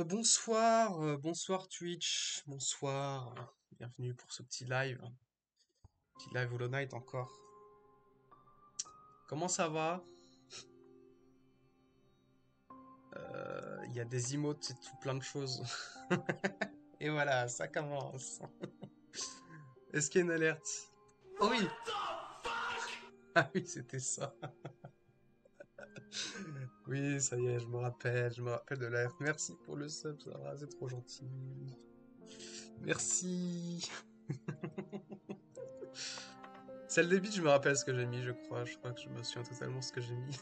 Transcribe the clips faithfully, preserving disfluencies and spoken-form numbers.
bonsoir, euh, bonsoir Twitch, bonsoir, bienvenue pour ce petit live, petit live Hollow Knight encore. Comment ça va? Euh, Il y a des emotes et tout plein de choses. Et voilà, ça commence. Est-ce qu'il y a une alerte? Oh oui! Ah oui, c'était ça. Oui, ça y est, je me rappelle, je me rappelle de l'alerte. Merci pour le sub, ça va, c'est trop gentil. Merci. Celle des bits, je me rappelle ce que j'ai mis, je crois. Je crois que je me souviens totalement ce que j'ai mis.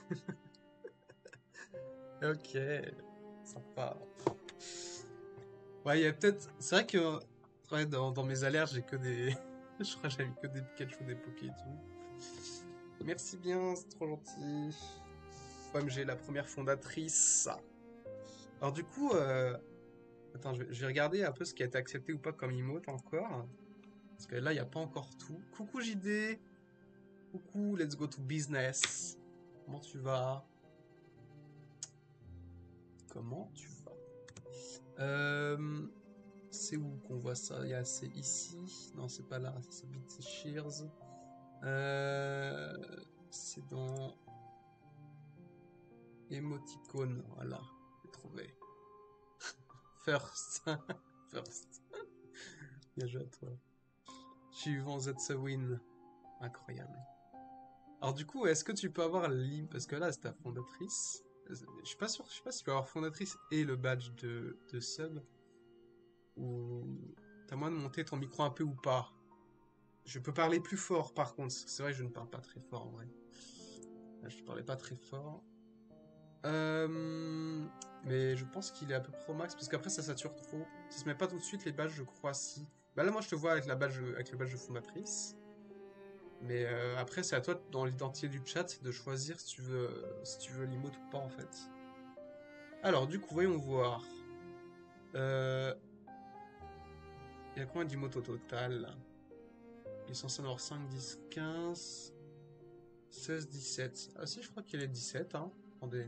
Ok, sympa. Ouais, il y a peut-être. C'est vrai que ouais, dans, dans mes alertes, j'ai que des. Je crois que j'ai mis que des Pikachu, des Poké et tout. Merci bien, c'est trop gentil. O M G, la première fondatrice. Alors, du coup, euh, attends, je vais, je vais regarder un peu ce qui a été accepté ou pas comme emote encore. Parce que là, il n'y a pas encore tout. Coucou J D. Coucou, let's go to business. Comment tu vas? Comment tu vas? Euh, c'est où qu'on voit ça? Il y a, c'est ici. Non, c'est pas là. C'est Beat Shears. Euh, c'est dans Emoticon. Voilà, j'ai trouvé. First. First. Bien joué à toi. Suivant, that's a win. Incroyable. Alors du coup, est-ce que tu peux avoir l'im... Parce que là, c'est ta fondatrice. Je suis pas sûr, je sais pas si tu peux avoir fondatrice et le badge de, de sub. Ou t'as moyen de monter ton micro un peu ou pas. Je peux parler plus fort par contre. C'est vrai que je ne parle pas très fort en vrai. Là, je ne parlais pas très fort. Euh, Mais je pense qu'il est à peu près au max parce qu'après ça sature trop. Ça se met pas tout de suite les badges, je crois, si. Bah là, moi je te vois avec la badge, avec le badge de fondatrice. Mais euh, après, c'est à toi dans l'identité du chat de choisir si tu veux, si tu veux l'emote ou pas en fait. Alors, du coup, voyons voir. Euh... Il y a combien d'emotes au total? Il est censé en avoir cinq, dix, quinze, seize, dix-sept. Ah si, je crois qu'il est dix-sept, hein. Attendez.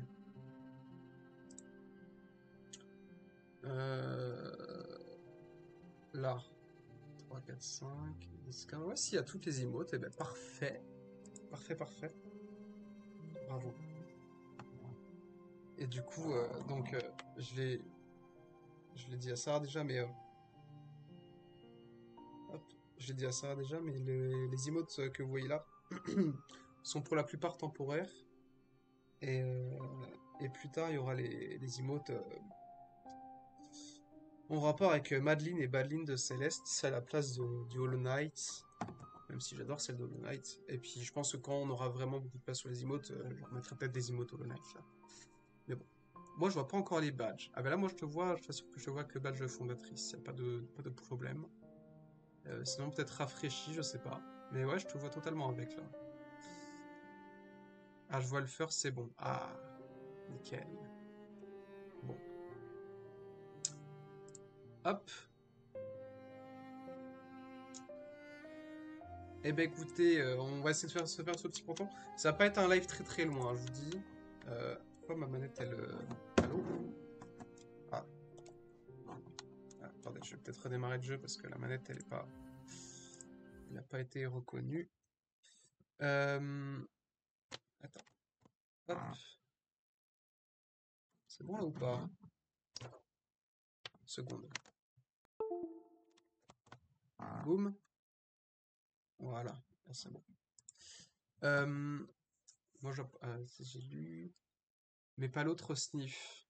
Euh... Là. trois, quatre, cinq, dix, quinze. Ouais, s'il y a toutes les emotes, et ben parfait. Parfait, parfait. Bravo. Et du coup, euh, donc, euh, je l'ai je l'ai dit à Sarah déjà, mais... euh, hop, je l'ai dit à Sarah déjà, mais les, les emotes que vous voyez là sont pour la plupart temporaires. Et, euh, et plus tard, il y aura les, les emotes euh, en rapport avec euh, Madeline et Badeline de Céleste, c'est à la place de- du Hollow Knight. Même si j'adore celle de Hollow Knight. Et puis je pense que quand on aura vraiment beaucoup de place sur les emotes, euh, je remettrai peut-être des emotes Hollow Knight là. Mais bon. Moi je vois pas encore les badges. Ah ben là moi je te vois, je t'assure que je vois que badge de fondatrice, y a pas de, pas de problème. Euh, sinon peut-être rafraîchi, je sais pas. Mais ouais, je te vois totalement avec là. Ah, je vois le first, c'est bon. Ah, nickel. Bon. Hop. Eh ben écoutez, euh, on va essayer de faire, se faire ce petit ponton. Ça va pas être un live très très loin, hein, je vous dis. Euh, pourquoi ma manette elle... euh, Allô? Ah, ah, attendez, je vais peut-être redémarrer le jeu parce que la manette elle est pas... Elle n'a pas été reconnue. Euh... Attends, hop. C'est bon là ou pas? Une seconde. Boum. Voilà, là, c'est bon. Euh... Moi je... euh, si j'ai lu... Mais pas l'autre sniff.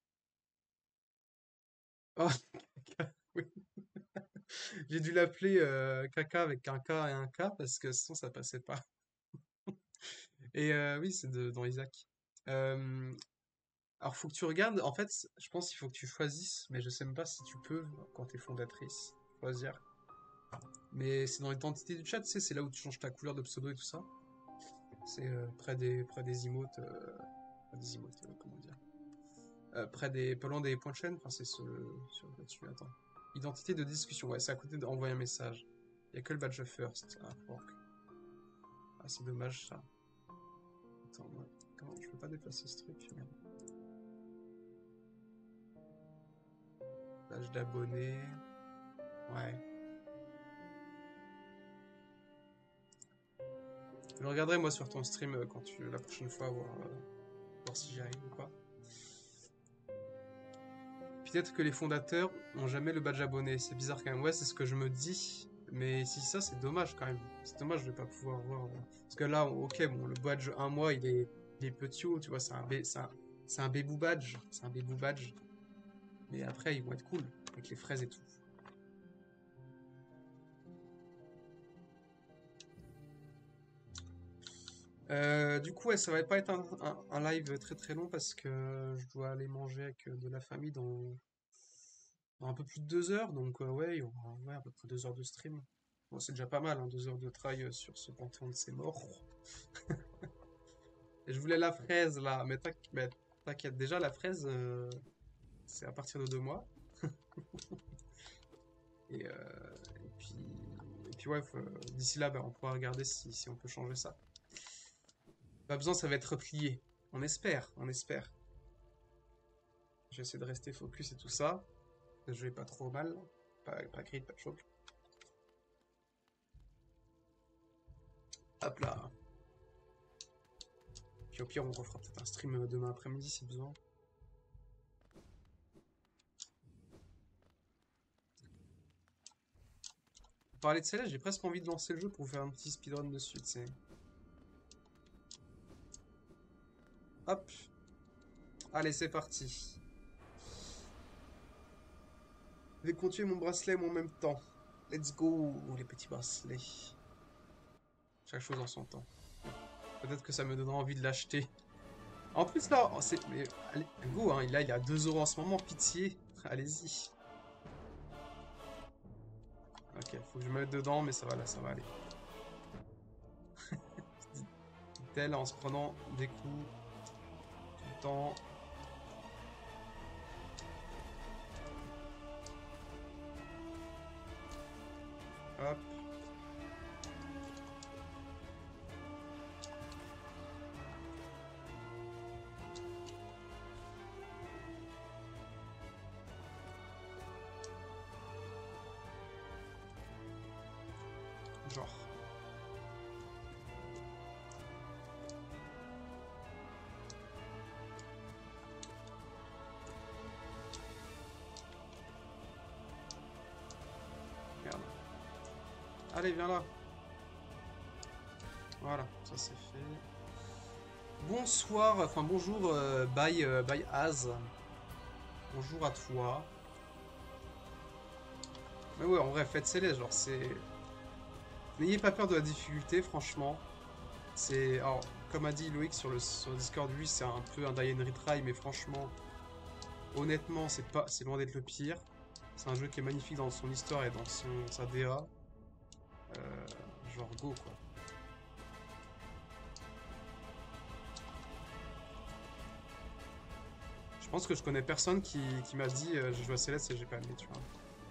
Oh, oui. J'ai dû l'appeler euh, caca avec un K et un K parce que sinon ça passait pas. Et euh, oui, c'est de- dans Isaac. Euh, alors, faut que tu regardes. En fait, je pense qu'il faut que tu choisisses, mais je sais même pas si tu peux, quand tu es fondatrice, choisir. Mais c'est dans l'identité du chat, tu sais, c'est là où tu changes ta couleur de pseudo et tout ça. C'est euh, près des, près des emotes. euh, pas des emotes, euh, comment dire. Euh, près des, pas loin des points de chaîne. Enfin, c'est ce, sur là-dessus. Attends. Identité de discussion. Ouais, c'est à côté d'envoyer un message. Il y a que le badge first. Ah, fork. Ah, c'est dommage ça. Attends, moi, comment je peux pas déplacer ce truc? Merde. badge d'abonné. Ouais. Je regarderai moi sur ton stream euh, quand tu la prochaine fois voir, euh, voir si j'y arrive ou pas. Peut-être que les fondateurs ont jamais le badge abonné. C'est bizarre quand même. Ouais, c'est ce que je me dis. Mais si ça, c'est dommage quand même. C'est dommage de ne pas pouvoir voir. euh, Parce que là, ok, bon, le badge un mois, il est, il est petit, tu vois, c'est un, bé- c'est un, c'est un bébou badge. C'est un bébou badge. Mais après, ils vont être cool avec les fraises et tout. Euh, du coup, ouais, ça va pas être un, un- un live très très long parce que je dois aller manger avec euh, de la famille dans, dans un peu plus de deux heures. Donc, euh, ouais, il y aura ouais, à peu près deux heures de stream. Bon, c'est déjà pas mal, hein, deux heures de trail euh, sur ce panthéon de ces morts. Et je voulais la fraise là, mais t'inqui- mais t'inquiète, déjà la fraise, euh, c'est à partir de deux mois. Et, euh, et puis, et puis ouais, faut- d'ici là, bah, on pourra regarder si, si on peut changer ça. Pas besoin, ça va être replié. On espère, on espère. J'essaie de rester focus et tout ça. Je vais pas trop mal. Pas, pas crit, pas choc. Hop là. Puis au pire, on refera peut-être un stream euh, demain après-midi si besoin. Pour parler de Céleste, j'ai presque envie de lancer le jeu pour faire un petit speedrun dessus, tu sais. Hop. Allez, c'est parti. Je vais continuer mon bracelet moi, en même temps. Let's go, les petits bracelets. Chaque chose en son temps. Peut-être que ça me donnera envie de l'acheter. En plus, là, oh, c'est. Mais, allez, go, hein, là, il y a deux euros en ce moment, pitié. Allez-y. Ok, faut que je me mette dedans, mais ça va, là, ça va aller. Dit-elle en se prenant des coups tout le temps. Hop. Genre. Merde. Allez, viens là. Voilà, ça c'est fait. Bonsoir, enfin bonjour, euh, bye, euh, bye Az. Bonjour à toi. Mais ouais, en vrai, faites Céleste, genre c'est. N'ayez pas peur de la difficulté, franchement. C'est. Alors, comme a dit Loïc sur le, sur le Discord, lui, c'est un peu un die and retry, mais franchement, honnêtement, c'est pas, c'est loin d'être le pire. C'est un jeu qui est magnifique dans son histoire et dans son, sa D A. Euh, genre, go, quoi. Je pense que je connais personne qui, qui m'a dit euh, j'ai joué à Céleste et j'ai pas aimé, tu vois.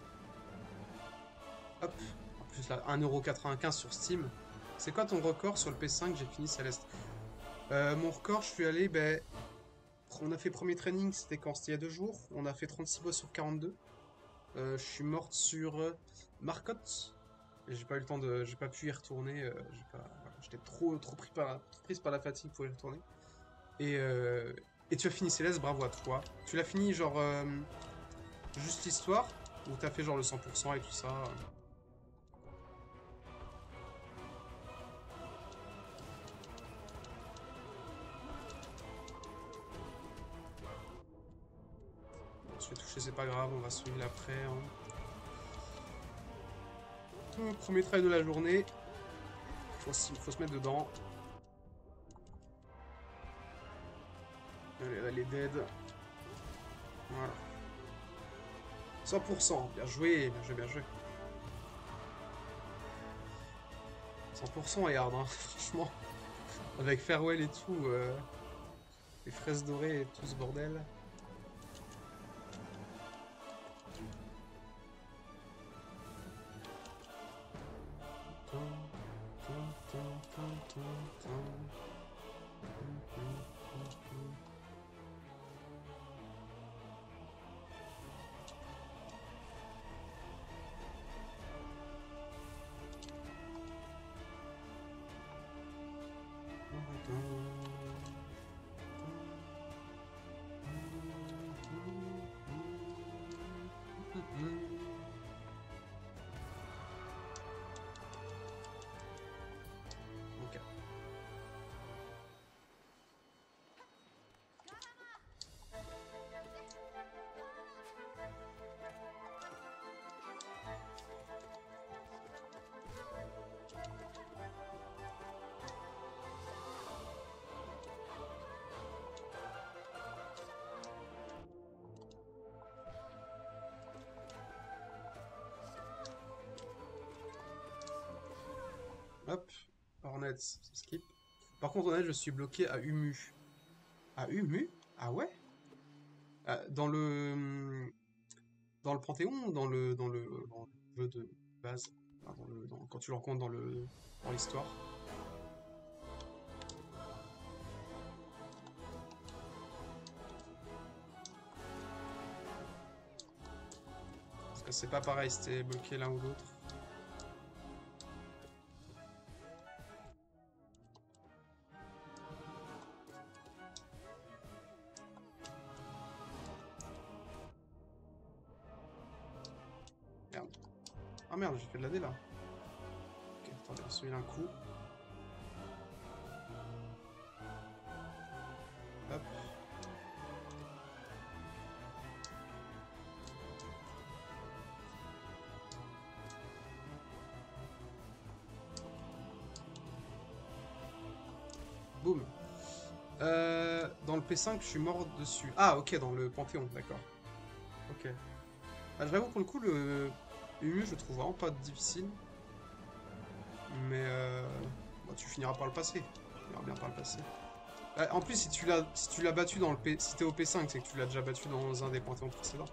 Hop. En plus, là, un euro quatre-vingt-quinze sur Steam. C'est quoi ton record sur le P cinq? J'ai fini Céleste. Euh, mon record, je suis allé, ben, on a fait premier training, c'était quand? C'était il y a deux jours. On a fait trente-six boss sur quarante-deux. Euh, je suis morte sur euh, Marcotte. Et j'ai pas eu le temps de, j'ai pas pu y retourner. euh, j'ai pas, voilà, j'étais trop, trop pris par, trop prise par la fatigue pour y retourner. Et, euh, et tu as fini Céleste, bravo à toi. Tu l'as fini genre euh, juste l'histoire ou t'as fait genre le cent pour cent et tout ça? On se fait toucher, c'est pas grave, on va suivre l'après. Hein. Euh, Premier travail de la journée. Faut, s- faut se mettre dedans. Allez, elle est dead. Voilà. cent pour cent, bien joué, bien joué, bien joué. cent pour cent et hard, hein, franchement. Avec Farewell et tout, euh, les fraises dorées et tout ce bordel. Hornet, ça skip. Par contre, Hornet, je suis bloqué à Humu. À Humu? Ah ouais? Ah, dans le dans le Panthéon ou dans le dans le, dans le jeu de base? Enfin, dans le, dans- quand tu le rencontres dans le dans l'histoire. Parce que c'est pas pareil si t'es bloqué l'un ou l'autre. Merde. Ah merde, j'ai fait de la dé là. Ok, attendez, on se met un coup. Hop. Boum. Euh, dans le P cinq, je suis mort dessus. Ah, ok, dans le Panthéon, d'accord. Ok. Ah, j'avoue, pour le coup, le Umu, je le trouve vraiment pas difficile. Mais euh, bah, tu finiras par le passer. Tu finiras bien par le passer. Ah, en plus, si tu l'as si tu l'as battu dans le P... Si t'es au P cinq, c'est que tu l'as déjà battu dans un des Panthéons précédents.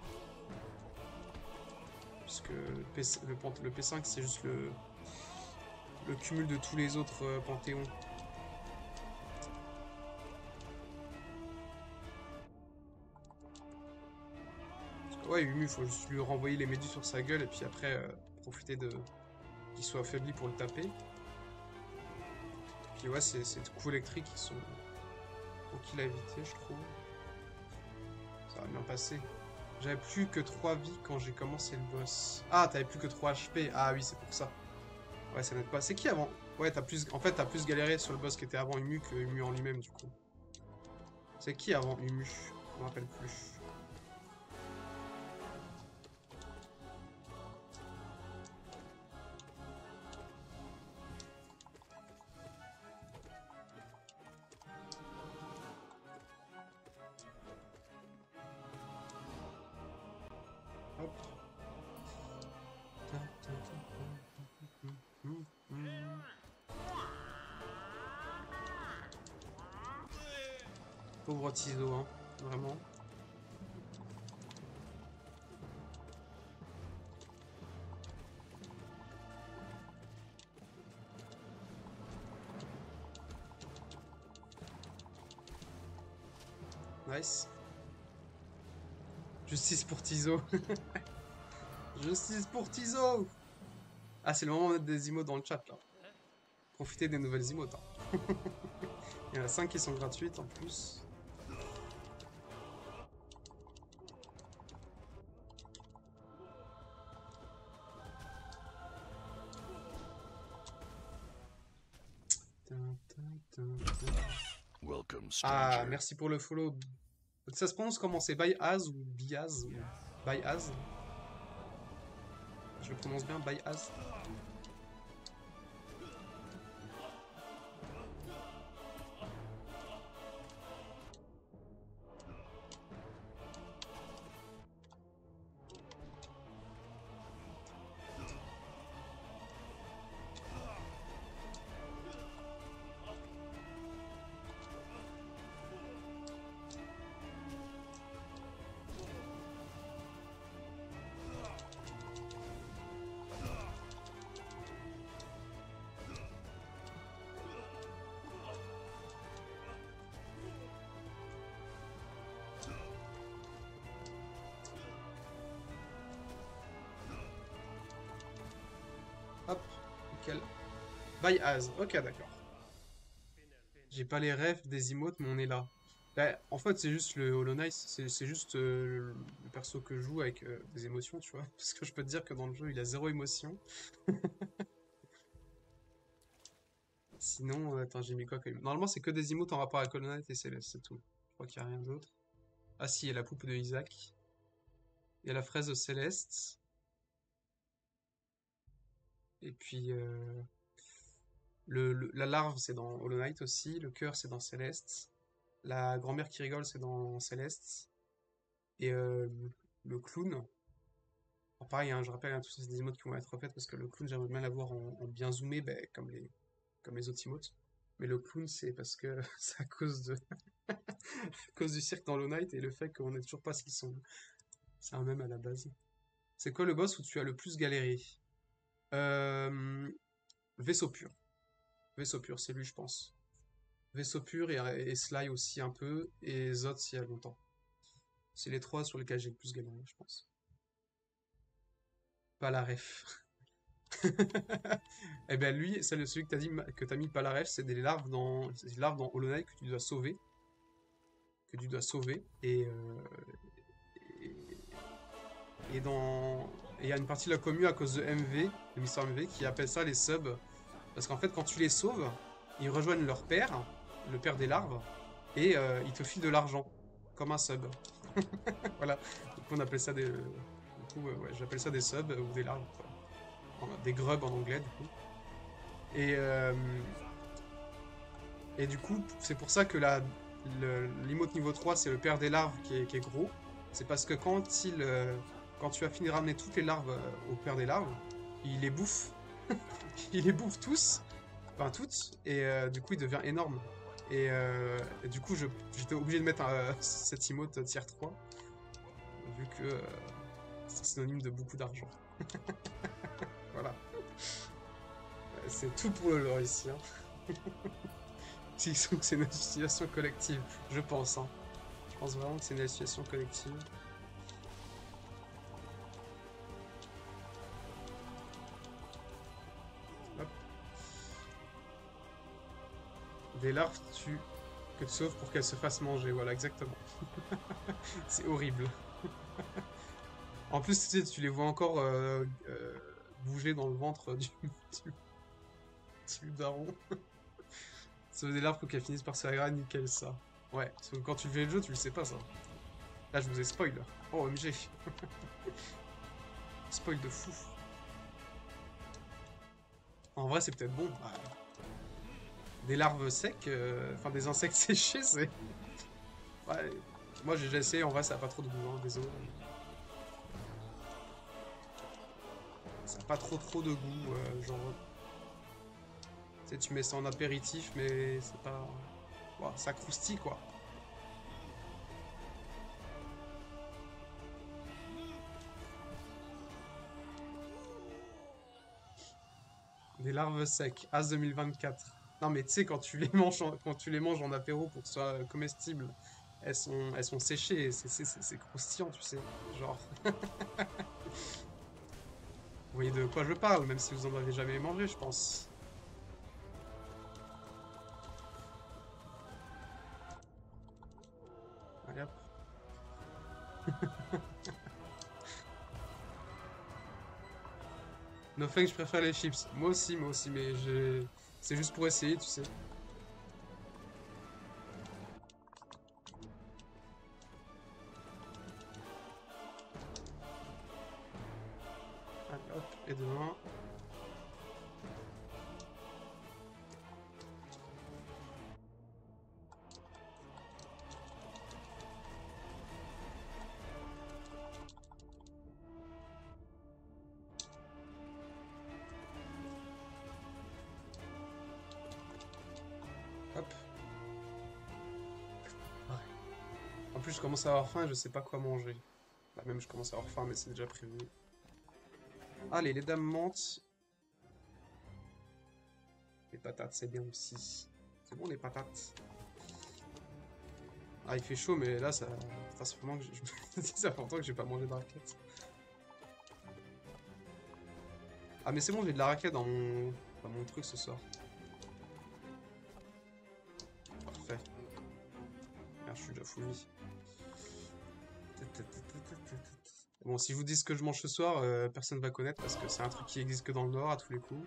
Puisque le, P... le, Pant- le P cinq, c'est juste le... le cumul de tous les autres euh, Panthéons. Ouais, Umu, faut juste lui renvoyer les méduses sur sa gueule et puis après euh, profiter de qu'il soit affaibli pour le taper. Puis ouais, c'est ces coups électriques qui sont tranquilles à éviter, je trouve. Ça va bien passer. J'avais plus que trois vies quand j'ai commencé le boss. Ah, t'avais plus que trois H P. Ah oui, c'est pour ça. Ouais, ça n'aide pas. C'est qui avant? Ouais, t'as plus... En fait, t'as plus galéré sur le boss qui était avant Umu que Umu en lui-même, du coup. C'est qui avant Umu? Je me rappelle plus. Hop. Pauvre Tizo, hein. Vraiment. Nice. Justice pour Tizo. Justice pour Tizo! Ah, c'est le moment de mettre des emotes dans le chat, là. Profitez des nouvelles emotes, hein. Il y en a cinq qui sont gratuites, en plus. Welcome, Ah, stranger. merci pour le follow. Ça se prononce comment? C'est Bayaz ou Biaz? Ou Bayaz? Je le prononce bien, Bayaz? Hop, nickel. Bayaz, ok, d'accord. J'ai pas les refs des emotes, mais on est là. Bah, en fait, c'est juste le Hollow Knight, c'est c'est juste euh, le perso que je joue avec euh, des émotions, tu vois. Parce que je peux te dire que dans le jeu, il a zéro émotion. Sinon, euh, attends, j'ai mis quoi quand même? Normalement, c'est que des emotes en rapport avec Hollow Knight et Céleste, c'est tout. Je crois qu'il n'y a rien d'autre. Ah si, il y a la poupe de Isaac. Il y a la fraise de Céleste. Et puis, euh, le, le- la larve, c'est dans Hollow Knight aussi. Le cœur, c'est dans Céleste. La grand-mère qui rigole, c'est dans Céleste. Et euh, le clown. Alors pareil, hein, je rappelle hein, tous ces emotes qui vont être refaites parce que le clown, j'aimerais bien l'avoir en, en bien zoomé, ben, comme les, comme les autres emotes. Mais le clown, c'est parce que c'est à cause de à cause du cirque dans Hollow Knight et le fait qu'on n'est toujours pas ce qu'ils sont. C'est un même à la base. C'est quoi le boss où tu as le plus galéré? Euh, Vaisseau pur. Vaisseau pur, c'est lui, je pense. Vaisseau pur et, et Sly aussi un peu, et Zod il y a longtemps. C'est les trois sur lesquels j'ai le plus galéré, je pense. Pas la ref. Eh ben lui, c'est le- celui que t'as dit que t'as mis pas la ref, c'est des larves dans, c'est des larves dans Hollow Knight que tu dois sauver, que tu dois sauver, et euh, et, et dans, et il y a une partie de la commu à cause de M V, de Mister M V, qui appelle ça les subs, parce qu'en fait quand tu les sauves, ils rejoignent leur père, le père des larves, et euh, ils te filent de l'argent, comme un sub. Voilà, donc on appelle ça des, du coup, euh, ouais, j'appelle ça des subs euh, ou des larves, enfin, en- des grubs en anglais du coup. Et euh, Et du coup, c'est pour ça que la, le- l'emote niveau trois, c'est le père des larves qui est, qui est gros. C'est parce que quand il, euh, quand tu as fini de ramener toutes les larves euh, au père des larves, il les bouffe. Il les bouffe tous, enfin toutes, et euh, du coup il devient énorme. Et, euh, et du coup, je- j'étais obligé de mettre un- cette emote tier trois, vu que euh, c'est synonyme de beaucoup d'argent. Voilà. Euh, C'est tout pour le lore ici, hein. Si, c'est une situation collective, je pense, hein. Je pense vraiment que c'est une association collective. Hop. Des larves tu... que tu sauves pour qu'elles se fassent manger. Voilà, exactement. C'est horrible. En plus, tu sais, tu les vois encore euh, euh, bouger dans le ventre du, du, du daron. Sauver des larves pour qu'elles finissent par se faire nickel, ça. Ouais, parce que quand tu fais le jeu, tu le sais pas, ça. Là, je vous ai spoil. Oh, O M G. Spoil de fou. En vrai, c'est peut-être bon. Ouais. Des larves secs, euh, enfin des insectes séchés, c'est... Ouais, moi, j'ai déjà essayé, en vrai, ça a pas trop de goût, hein, désolé. Ça a pas trop trop de goût, euh, genre... Tu sais, tu mets ça en apéritif, mais c'est pas... Ouah, ça croustille, quoi. Des larves secs, As deux mille vingt-quatre. Non, mais tu sais, quand tu les manges en, quand tu les manges en apéro pour que ce soit euh, comestible, elles sont, elles sont séchées, et c'est c'est- c'est- c'est croustillant, tu sais. Genre, vous voyez de quoi je parle, même si vous en avez jamais mangé, je pense. Allez, hop. No thanks, je préfère les chips. Moi aussi, moi aussi, mais j'ai... c'est juste pour essayer, tu sais. Allez, hop, et demain. Hop. Ouais. En plus, je commence à avoir faim et je sais pas quoi manger. Bah, même, je commence à avoir faim, mais c'est déjà prévu. Allez, les dames mentent. Les patates, c'est bien aussi. C'est bon, les patates. Ah, il fait chaud, mais là, ça, ça fait longtemps que je... je me dis, ça fait longtemps que j'ai pas mangé de raclette. Ah, mais c'est bon, j'ai de la raclette dans mon... dans mon truc ce soir. Parfait. Merde, je suis déjà full vie. Bon, si je vous dis ce que je mange ce soir, euh, personne va connaître parce que c'est un truc qui existe que dans le Nord à tous les coups.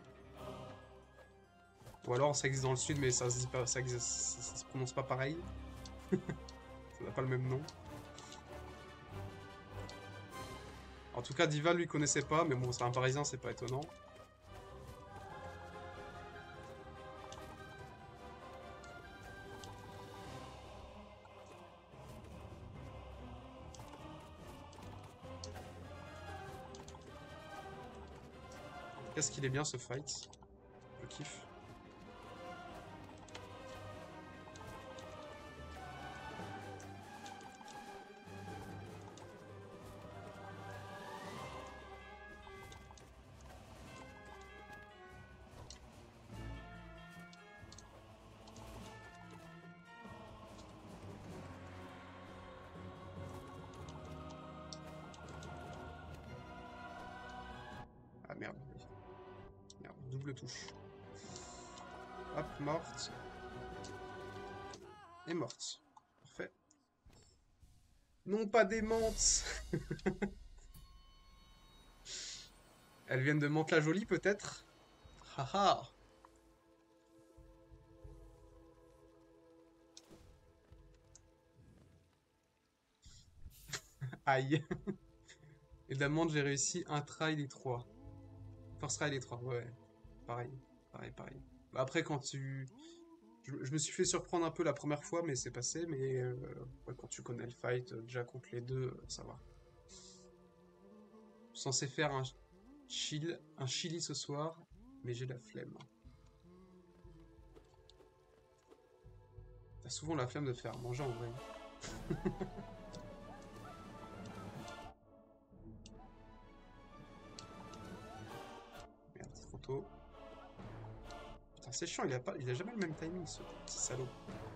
Ou alors ça existe dans le Sud, mais ça se dit pas, ça, existe, ça, ça se prononce pas pareil. Ça n'a pas le même nom. En tout cas, Diva lui connaissait pas, mais bon, c'est un Parisien, c'est pas étonnant. Qu'est-ce qu'il est bien ce fight. Je kiffe. merde. Merde, double touche. Hop, morte. Et morte. Parfait. Non, pas des menthes. Elles viennent de Mantes-la-Jolie, peut-être? Haha. Aïe. Évidemment, j'ai réussi un try des trois. First try des trois, ouais. Pareil, pareil, pareil. Bah, après, quand tu... Je, je me suis fait surprendre un peu la première fois, mais c'est passé. Mais euh, ouais, quand tu connais le fight, euh, déjà contre les deux, euh, ça va. Je suis censé faire un chill, un chili ce soir, mais j'ai la flemme. T'as souvent la flemme de faire manger en vrai. Merde, c'est trop tôt. Putain, c'est chiant, il a, pas, il a jamais le même timing, ce petit salaud.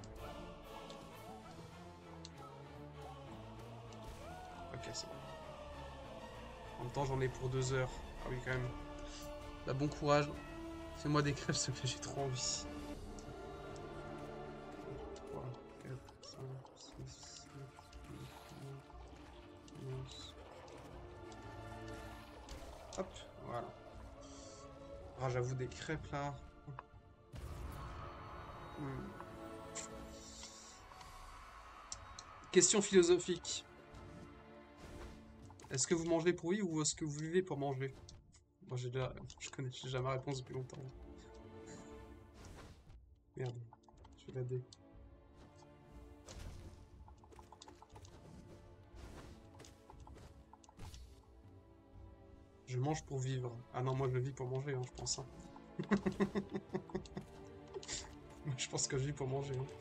Ok, c'est bon. En même temps, j'en ai pour deux heures. Ah oui, quand même. Bah, bon courage. Fais-moi des crêpes, s'il te plaît, j'ai trop envie. trois, quatre, cinq, six, sept, huit, neuf, onze. Hop, voilà. Ah, j'avoue, des crêpes là. Hmm. Question philosophique. Est-ce que vous mangez pour vivre ou est-ce que vous vivez pour manger? Moi, j'ai déjà, je connais déjà ma réponse depuis longtemps. Merde, je vais la dé. Je mange pour vivre. Ah non, moi je vis pour manger, hein, je pense. Hein. Je pense que je vis pour manger. Hein.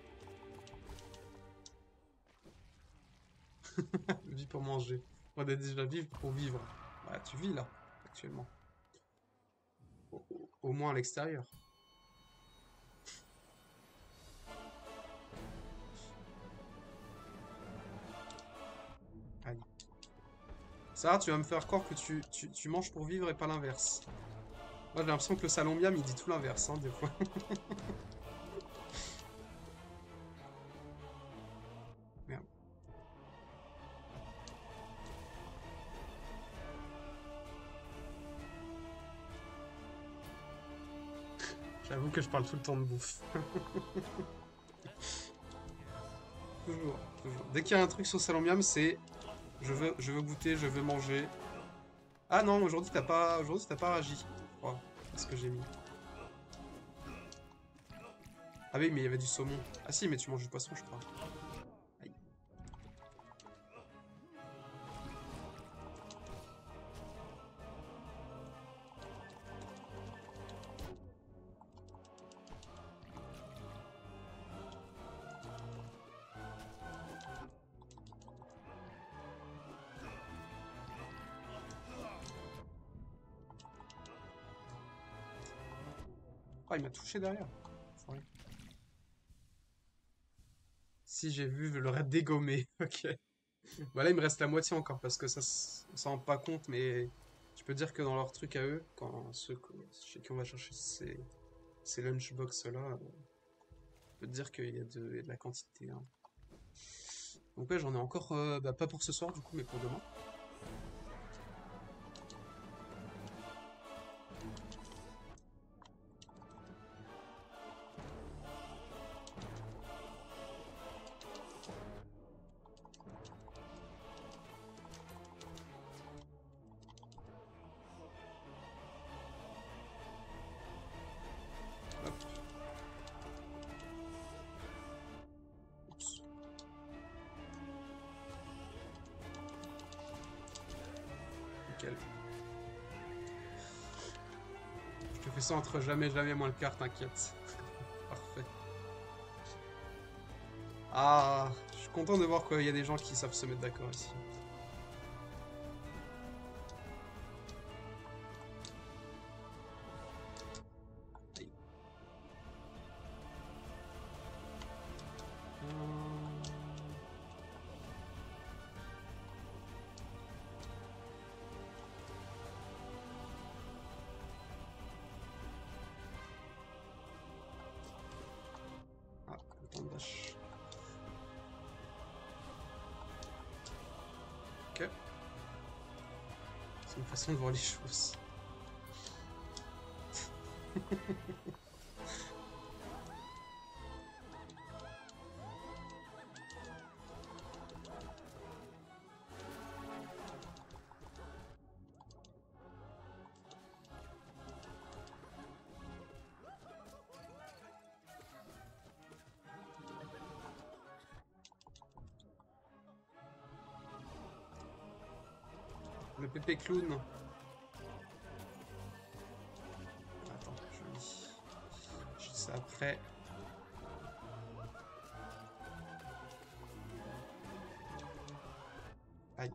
Je vis pour manger. On a déjà vivre pour vivre. Bah, tu vis là, actuellement. Au, au- au moins à l'extérieur. Aïe. Ça, tu vas me faire croire que tu, tu, tu manges pour vivre et pas l'inverse. Moi, j'ai l'impression que le salon miam, il dit tout l'inverse, hein, des fois. Merde. J'avoue que je parle tout le temps de bouffe. Toujours, toujours. Dès qu'il y a un truc sur salon miam, c'est je veux, je veux goûter, je veux manger. Ah non, aujourd'hui t'as pas, aujourd'hui t'as pas réagi. Je crois. C'est ce que j'ai mis. Ah oui, mais il y avait du saumon. Ah si, mais tu manges du poisson, je crois. Aïe. Oh, il m'a touché derrière. Ouais. Si j'ai vu, je l'aurais dégommé. Ok. Bah là, il me reste la moitié encore parce que ça, s- on s'en rend pas compte, mais je peux dire que dans leur truc à eux, quand ceux que- chez qui on va chercher ces, ces lunchbox là, je peux te dire qu'il y a de, il y a de la quantité. Hein. Donc ouais, j'en ai encore, euh, bah, pas pour ce soir du coup, mais pour demain. Hop, oups, nickel. Je te fais ça entre jamais, jamais moins le quart, t'inquiète. Parfait. Ah, je suis content de voir qu'il y a des gens qui savent se mettre d'accord ici. Aïe. Hum. vache. Ok. C'est une façon de voir les choses. Le pépé clown. Attends, je lis. Je dis ça après. Aïe.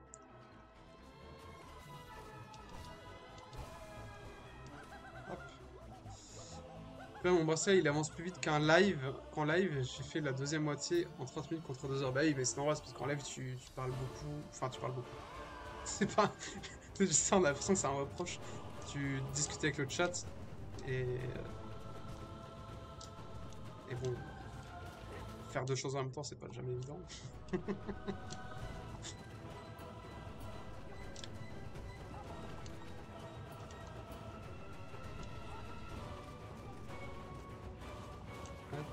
Hop. Là, mon bracelet il avance plus vite qu'un live. Qu'en live, j'ai fait la deuxième moitié en trente minutes contre deux heures. Bah oui, mais c'est normal, c'est parce qu'en live tu, tu parles beaucoup. Enfin, tu parles beaucoup. C'est pas. C'est juste ça, on a l'impression que c'est un reproche. Tu discutes avec le chat et. euh, Et bon, faire deux choses en même temps, c'est pas jamais évident. Hop.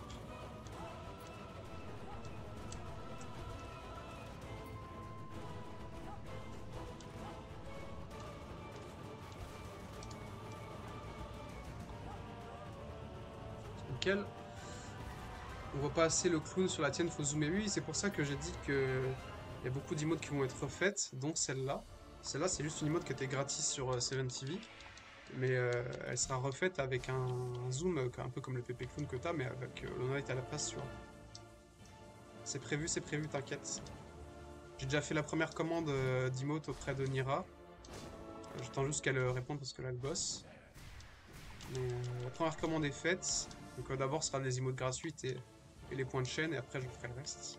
Nickel. On voit pas assez le clown sur la tienne, faut zoomer. Oui, c'est pour ça que j'ai dit que il y a beaucoup d'emotes qui vont être refaites, dont celle-là. Celle-là, c'est juste une emote qui était gratis sur euh, seven T V, mais euh, elle sera refaite avec un, un zoom, euh, un peu comme le pépé clown que t'as, mais avec euh, l'Honite à la place, tu vois. C'est prévu, c'est prévu, t'inquiète. J'ai déjà fait la première commande euh, d'emote auprès de Nira. Euh, J'attends juste qu'elle euh, réponde parce que là, elle bosse. Mais euh, la première commande est faite. Donc euh, d'abord, ce sera les emotes gratuites et, et les points de chaîne, et après, je ferai le reste.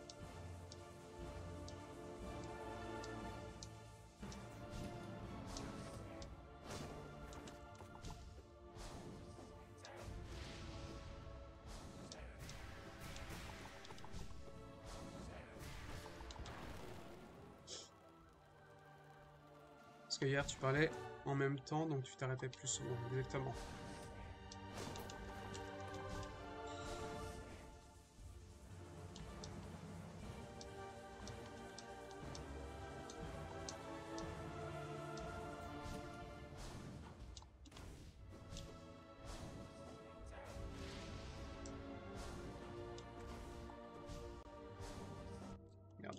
Parce que hier, tu parlais en même temps, donc tu t'arrêtais plus souvent. Exactement. Merde.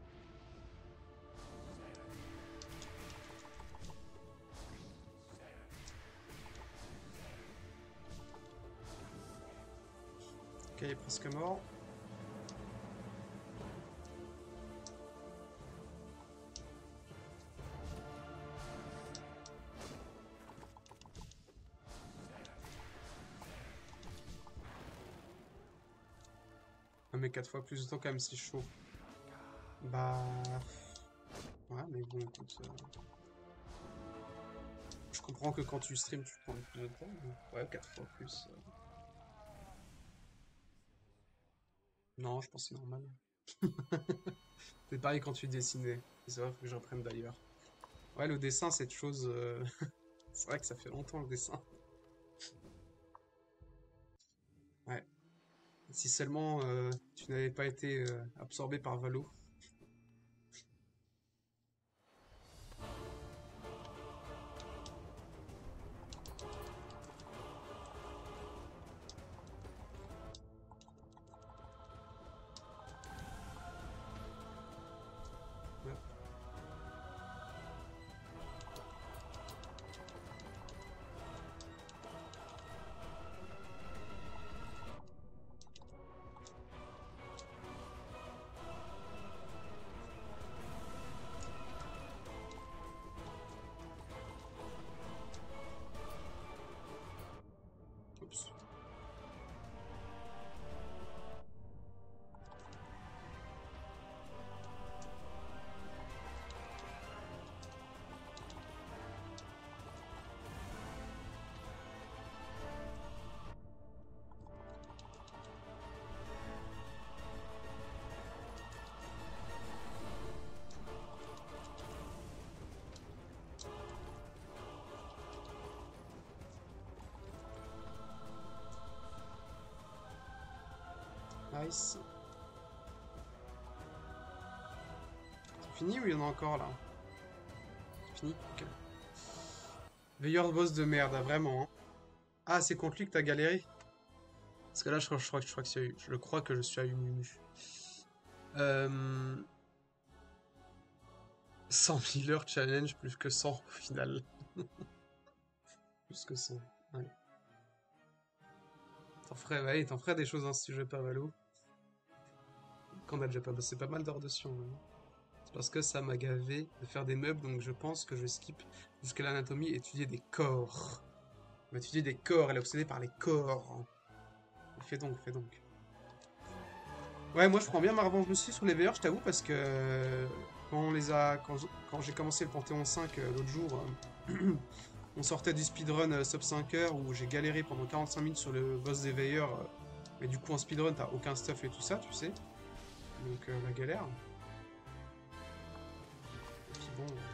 Ok, il est presque mort. Ah, mais quatre fois plus de temps quand même, c'est chaud. Bah... Ouais, mais bon, écoute... euh, Je comprends que quand tu stream, tu prends plus de temps. Mais... Ouais, quatre fois plus. euh. Non, je pense que c'est normal. C'est pareil quand tu dessinais. C'est vrai, faut que je reprenne d'ailleurs. Ouais, le dessin, c'est une chose... euh, C'est vrai que ça fait longtemps le dessin. Ouais. Si seulement euh, tu n'avais pas été euh, absorbé par Valo. Ouais. Nice. C'est fini ou il y en a encore là? C'est fini? Ok. Veilleur boss de merde, ah, vraiment. Hein. Ah, c'est contre lui que t'as galéré? Parce que là, je, crois, je, crois, je, crois que je, je crois que je suis à une Umu. Euh... cent mille heures challenge, plus que cent au final. Plus que cent. Ouais. T'en ferais, ouais, t'en ferais des choses dans ce sujet pas Valo. Qu'on a déjà pas bossé pas mal d'heures dessus. Hein. C'est parce que ça m'a gavé de faire des meubles, donc je pense que je skip jusqu'à l'anatomie et étudier des corps. On va étudier des corps, elle est obsédée par les corps. Fais donc, fais donc. Ouais, moi je prends bien ma revanche dessus sur les veilleurs, je t'avoue, parce que quand on les a, quand, quand j'ai commencé le Panthéon cinq euh, l'autre jour, euh, on sortait du speedrun euh, sub cinq heures où j'ai galéré pendant quarante-cinq minutes sur le boss des veilleurs. Euh, mais du coup en speedrun t'as aucun stuff et tout ça, tu sais. Donc euh, la galère. Et puis bon. euh,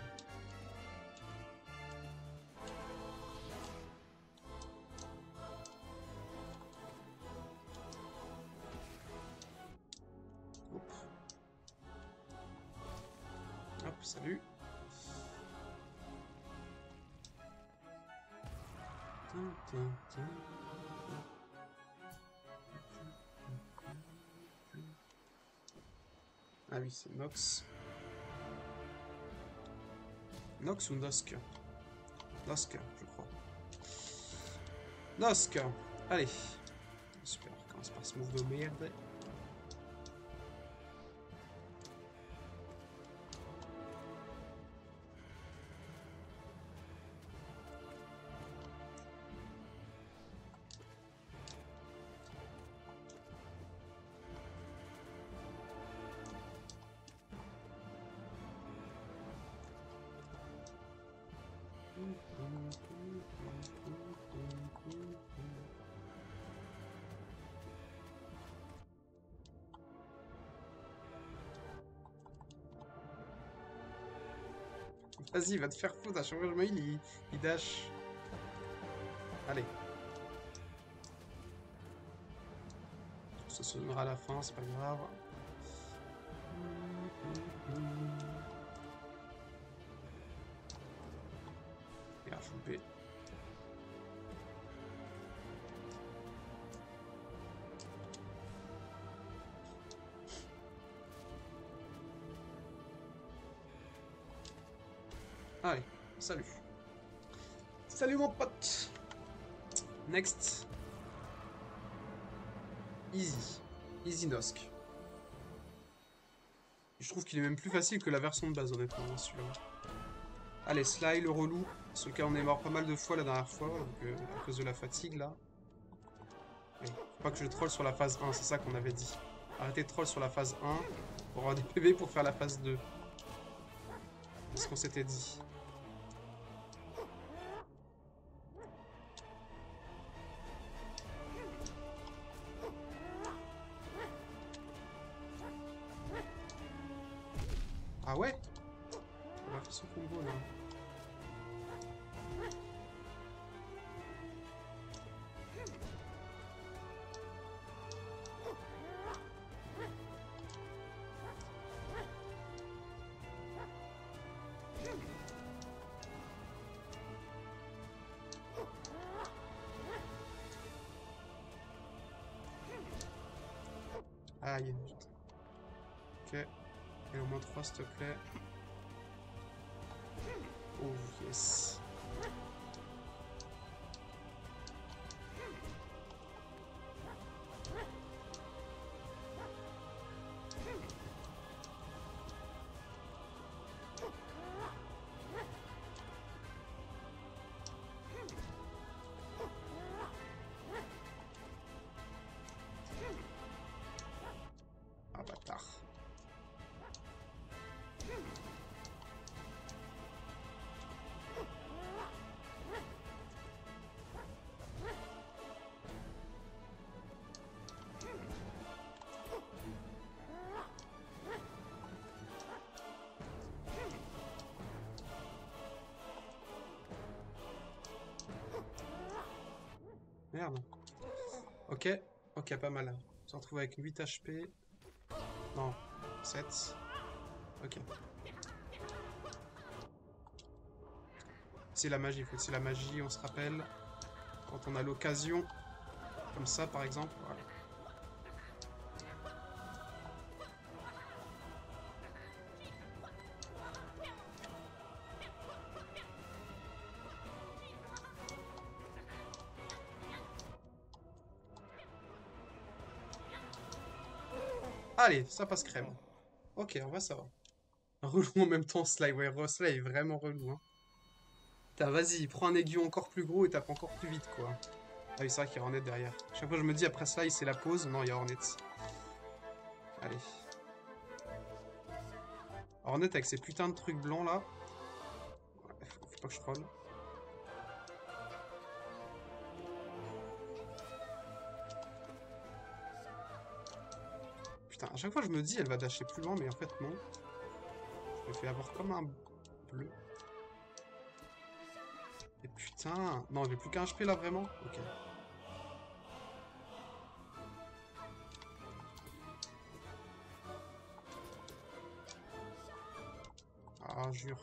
Hop. Hop, salut. Tin, tin, tin. Ah oui, c'est Nox. Nox ou Nosk? Nosk, je crois. Nosk! Allez. Super, on commence par ce move de merde. Vas-y, va te faire foutre, à chaque fois que je me heal, il, il dash. Allez. Ça se donnera à la fin, c'est pas grave. Et à choper. Allez, salut. Salut mon pote. Next. Easy. Easy Nosk. Je trouve qu'il est même plus facile que la version de base, honnêtement, celui-là. Allez, Sly, le relou. Sur lequel on est mort pas mal de fois la dernière fois, donc, euh, à cause de la fatigue, là. Allez, faut pas que je troll sur la phase un, c'est ça qu'on avait dit. Arrêtez de troll sur la phase un, pour avoir des P V pour faire la phase deux. C'est ce qu'on s'était dit. Ah ouais? On va faire son combo, là. Ah, il y a une chute. Ok. Et au moins trois, s'il te plaît. Oh, yes. Ah, bâtard. Merde. Ok, ok, pas mal. On se retrouve avec huit H P. Non, sept. Ok. C'est la magie, il faut que c'est la magie, on se rappelle. Quand on a l'occasion. Comme ça, par exemple. Voilà. Allez, ça passe crème. Ok, en vrai, ça va. Relou en même temps, Sly. Ouais, Sly est vraiment relou. Hein. Putain, vas-y, prends un aiguillon encore plus gros et tape encore plus vite, quoi. Ah oui, c'est vrai qu'il y a Hornet derrière. Chaque fois, je me dis, après Sly, c'est la pause. Non, il y a Hornet. Allez. Hornet avec ses putains de trucs blancs, là. Ouais, faut, faut pas que je troll. Putain, à chaque fois, je me dis, elle va dasher plus loin, mais en fait, non. Je me fais avoir comme un bleu. Et putain... Non, j'ai plus qu'un H P, là, vraiment. Ok. Ah, jure.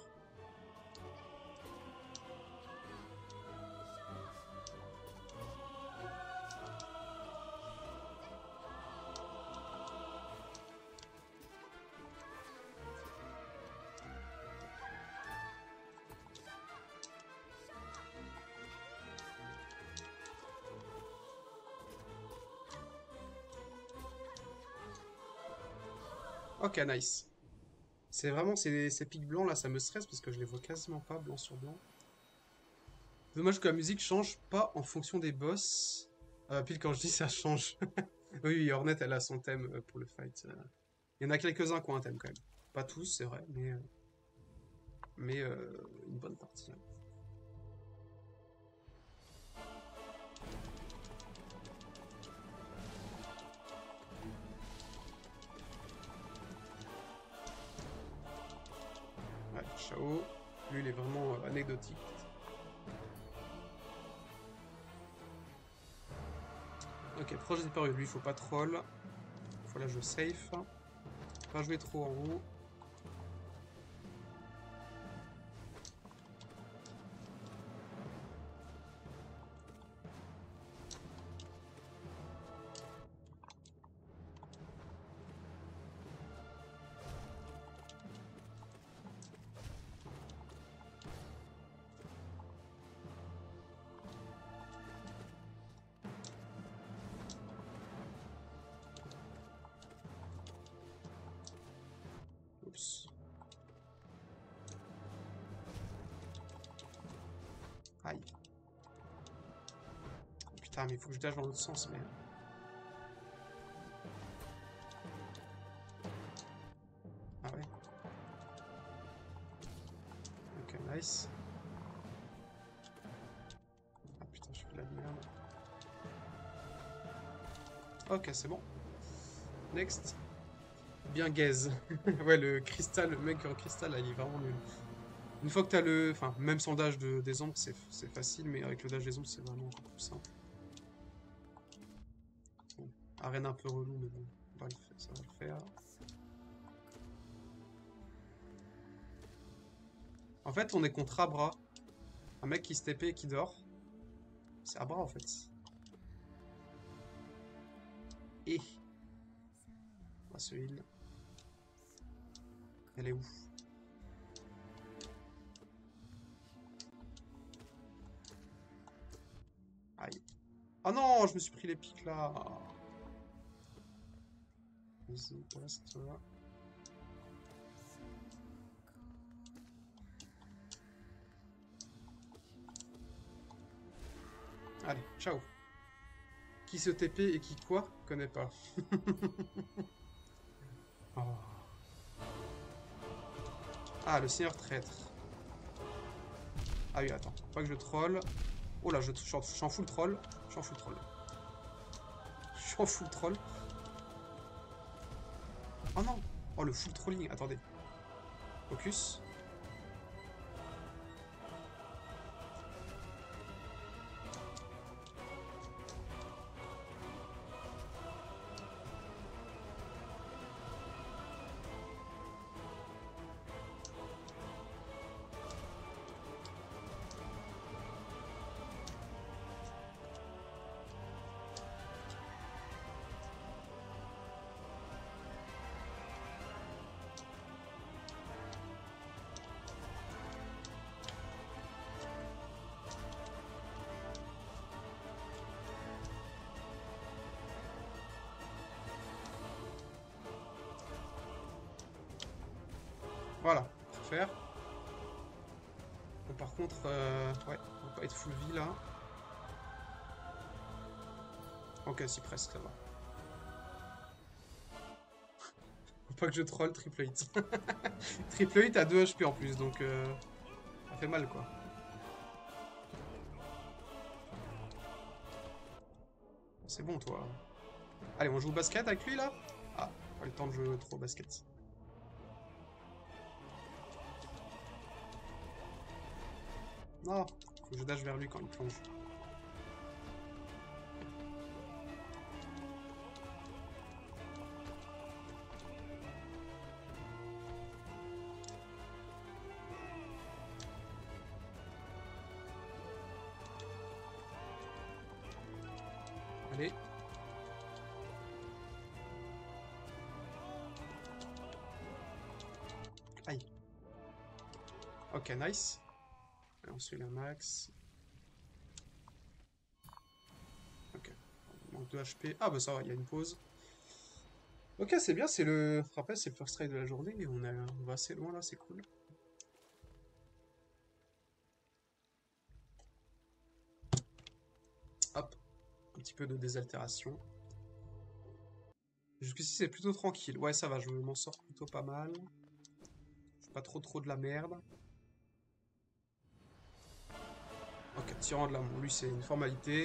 Ok, nice. C'est vraiment, ces, ces pics blancs là, ça me stresse parce que je les vois quasiment pas blanc sur blanc. Dommage que la musique change pas en fonction des boss. Euh, pile quand je dis ça change. Oui, oui, Hornet elle a son thème euh, pour le fight. euh. Il y en a quelques-uns qui ont un thème quand même. Pas tous, c'est vrai, mais, euh, mais euh, une bonne partie. Hein. Ouais, Shao, lui il est vraiment euh, anecdotique. Ok, proche disparu, lui il faut pas troll. Faut là je safe. Pas jouer trop en haut. Oups. Aïe. Putain, mais il faut que je dash dans l'autre sens, mais... Ah ouais. Ok, nice. Ah putain, je fais de la merde. Ok, c'est bon. Next. Bien gaze. Ouais, le cristal, le mec en cristal, là, il est vraiment nul. Une fois que t'as le... Enfin, même sans dash de, des ombres, c'est c'est facile, mais avec le dash des ombres, c'est vraiment encore plus simple. Bon, arène un peu relou, mais bon, on va le faire, ça va le faire. En fait, on est contre Abra. Un mec qui se T P et qui dort. C'est Abra, en fait. Et... On va se heal. Elle est où? Aïe. Oh non, je me suis pris les pics, là. Vas-y, reste là. Allez, ciao. Qui se T P et qui quoi? Connais pas. Oh. Ah, le seigneur traître. Ah oui, attends. Faut pas que je troll. Oh là, je, je, je suis en full troll. Je suis en full troll. Je suis en full troll. Oh non. Oh, le full trolling. Attendez. Focus. Voilà, faut faire. Bon, par contre, euh, ouais, on va pas être full vie là. Ok, si presque, ça va. Faut pas que je troll triple hit. Triple hit à deux H P en plus, donc euh, ça fait mal quoi. C'est bon toi. Allez, on joue au basket avec lui là? Ah, pas le temps de jouer trop au basket. Non, faut que je dash vers lui quand il plonge. Allez. Aïe. Ok, nice. Allez, on suit le max. Ok. On manque deux H P. Ah bah ça va, il y a une pause. Ok, c'est bien, c'est le... Rappel, c'est le first try de la journée et on, a... on va assez loin là, c'est cool. Hop, un petit peu de désaltération. Jusqu'ici, c'est plutôt tranquille. Ouais, ça va, je m'en sors plutôt pas mal. Je fais pas trop trop de la merde. Ok, tyran de l'amour, lui, c'est une formalité.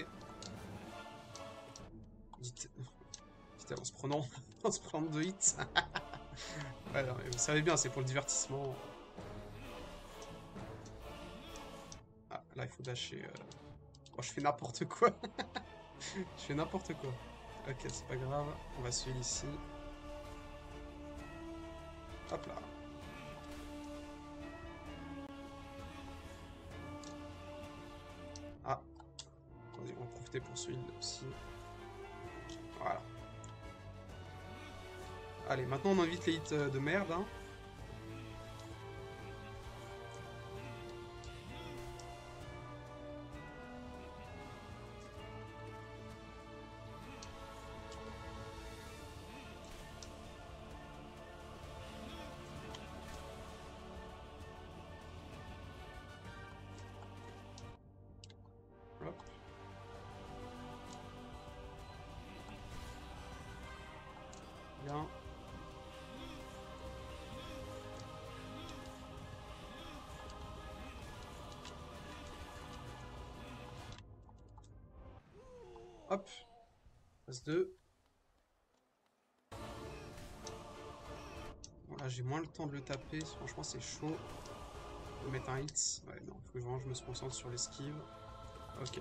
Dites... Dites en se prenant... en se prenant deux hits. Ouais, non, vous savez bien, c'est pour le divertissement. Ah, là, il faut dasher. Euh... Oh, je fais n'importe quoi. Je fais n'importe quoi. Ok, c'est pas grave. On va suivre ici. Hop là. Ah. Attendez, on va profiter pour suivre aussi. Voilà. Allez, maintenant on invite les hits euh, de merde. Hein. Hop. Bien. Hop. Phase deux. Voilà, j'ai moins le temps de le taper. Franchement, c'est chaud de mettre un hit. Ouais, non, faut que vraiment je me concentre sur l'esquive. Ok.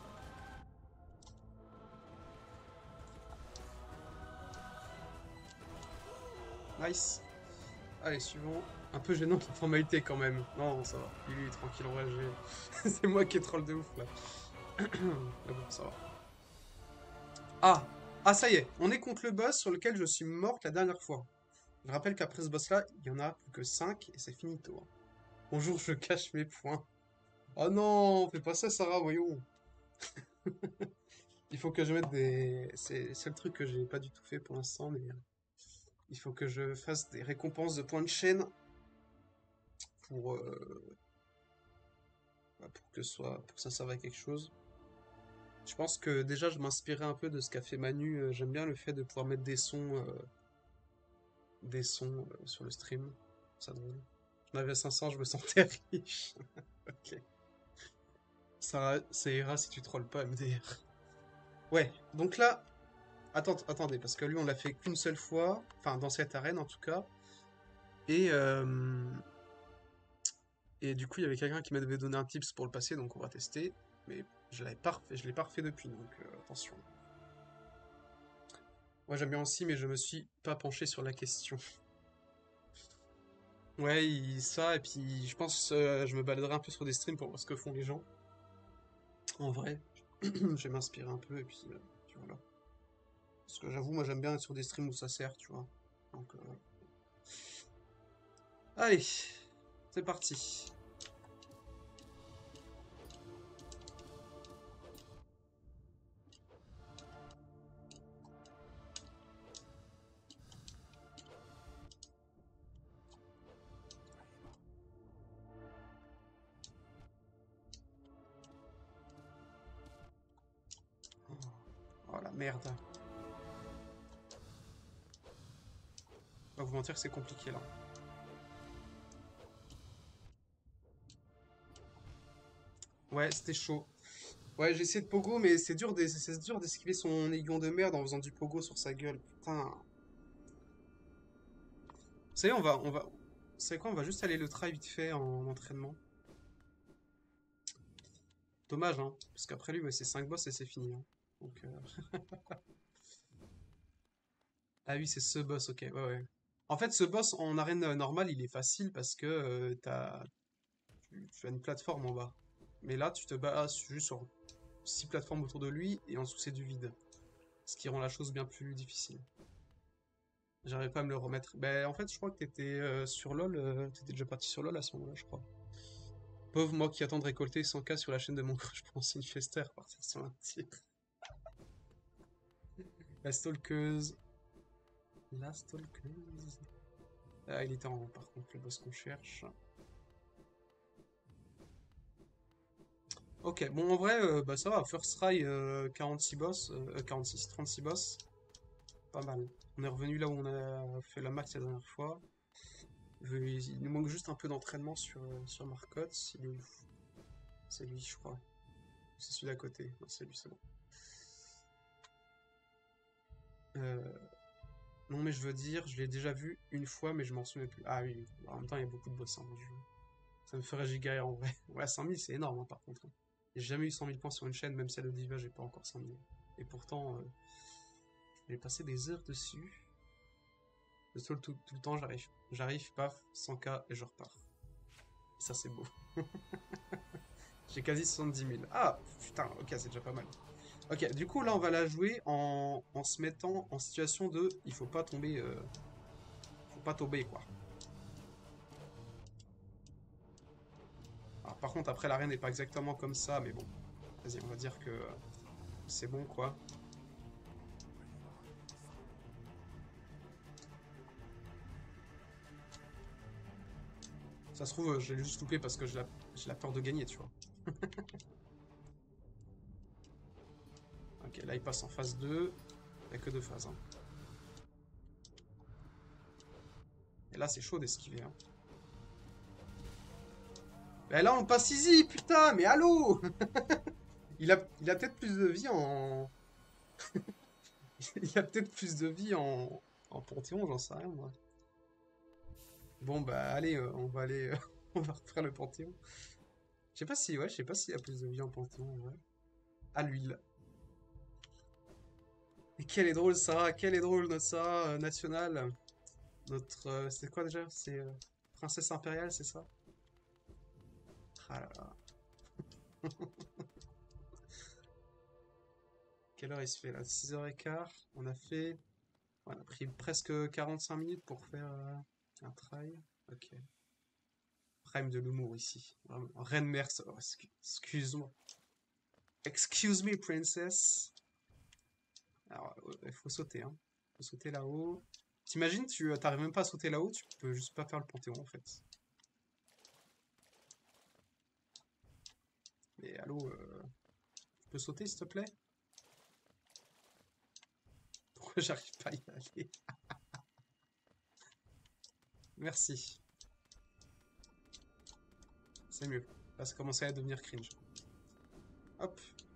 Nice. Allez, suivant. Un peu gênant la formalité quand même. Non, ça va. Lui, tranquille, en vrai, j'ai... c'est moi qui ai troll de ouf, là. Mais bon, ça va. Ah! Ah, ça y est. On est contre le boss sur lequel je suis morte la dernière fois. Je rappelle qu'après ce boss-là, il y en a plus que cinq et c'est finito. Hein. Bonjour, je cache mes points. Oh non, fais pas ça, Sarah, voyons. Il faut que je mette des... C'est c'est le truc que j'ai pas du tout fait pour l'instant, mais... euh, Il faut que je fasse des récompenses de points de chaîne pour, euh, bah, pour que, ce soit, pour que ça serve à quelque chose. Je pense que déjà, je m'inspirais un peu de ce qu'a fait Manu. Euh, J'aime bien le fait de pouvoir mettre des sons, euh, des sons euh, sur le stream. Ça drôle. J'en avais cinq cents, je me sentais riche. Ok. Ça, ça ira si tu trolles pas M D R. Ouais, donc là, attends, attendez, parce que lui, on l'a fait qu'une seule fois, enfin, dans cette arène en tout cas. Et, euh, et du coup, il y avait quelqu'un qui m'avait donné un tips pour le passer, donc on va tester. Mais je l'avais pas refait, je l'ai pas refait depuis, donc euh, attention. Moi, j'aime bien aussi, mais je me suis pas penché sur la question. Ouais, il- ça, et puis je pense euh, je me baladerai un peu sur des streams pour voir ce que font les gens. En vrai, je vais m'inspirer un peu, et puis, euh, puis voilà. Parce que j'avoue, moi j'aime bien être sur des streams où ça sert, tu vois. Donc, euh, allez, c'est parti. Merde. On va vous mentir que c'est compliqué là. Ouais, c'était chaud. Ouais, j'ai essayé de pogo, mais c'est dur d'es- c'est dur d'esquiver son aiguillon de merde en faisant du pogo sur sa gueule. Putain. Vous savez, on va, on va, vous savez quoi, on va juste aller le try vite fait en entraînement. Dommage, hein, parce qu'après lui, ouais, c'est cinq boss et c'est fini, hein. Donc, euh, ah oui, c'est ce boss, ok, ouais, ouais. En fait, ce boss en arène euh, normale, il est facile parce que euh, t'as, tu, tu as une plateforme en bas. Mais là, tu te bats juste sur six plateformes autour de lui et en dessous, c'est du vide. Ce qui rend la chose bien plus difficile. J'arrive pas à me le remettre. Ben, en fait, je crois que t'étais euh, sur LoL, euh, t'étais déjà parti sur LoL à ce moment-là, je crois. Pauvre moi qui attends de récolter cent k sur la chaîne de mon crush pour lancer une Fester, partir sur un tir. La stalkeuse. La stalkeuse. Ah, il était en haut, par contre, le boss qu'on cherche. Ok, bon, en vrai, euh, bah ça va. First try, euh, quarante-six boss. Euh, quarante-six, trente-six boss. Pas mal. On est revenu là où on a fait la max la dernière fois. Euh, Il nous manque juste un peu d'entraînement sur, euh, sur Marcotte. Il est où? C'est lui, je crois. C'est celui d'à côté. Non, c'est lui, c'est bon. Euh, non, mais je veux dire, je l'ai déjà vu une fois, mais je m'en souviens plus. Ah oui, en même temps, il y a beaucoup de boss hein, dans le jeu. Ça me ferait giga en vrai. Ouais, cent mille, c'est énorme, hein, par contre, hein. J'ai jamais eu cent mille points sur une chaîne, même celle de Diva, j'ai pas encore cent mille. Et pourtant, euh, j'ai passé des heures dessus. Le seul tout, tout le temps, j'arrive. J'arrive, paf, cent k et je repars. Ça, c'est beau. J'ai quasi soixante-dix mille. Ah, putain, ok, c'est déjà pas mal. Ok, du coup, là, on va la jouer en, en se mettant en situation de... Il faut pas tomber... euh, faut pas tomber, quoi. Alors, par contre, après, l'arène n'est pas exactement comme ça, mais bon. Vas-y, on va dire que euh, c'est bon, quoi. Ça se trouve, euh, je l'ai juste loupé parce que j'ai la, j'ai la peur de gagner, tu vois. Ok, là, il passe en phase deux. Il n'y a que deux phases, hein. Et là, c'est chaud d'esquiver, hein. Mais là, on passe easy, putain, mais allô. Il a, il a peut-être plus de vie en... Il a peut-être plus de vie en, en Panthéon, j'en sais rien, moi. Bon, bah, allez, euh, on va aller... euh, on va refaire le Panthéon. Je sais pas si, ouais, je sais pas s'il y a plus de vie en Panthéon, ouais. À l'huile. Et quelle est drôle, Sarah, quelle est drôle, notre Sarah euh, nationale. Notre... euh, c'est quoi, déjà? C'est euh, Princesse impériale, c'est ça? Ah là là. Quelle heure il se fait, là? six heures quinze. On a fait... On a pris presque quarante-cinq minutes pour faire euh, un trail. Ok. Prime de l'humour ici. Vraiment. Reine mère, ça- oh, excu- excuse-moi. Excuse me, princess. Alors, euh, il faut sauter, hein. Faut sauter là-haut. T'imagines, tu euh, t'arrives même pas à sauter là-haut, tu peux juste pas faire le Panthéon, en fait. Mais allô, euh, tu peux sauter, s'il te plaît? Pourquoi j'arrive pas à y aller? Merci. C'est mieux. Là, ça commençait à devenir cringe. Hop.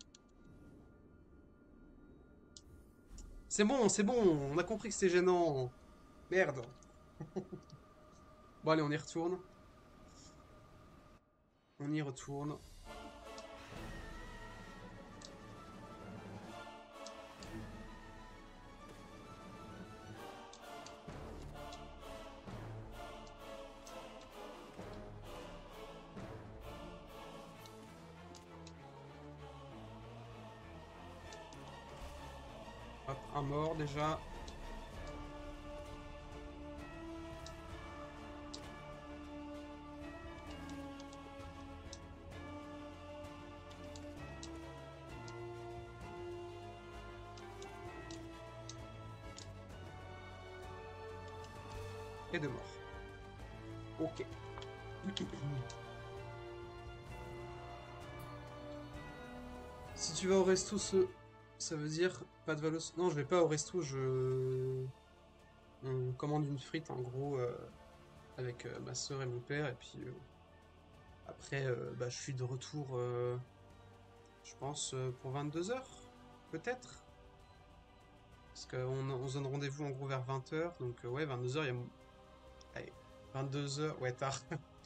C'est bon, c'est bon, on a compris que c'était gênant. Merde. Bon, allez, on y retourne. On y retourne. Hop, un mort déjà. Et deux morts. Ok. Si tu vas au resto ce Ça veut dire pas de Valos. Non, je vais pas au resto, je. On commande une frite en gros euh, avec euh, ma soeur et mon père, et puis euh, après, euh, bah, je suis de retour, euh, je pense, euh, pour vingt-deux heures, peut-être. Parce qu'on on se donne rendez-vous en gros vers vingt heures, donc euh, ouais, vingt-deux heures, il y a. Allez, vingt-deux heures, ouais, tard.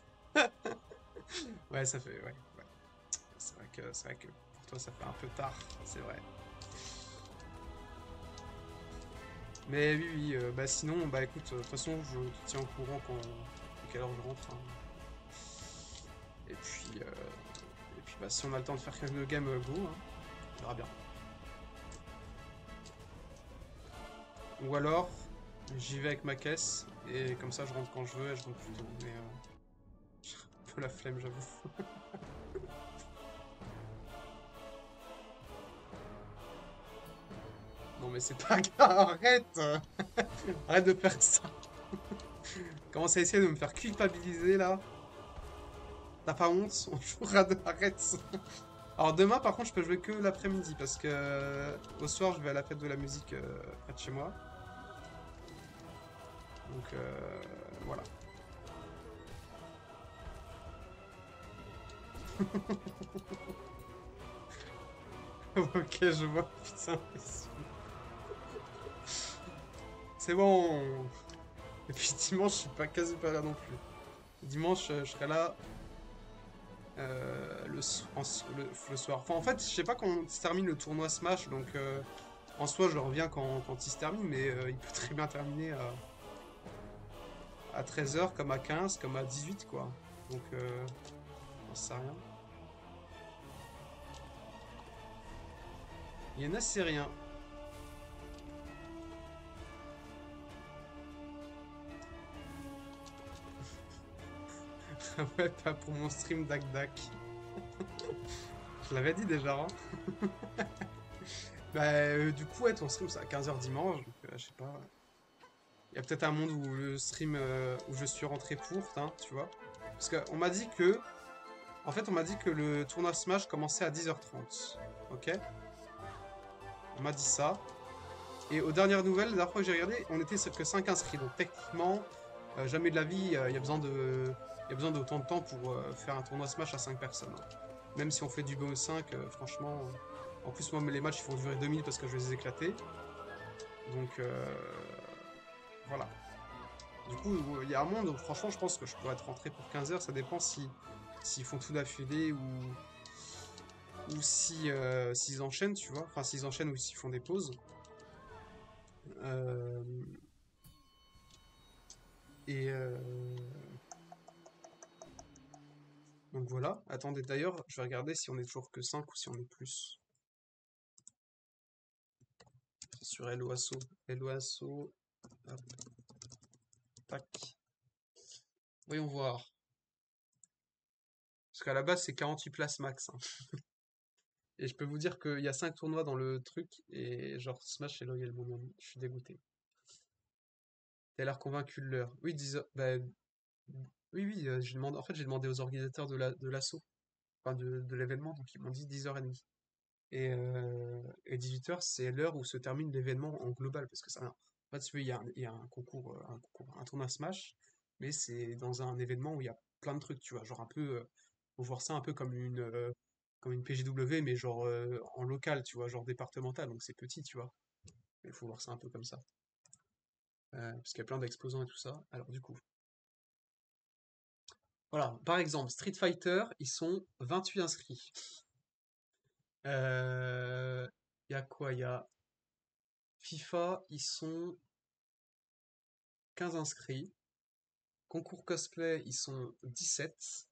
Ouais, ça fait. Ouais, ouais. C'est vrai que, c'est vrai que pour toi, ça fait un peu tard, c'est vrai. Mais oui, oui, euh, bah sinon, bah écoute, euh, de toute façon, je te tiens au courant quand, à quelle heure je rentre, hein. Et puis, euh, et puis bah, si on a le temps de faire quelques games, euh, go, hein, on verra bien. Ou alors, j'y vais avec ma caisse, et comme ça, je rentre quand je veux, et je rentre plus tôt. Mais euh, j'ai un peu la flemme, j'avoue. Non, mais c'est pas grave, arrête! Arrête de faire ça! Commence à essayer de me faire culpabiliser là. T'as pas honte? On jouera de... Arrête! Alors demain, par contre, je peux jouer que l'après-midi parce que euh, au soir, je vais à la fête de la musique euh, près de chez moi. Donc euh, voilà. Ok, je vois. Putain, c'est bon. Et puis dimanche, je suis pas quasi pas là non plus. Dimanche, euh, je serai là euh, le, so- en so- le, le soir. Enfin, en fait, je sais pas quand se termine le tournoi Smash, donc euh, en soi, je reviens quand, quand il se termine, mais euh, il peut très bien terminer à, à treize heures, comme à quinze, comme à dix-huit, quoi. Donc, euh, j'en sais rien. Il y en a, c'est rien. Ouais, pas pour mon stream Dak Dak. Je l'avais dit déjà, hein. Bah, euh, du coup, ouais, ton stream, c'est à quinze heures dimanche, donc euh, je sais pas. Il y a peut-être un monde où le stream, euh, où je suis rentré pour, hein, tu vois. Parce qu'on m'a dit que, en fait, on m'a dit que le tournoi Smash commençait à dix heures trente. Ok? On m'a dit ça. Et aux dernières nouvelles, la dernière fois que j'ai regardé, on était que cinq inscrits. Donc techniquement, euh, jamais de la vie, euh, il y a besoin de, il y a besoin d'autant de temps pour euh, faire un tournoi Smash à cinq personnes, hein. Même si on fait du B O cinq, euh, franchement. euh, En plus, moi, les matchs, ils font durer deux minutes parce que je vais les éclater. Donc, euh, voilà. Du coup, il y a un monde où, franchement, je pense que je pourrais être rentré pour quinze heures. Ça dépend si s'ils font tout d'affilée ou, ou si euh, s'ils enchaînent, tu vois. Enfin, s'ils enchaînent ou s'ils font des pauses. Euh, et euh, donc voilà. Attendez, d'ailleurs, je vais regarder si on est toujours que cinq ou si on est plus. Sur Eloasso. Eloasso. Hop, tac. Voyons voir. Parce qu'à la base, c'est quarante-huit places max, hein. Et je peux vous dire qu'il y a cinq tournois dans le truc, et genre Smash est loyal mon ami. Je suis dégoûté. T'as l'air convaincu de l'heure. Oui, dix heures. Bah, oui, oui, euh, j'ai demandé... en fait, j'ai demandé aux organisateurs de la... de l'assaut, enfin de, de l'événement, donc ils m'ont dit dix heures trente. Et, euh, et dix-huit heures, c'est l'heure où se termine l'événement en global, parce que ça. En fait, si tu veux, il y a un, il y a un concours, euh, un concours, un tournoi Smash, mais c'est dans un événement où il y a plein de trucs, tu vois, genre un peu. Euh, faut voir ça un peu comme une. Euh, comme une P G W, mais genre euh, en local, tu vois, genre départemental, donc c'est petit, tu vois. Mais il faut voir ça un peu comme ça. Euh, parce qu'il y a plein d'exposants et tout ça. Alors du coup, voilà, par exemple, Street Fighter, ils sont vingt-huit inscrits. Euh, Il y a quoi? Il y a FIFA, ils sont quinze inscrits. Concours cosplay, ils sont dix-sept.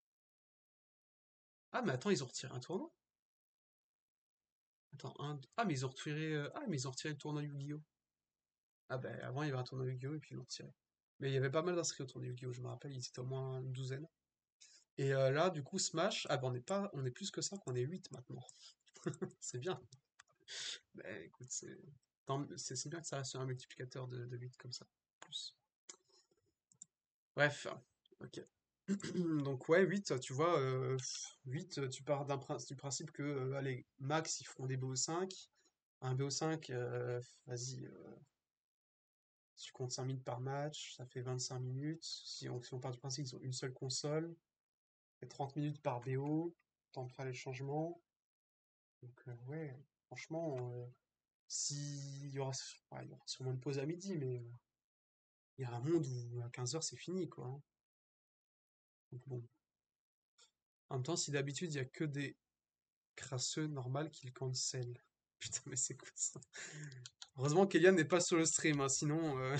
Ah, mais attends, ils ont retiré un tournoi? Attends, un... Ah, mais ils ont retiré... euh, Ah, mais ils ont retiré le tournoi Yu-Gi-Oh! Ah, ben, avant, il y avait un tournoi Yu-Gi-Oh! Et puis ils l'ont retiré. Mais il y avait pas mal d'inscrits au tournoi Yu-Gi-Oh! Je me rappelle, ils étaient au moins une douzaine. Et euh, là, du coup, Smash, ah ben, on est pas... on est plus que cinq, on est huit maintenant. C'est bien. Ben, écoute, c'est... tant- C'est c'est bien que ça reste un multiplicateur de, de huit comme ça. Plus. Bref, ok. Donc ouais, huit, tu vois, euh, huit, tu pars d'un prin- du principe que, euh, allez, max, ils feront des B O cinq. Un B O cinq, euh, vas-y, euh, si tu comptes cinq minutes par match, ça fait vingt-cinq minutes. Si on, si on part du principe qu'ils ont une seule console, ça fait trente minutes par B O, temps de faire les changements. Donc euh, ouais, franchement, euh, si, il y aura, ouais, il y aura sûrement une pause à midi, mais euh, il y a un monde où à quinze heures c'est fini, quoi, hein. Donc bon. En même temps, si d'habitude il y a que des crasseux normales qui le cancel. Putain, mais c'est quoi ça? Heureusement qu'Eliane n'est pas sur le stream, hein, sinon... euh,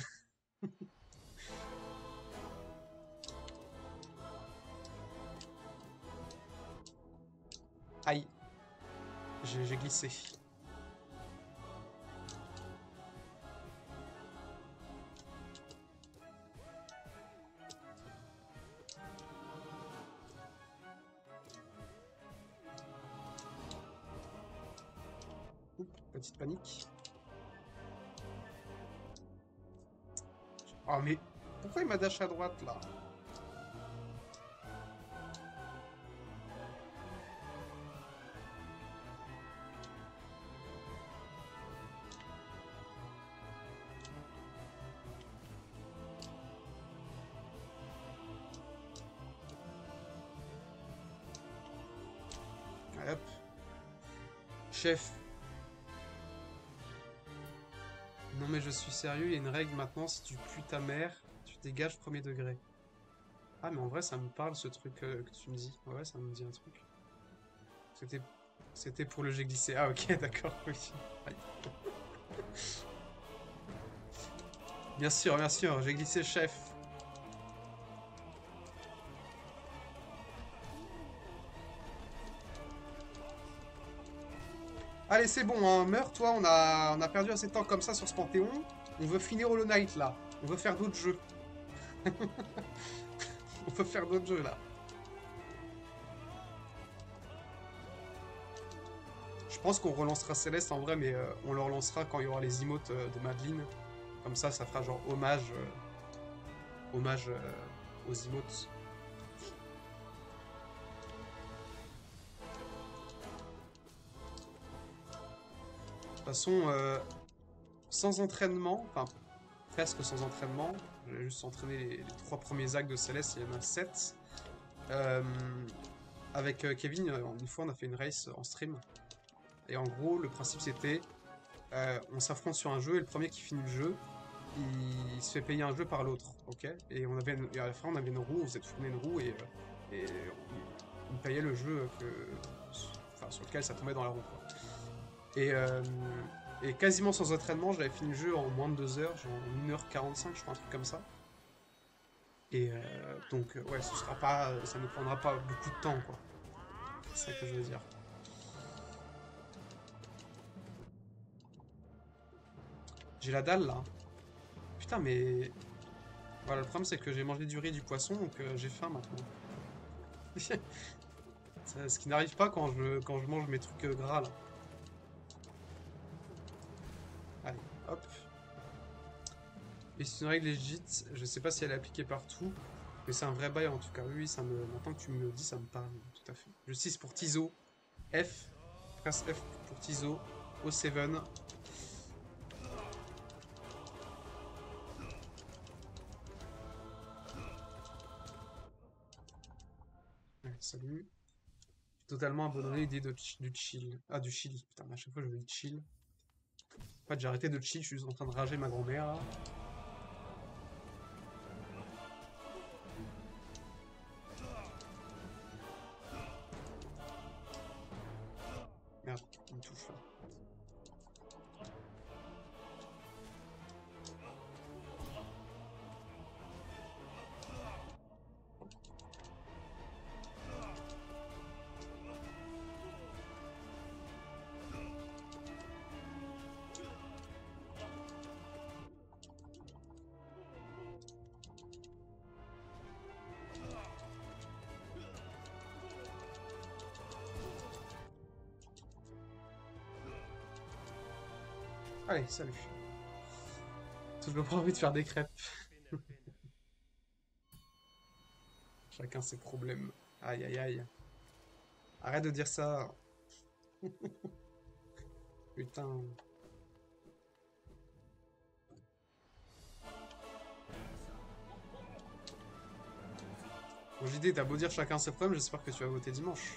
Aïe, j'ai j'ai glissé. Oups, petite panique. Oh mais pourquoi il m'a dash à droite là? Allez, hop. Chef. Non mais je suis sérieux, il y a une règle maintenant, si tu pues ta mère, tu dégages premier degré. Ah mais en vrai ça me parle ce truc euh, que tu me dis. Ouais ça me dit un truc. C'était c'était pour le jet glissé. Ah ok d'accord, oui. Aïe. Bien sûr, bien sûr, j'ai glissé chef. Allez c'est bon, hein, meurs toi, on a, on a perdu assez de temps comme ça sur ce panthéon. On veut finir Hollow Knight là. On veut faire d'autres jeux. On peut faire d'autres jeux là. Je pense qu'on relancera Céleste en vrai, mais euh, on le relancera quand il y aura les emotes euh, de Madeline. Comme ça, ça fera genre hommage, euh, hommage euh, aux emotes. De toute façon, euh, sans entraînement, enfin presque sans entraînement, j'ai juste entraîné les, les trois premiers actes de Céleste, il y en a sept. Euh, avec euh, Kevin, euh, une fois on a fait une race en stream. Et en gros, le principe c'était, euh, on s'affronte sur un jeu et le premier qui finit le jeu, il se fait payer un jeu par l'autre, ok? Et, on avait une- et à la fin, on avait une roue, on faisait tourner une roue et, euh, et on, on payait le jeu que, enfin, sur lequel ça tombait dans la roue, quoi. Et, euh, et quasiment sans entraînement, j'avais fini le jeu en moins de deux heures, genre en une heure quarante-cinq, je crois, un truc comme ça. Et euh, donc, euh, ouais, ce sera pas, ça ne prendra pas beaucoup de temps, quoi. C'est ça que je veux dire. J'ai la dalle, là. Putain, mais... Voilà, le problème, c'est que j'ai mangé du riz et du poisson, donc euh, j'ai faim maintenant. Ça- Ce qui n'arrive pas quand je, quand je mange mes trucs euh, gras là. Allez, hop. Et c'est une règle légite, je sais pas si elle est appliquée partout, mais c'est un vrai bail en tout cas. Oui, oui, ça me, maintenant que tu me le dis, ça me parle, tout à fait. Justice pour Tizo, F, presse F pour Tizo, O sept. Ouais, salut. J'ai totalement abandonné l'idée de ch- du chill. Ah, du chill, putain, à chaque fois je veux dire chill. En fait, j'ai arrêté de chill, je suis juste en train de rager ma grand-mère là. Merde, il me touche là. Allez, salut. Toujours pas envie de faire des crêpes. Chacun ses problèmes. Aïe aïe aïe. Arrête de dire ça. Putain. Bon, J D, t'as beau dire chacun ses problèmes, j'espère que tu vas voter dimanche.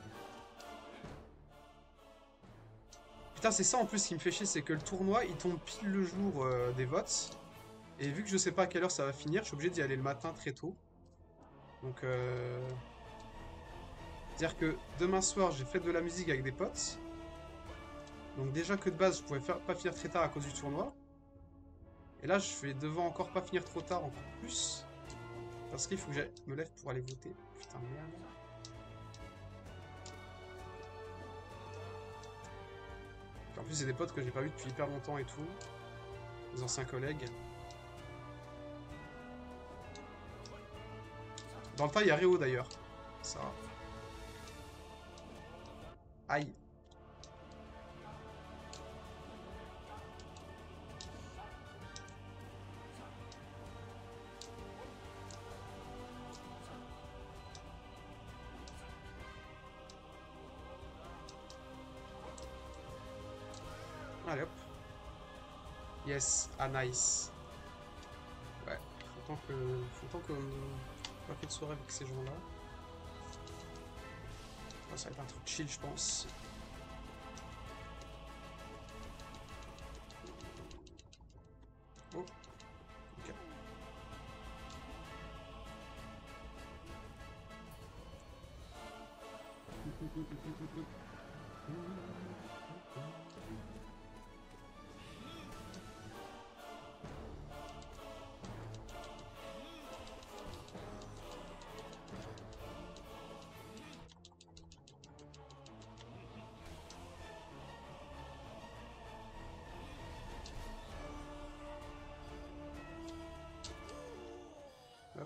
Putain, c'est ça en plus qui me fait chier, c'est que le tournoi, il tombe pile le jour euh, des votes. Et vu que je sais pas à quelle heure ça va finir, je suis obligé d'y aller le matin très tôt. Donc, euh... c'est-à-dire que demain soir, j'ai fait de la musique avec des potes. Donc déjà que de base, je pouvais faire, pas finir très tard à cause du tournoi. Et là, je vais devoir encore pas finir trop tard, encore plus. Parce qu'il faut que je me lève pour aller voter. Putain, merde. En plus, c'est des potes que j'ai pas vus depuis hyper longtemps et tout. Des anciens collègues. Dans le tas, il y a Réo d'ailleurs. Ça. Aïe. Allez hop. Yes, ah nice. Ouais, faut tant que. Faut tant qu'on pas fait de soirée avec ces gens-là. Ouais, ça va être un truc chill, je pense. Oh, ok. Hop.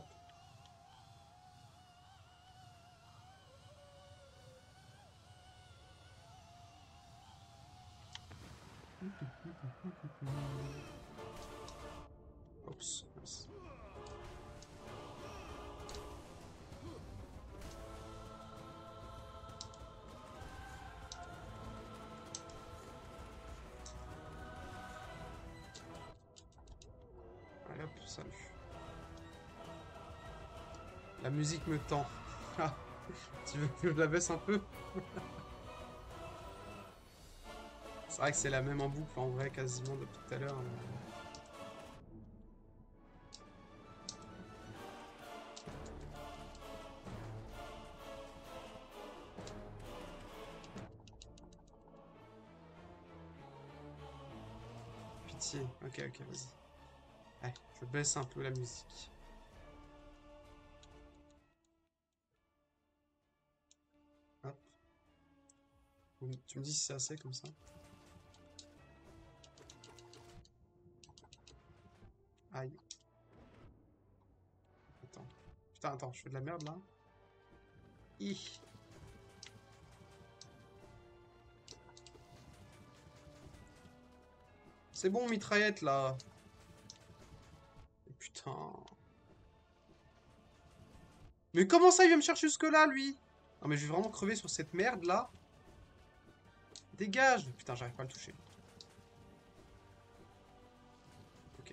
Oups. Mince. Allez hop, salut. La musique me tend. Ah, tu veux que je la baisse un peu? C'est vrai que c'est la même en boucle en vrai quasiment depuis tout à l'heure. Pitié. Ok, ok, vas-y. Allez, je baisse un peu la musique. Hop. Tu me dis si c'est assez comme ça? Aïe. Attends. Putain, attends, je fais de la merde là. Hi. C'est bon, mitraillette là. Putain. Mais comment ça, il vient me chercher jusque-là, lui? Non, mais je vais vraiment crever sur cette merde là. Dégage! Putain, j'arrive pas à le toucher. Ok.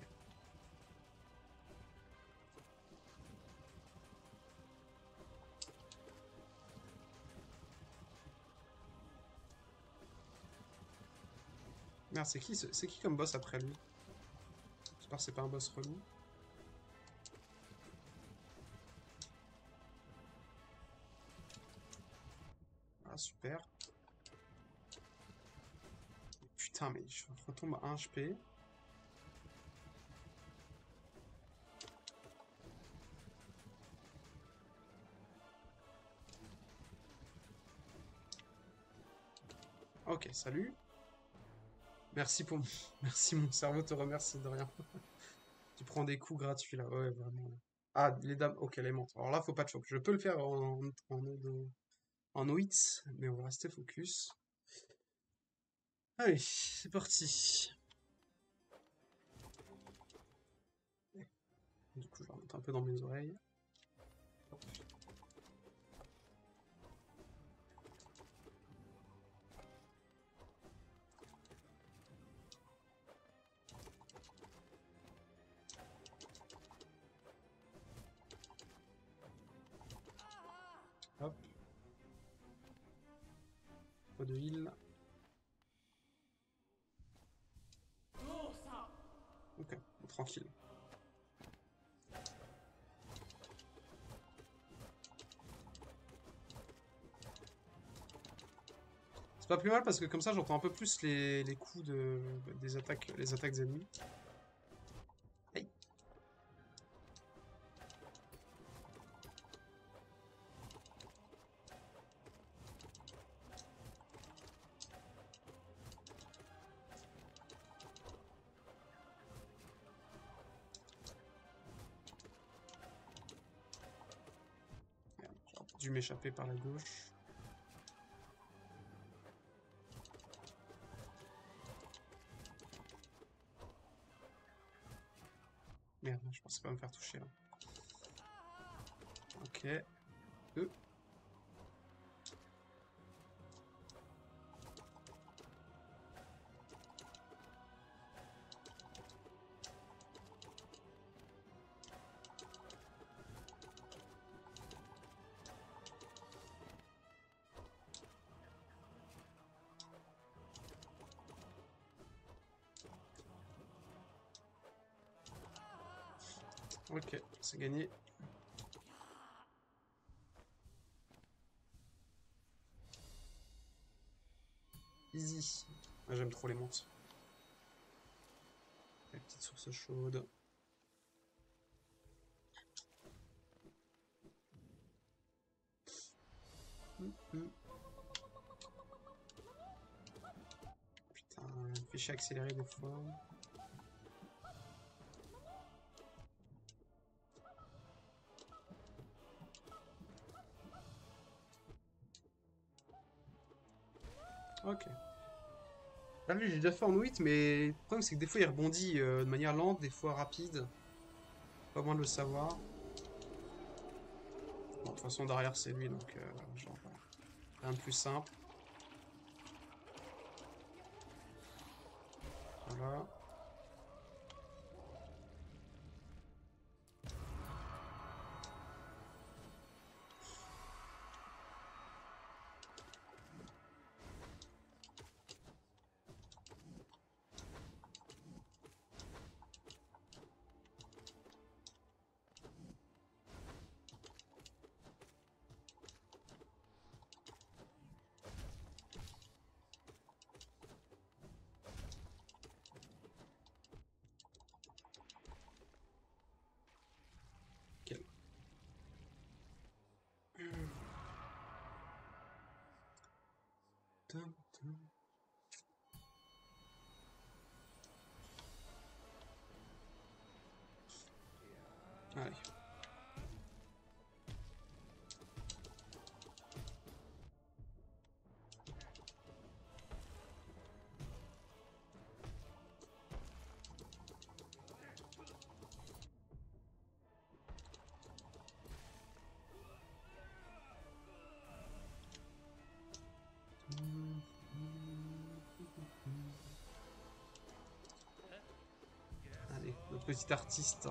Merde, c'est qui, c'est qui comme boss après lui? J'espère que c'est pas un boss relou. Ah, super. Putain, mais je retombe à un H P. Ok, salut. Merci pour... Merci, mon cerveau te remercie de rien. Tu prends des coups gratuits là, ouais, vraiment. Ah, les dames, ok, les montres. Alors là, faut pas de choc. Je peux le faire en, en, en, en O X, mais on va rester focus. Allez, c'est parti. Du coup, je vais remonter un peu dans mes oreilles. Pas de heal. Ok, bon, tranquille. C'est pas plus mal parce que comme ça j'entends un peu plus les, les coups de, des attaques, les attaques ennemies. Aïe. Merde, j'aurais dû m'échapper par la gauche. Merde, je pensais pas me faire toucher là. Ok. Deux. Ok, c'est gagné. Easy. Ah, j'aime trop les montes. La petite source chaude. Hum, hum. Putain, il me fait chier accélérer des fois. Ok. Là, lui, j'ai déjà fait en huit, mais le problème, c'est que des fois, il rebondit euh, de manière lente, des fois rapide. Pas moins de le savoir. Bon, de toute façon, derrière, c'est lui, donc euh, genre, euh, rien de plus simple. Voilà. Ok. Tum, tum. Allez. Allez, notre petit artiste.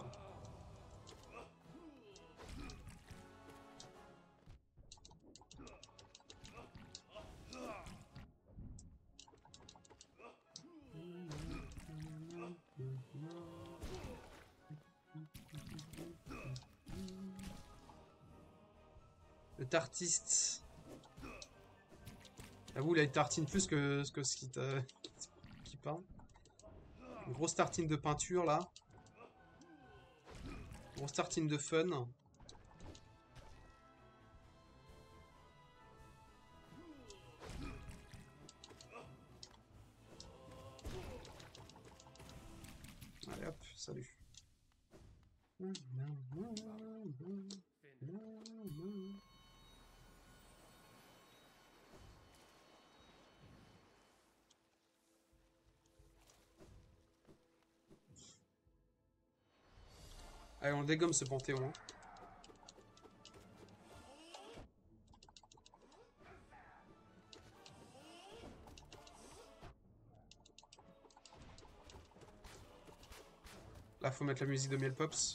Le tartiste. J'avoue, il a une tartine plus que, que ce qui t'a- qui peint. Une grosse tartine de peinture là. Grosse tartine de fun. Allez hop, salut. Allez, on dégomme ce panthéon. Hein. Là, faut mettre la musique de Miel Pops.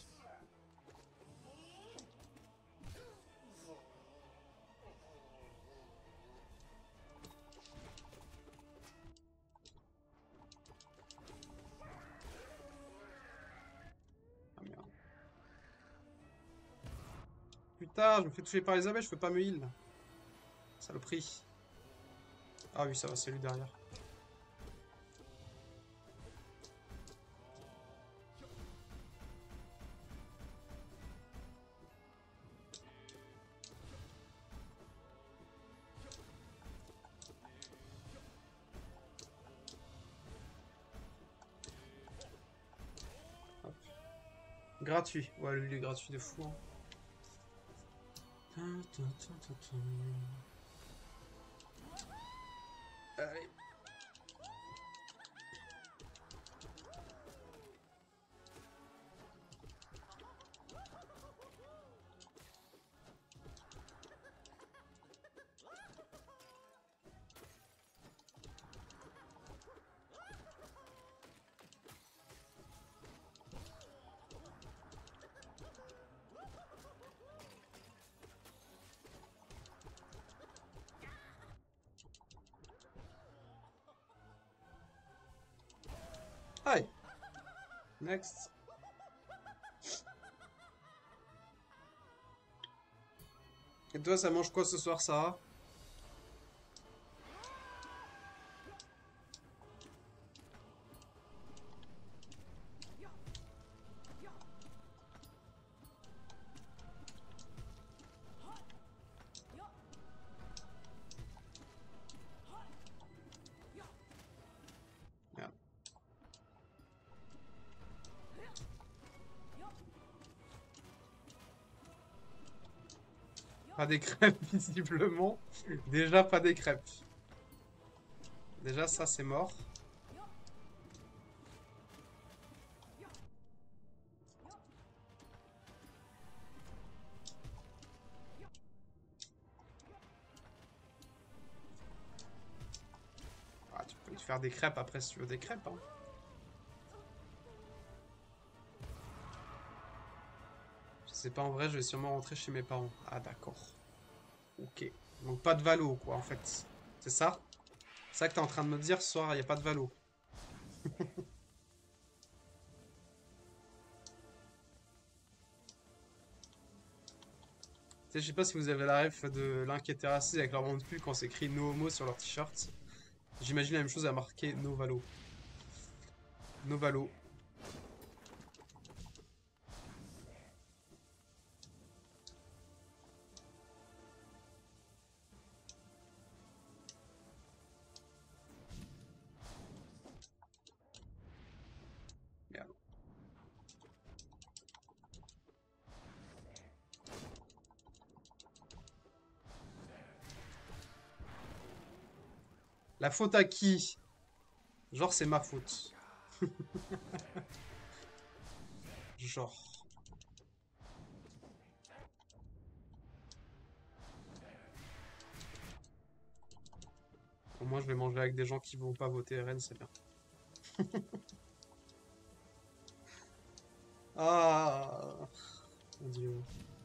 Putain, je me fais toucher par les abeilles, je peux pas me heal. Saloperie. Ah oui, ça va, c'est lui derrière. Hop. Gratuit. Ouais, lui, il est gratuit de fou. Hein. Allez. Aïe. Next. Et toi, ça mange quoi ce soir, Sarah? Merde. Pas des crêpes, visiblement. Déjà, pas des crêpes. Déjà, ça, c'est mort. Ah, tu peux te faire des crêpes après si tu veux des crêpes, hein. Je sais pas, en vrai, je vais sûrement rentrer chez mes parents. Ah, d'accord. Ok. Donc, pas de valo, quoi, en fait. C'est ça? C'est ça que t'es en train de me dire ce soir, il n'y a pas de valo. Tu sais, je sais pas si vous avez la ref de l'un qui était raciste avec leur nom de cul quand c'est écrit No Homo sur leur t-shirt. J'imagine la même chose à marquer No Valo. No Valo. Merde. La faute à qui? Genre, c'est ma faute. Genre. Au moins, je vais manger avec des gens qui vont pas voter R N, c'est bien. Ah, mon Dieu.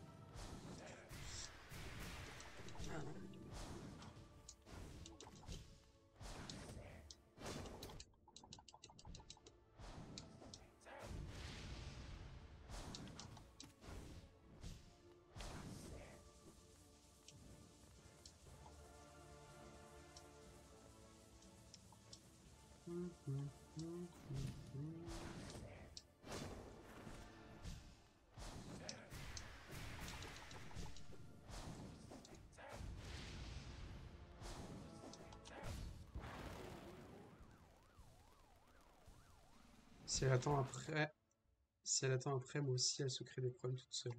Si elle attend après, si elle attend après, moi aussi, elle se crée des problèmes toute seule.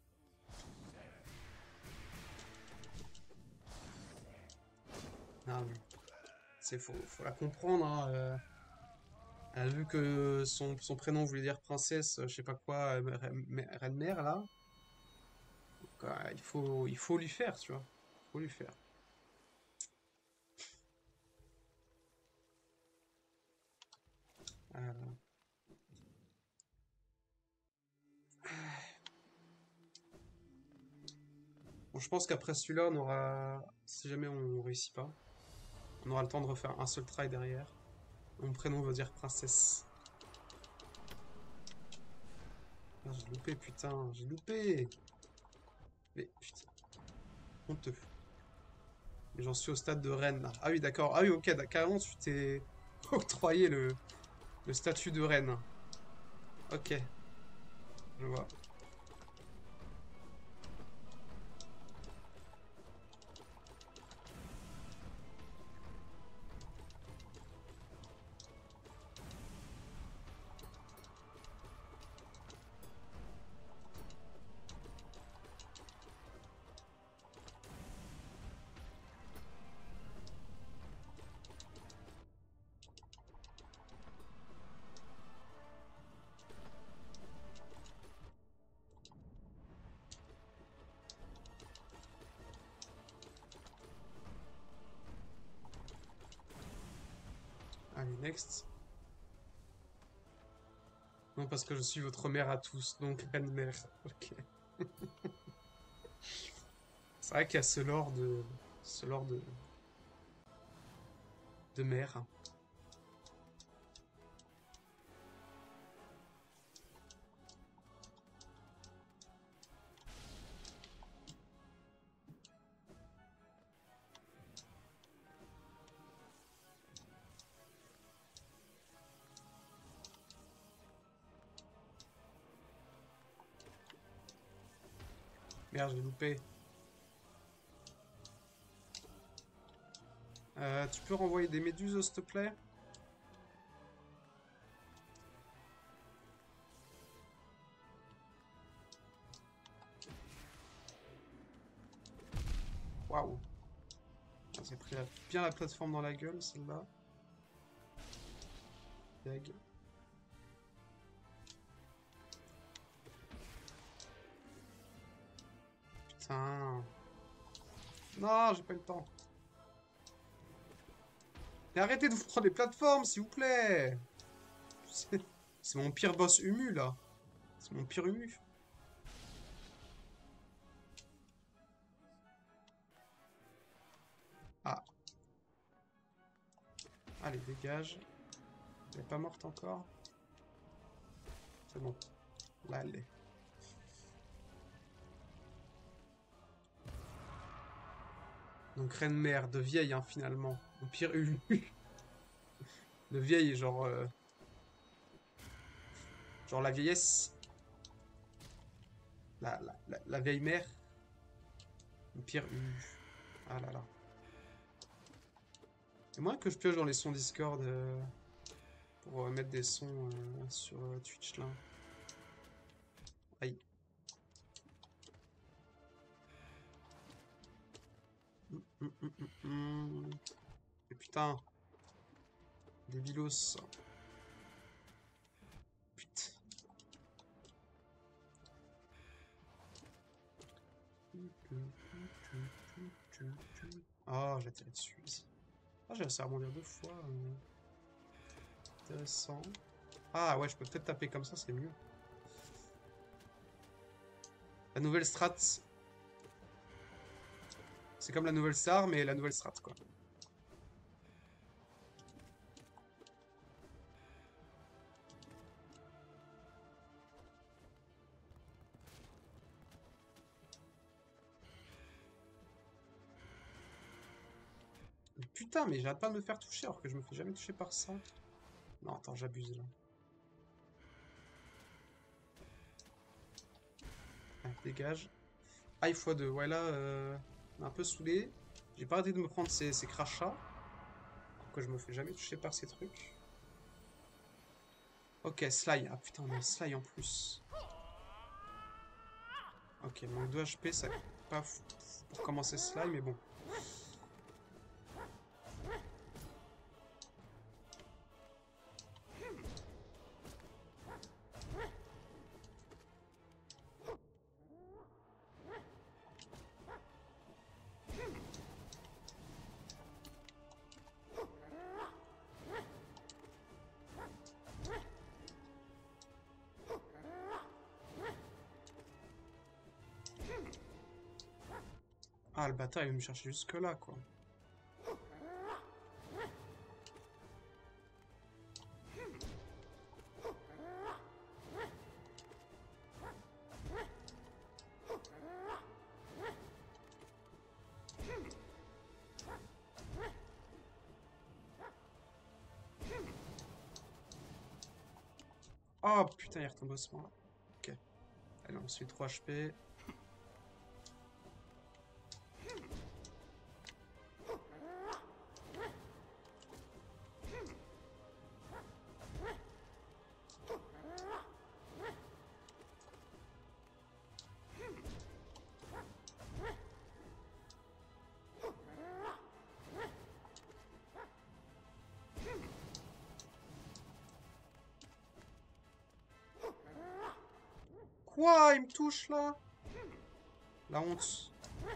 Ah, mais c'est faut, faut la comprendre, hein, euh, elle a vu que son, son prénom voulait dire princesse, euh, je sais pas quoi, euh, reine reine mère là. Donc, euh, il faut, il faut lui faire, tu vois. Il faut lui faire. Euh, Bon, je pense qu'après celui-là, on aura, si jamais on réussit pas, on aura le temps de refaire un seul try derrière. Mon prénom veut dire princesse. Ah, j'ai loupé, putain, j'ai loupé. Mais putain, honteux. Mais j'en suis au stade de reine là. Ah oui, d'accord. Ah oui, ok, d'accord. Carrément, tu t'es octroyé le, le statut de reine. Ok, je vois. Allez, next. Non, parce que je suis votre mère à tous, donc reine-mère. Ok. C'est vrai qu'il y a ce lore de... ce lore de... de mère. Merde, j'ai loupé. Euh, tu peux renvoyer des méduses, s'il te plaît? Waouh. Ah, j'ai pris la- bien la plateforme dans la gueule, celle-là. Deg. Putain. Non, j'ai pas eu le temps. Mais arrêtez de vous prendre des plateformes, s'il vous plaît. C'est c'est mon pire boss humu, là. C'est mon pire humu. Ah. Allez, dégage. Elle est pas morte encore. C'est bon. Là, elle est. Donc, reine-mère, de vieille, hein, finalement. Mon pire humu. De vieille, genre... euh, genre la vieillesse. La, la, la, la vieille mère. Mon pire humu. Ah là là. Et moi que je pioche dans les sons Discord euh, pour euh, mettre des sons euh, sur euh, Twitch là. Aïe. Hum, hum, hum, hum, hum. Et putain, débilos. Putain. Oh, j'ai atterri dessus. Ici. Ah, j'ai réussi à rebondir deux fois. euh, Intéressant. Ah ouais, je peux peut-être taper comme ça, c'est mieux. La nouvelle strat, c'est comme la nouvelle star, mais la nouvelle strat quoi. Mais putain, mais j'arrête pas de me faire toucher alors que je me fais jamais toucher par ça. Non, attends, j'abuse là. Ouais, dégage. Ah, il faut deux. Ouais, là, euh, on est un peu saoulé. J'ai pas arrêté de me prendre ces, ces crachats. Alors que je me fais jamais toucher par ces trucs. Ok, Sly. Ah putain, on a un Sly en plus. Ok, donc deux H P, ça pas fou pour commencer Sly, mais bon. Ah, le bâtard, il va me chercher jusque là, quoi. Oh putain, il retombe osement là. Ok. Allez, on se fait trois H P. Quoi? Il me touche là? La honte.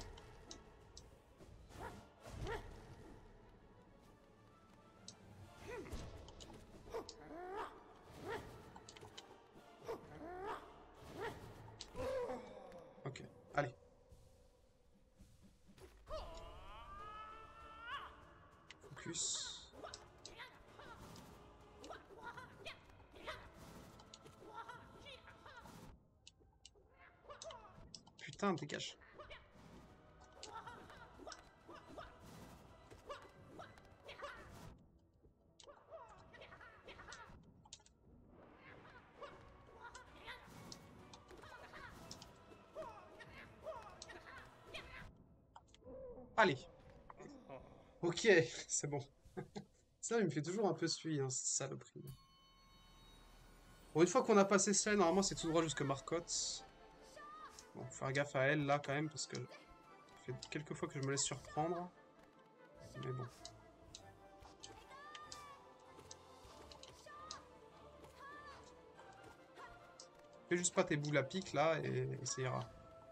Ok, allez. Focus. Putain, dégage. Allez. Ok, c'est bon. Ça, il me fait toujours un peu suer, hein, cette saloperie. Bon, une fois qu'on a passé celle, normalement, c'est tout droit jusque Marcotte. Bon, faut faire gaffe à elle, là, quand même, parce que ça fait quelques fois que je me laisse surprendre. Mais bon. Fais juste pas tes boules à pic, là, et, et ça ira.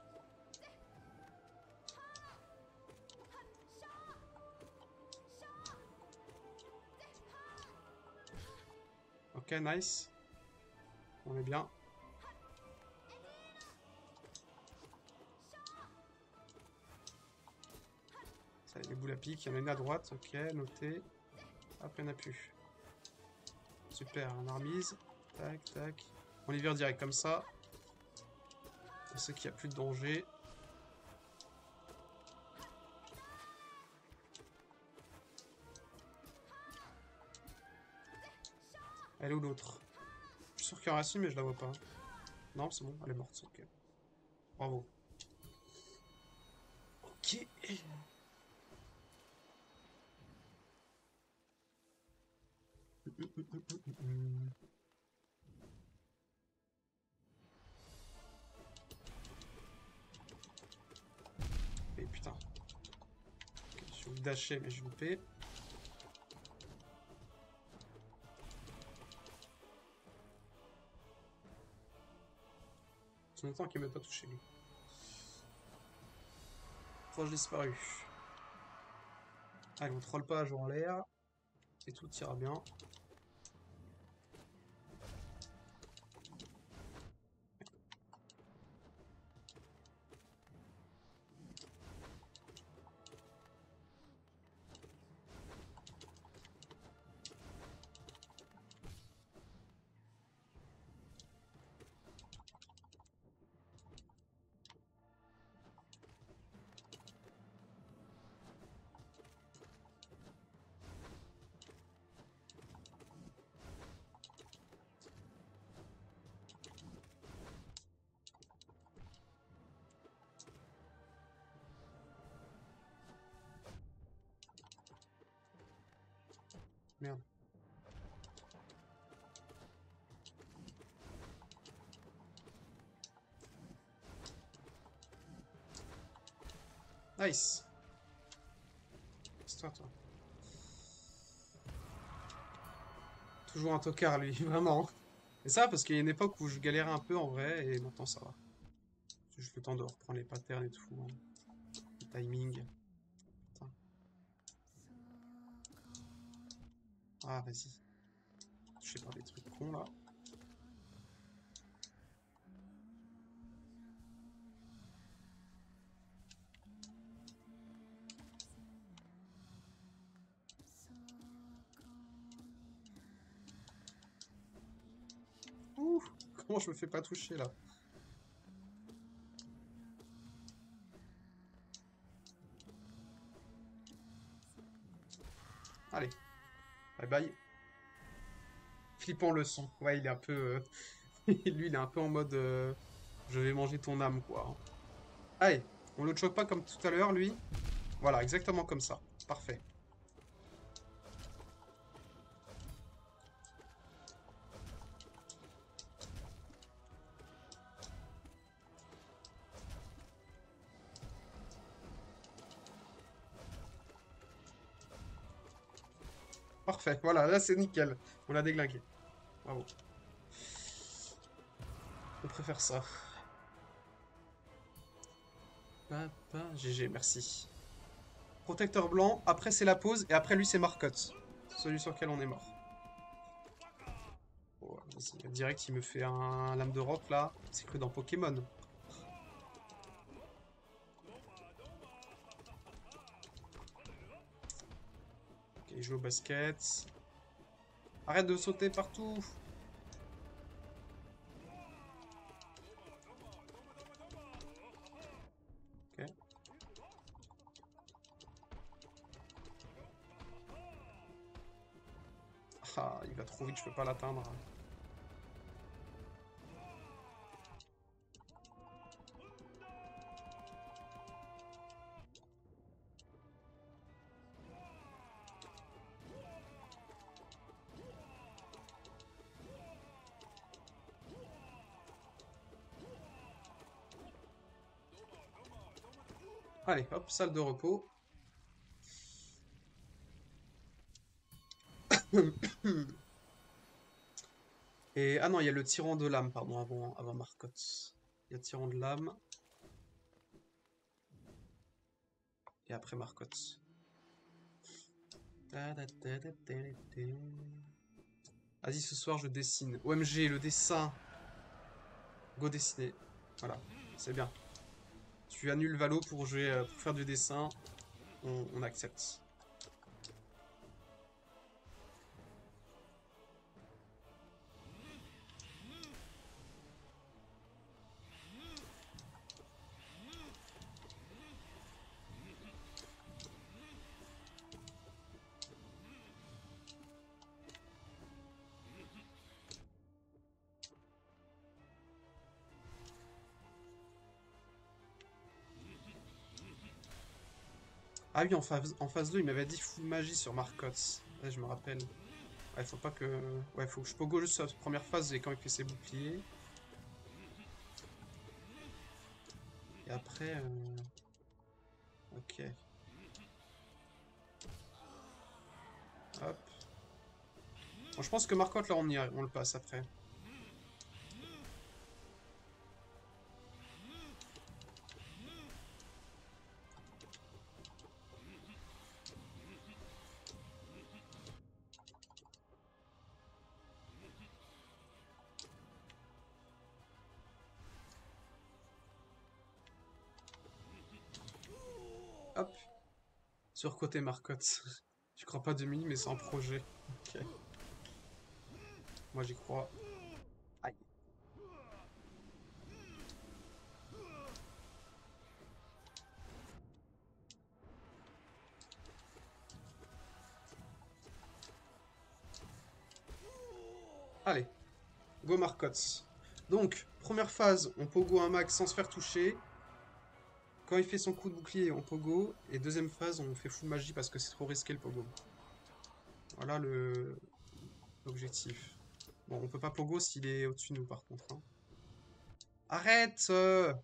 Ok, nice. On est bien. Ça, les boules à pic, il y en a une à droite, ok, noté. Hop, il n'y en a plus. Super, on a remise. Tac, tac. On y vire direct comme ça. On sait qu'il n'y a plus de danger. Elle est où l'autre? Je suis sûr qu'il y en reste une, mais je la vois pas. Non, c'est bon, elle est morte, ok. Bravo. Ok. Et putain. Ok, je suis obligé d'acheter, mais je loupé. C'est longtemps qu'il m'a pas touché, lui. Proche disparu. Allez, on troll pas à jour en l'air. Et tout ira bien. Merde. Nice. C'est toi, toi. Toujours un tocard, lui, vraiment. Et ça, parce qu'il y a une époque où je galérais un peu en vrai, et maintenant ça va. J'ai juste le temps de reprendre les patterns et tout. Hein. Le timing. Putain. Ah, vas-y. Touché par des trucs cons, là. Ouh, comment je me fais pas toucher, là? Allez. Bye bye. Flippant le son. Ouais, il est un peu... euh, Lui, il est un peu en mode... euh, Je vais manger ton âme, quoi. Allez, on le choque pas comme tout à l'heure, lui. Voilà, exactement comme ça. Parfait. Parfait, voilà, là c'est nickel. On l'a déglingué. Bravo. On préfère ça. Papa, G G, merci. Protecteur blanc, après c'est la pause, et après lui c'est Marcotte. Celui sur lequel on est mort. Oh, vas-y, direct, il me fait un lame de roc là. C'est cru dans Pokémon. Ok, il joue au basket. Arrête de sauter partout. Ok. Ah, il va trop vite, je peux pas l'atteindre. Allez, hop, salle de repos. Et ah non, il y a le tyran de l'âme, pardon, avant, avant Marcotte. Il y a tyran de l'âme. Et après Marcotte. Vas-y, ce soir je dessine. O M G, le dessin. Go dessiner. Voilà, c'est bien. Tu annules Valo pour jouer, euh, pour faire du dessin. On, on accepte. Ah oui, en phase, en phase deux, il m'avait dit full magie sur Marcotte. Ouais, je me rappelle. Ouais, faut pas que... Ouais, faut que je pogo juste cette première phase et quand il fait ses boucliers. Et après... euh, Ok. Hop. Bon, je pense que Marcotte, là, on y arrive. On le passe après. Hop. Sur côté Marcotte. Je crois pas de mini, mais c'est en projet. Ok. Moi, j'y crois. Aïe. Allez. Go Marcotte. Donc, première phase, on pogo un max sans se faire toucher. Quand il fait son coup de bouclier, on pogo. Et deuxième phase, on fait full magie parce que c'est trop risqué le pogo. Voilà le l'objectif. Bon, on peut pas pogo s'il est au-dessus de nous par contre, hein. Arrête euh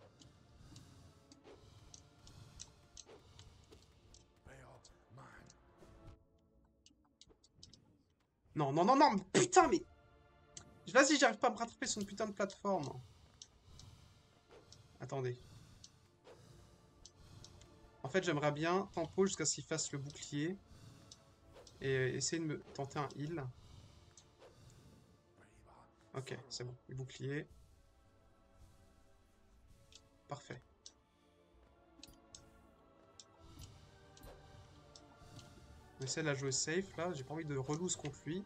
Non, non, non, non, mais putain, mais... Vas-y, j'arrive pas à me rattraper sur une putain de plateforme. Attendez. En fait, j'aimerais bien tempo jusqu'à ce qu'il fasse le bouclier. Et essayer de me tenter un heal. Ok, c'est bon. Le bouclier. Parfait. On essaie de la jouer safe, là. J'ai pas envie de reloose contre lui.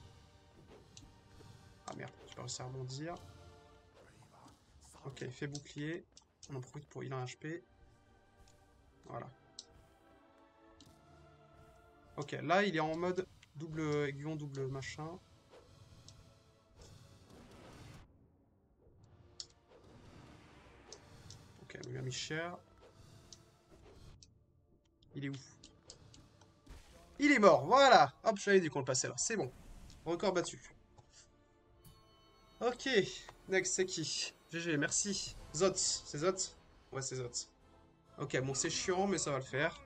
Ah merde, j'ai pas réussi à rebondir. Ok, il fait bouclier. On en profite pour heal un H P. Voilà. Ok, là, il est en mode double aiguillon, double machin. Ok, on lui a mis cher. Il est où? Il est mort, voilà. Hop, j'avais dit qu'on le passait là. C'est bon. Record battu. Ok, next, c'est qui? G G, merci. Zot, c'est Zot? Ouais, c'est Zot. Ok, bon, c'est chiant, mais ça va le faire.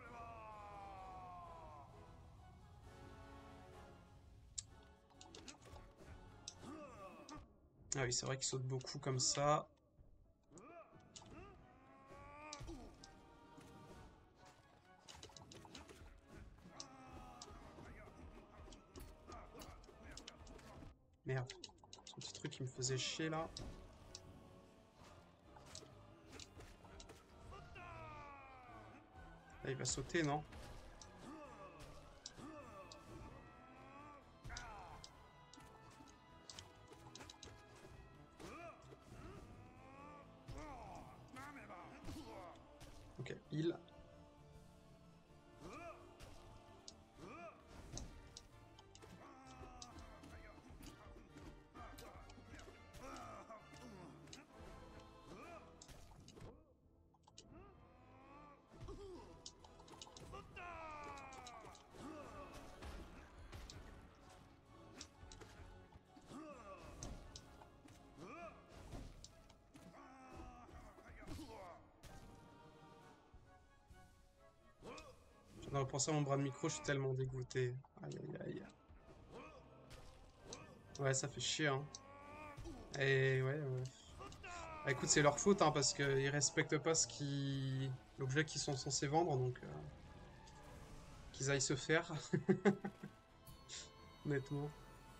Ah oui, c'est vrai qu'il saute beaucoup comme ça. Merde. Ce petit truc qui me faisait chier là. Là, il va sauter, non? Ok, il. Je viens de repenser à mon bras de micro, je suis tellement dégoûté. Aïe aïe aïe. Ouais, ça fait chier, hein. Et ouais, ouais. Bah, écoute, c'est leur faute, hein, parce qu'ils respectent pas ce qui... l'objet qu'ils sont censés vendre, donc... euh, qu'ils aillent se faire, honnêtement.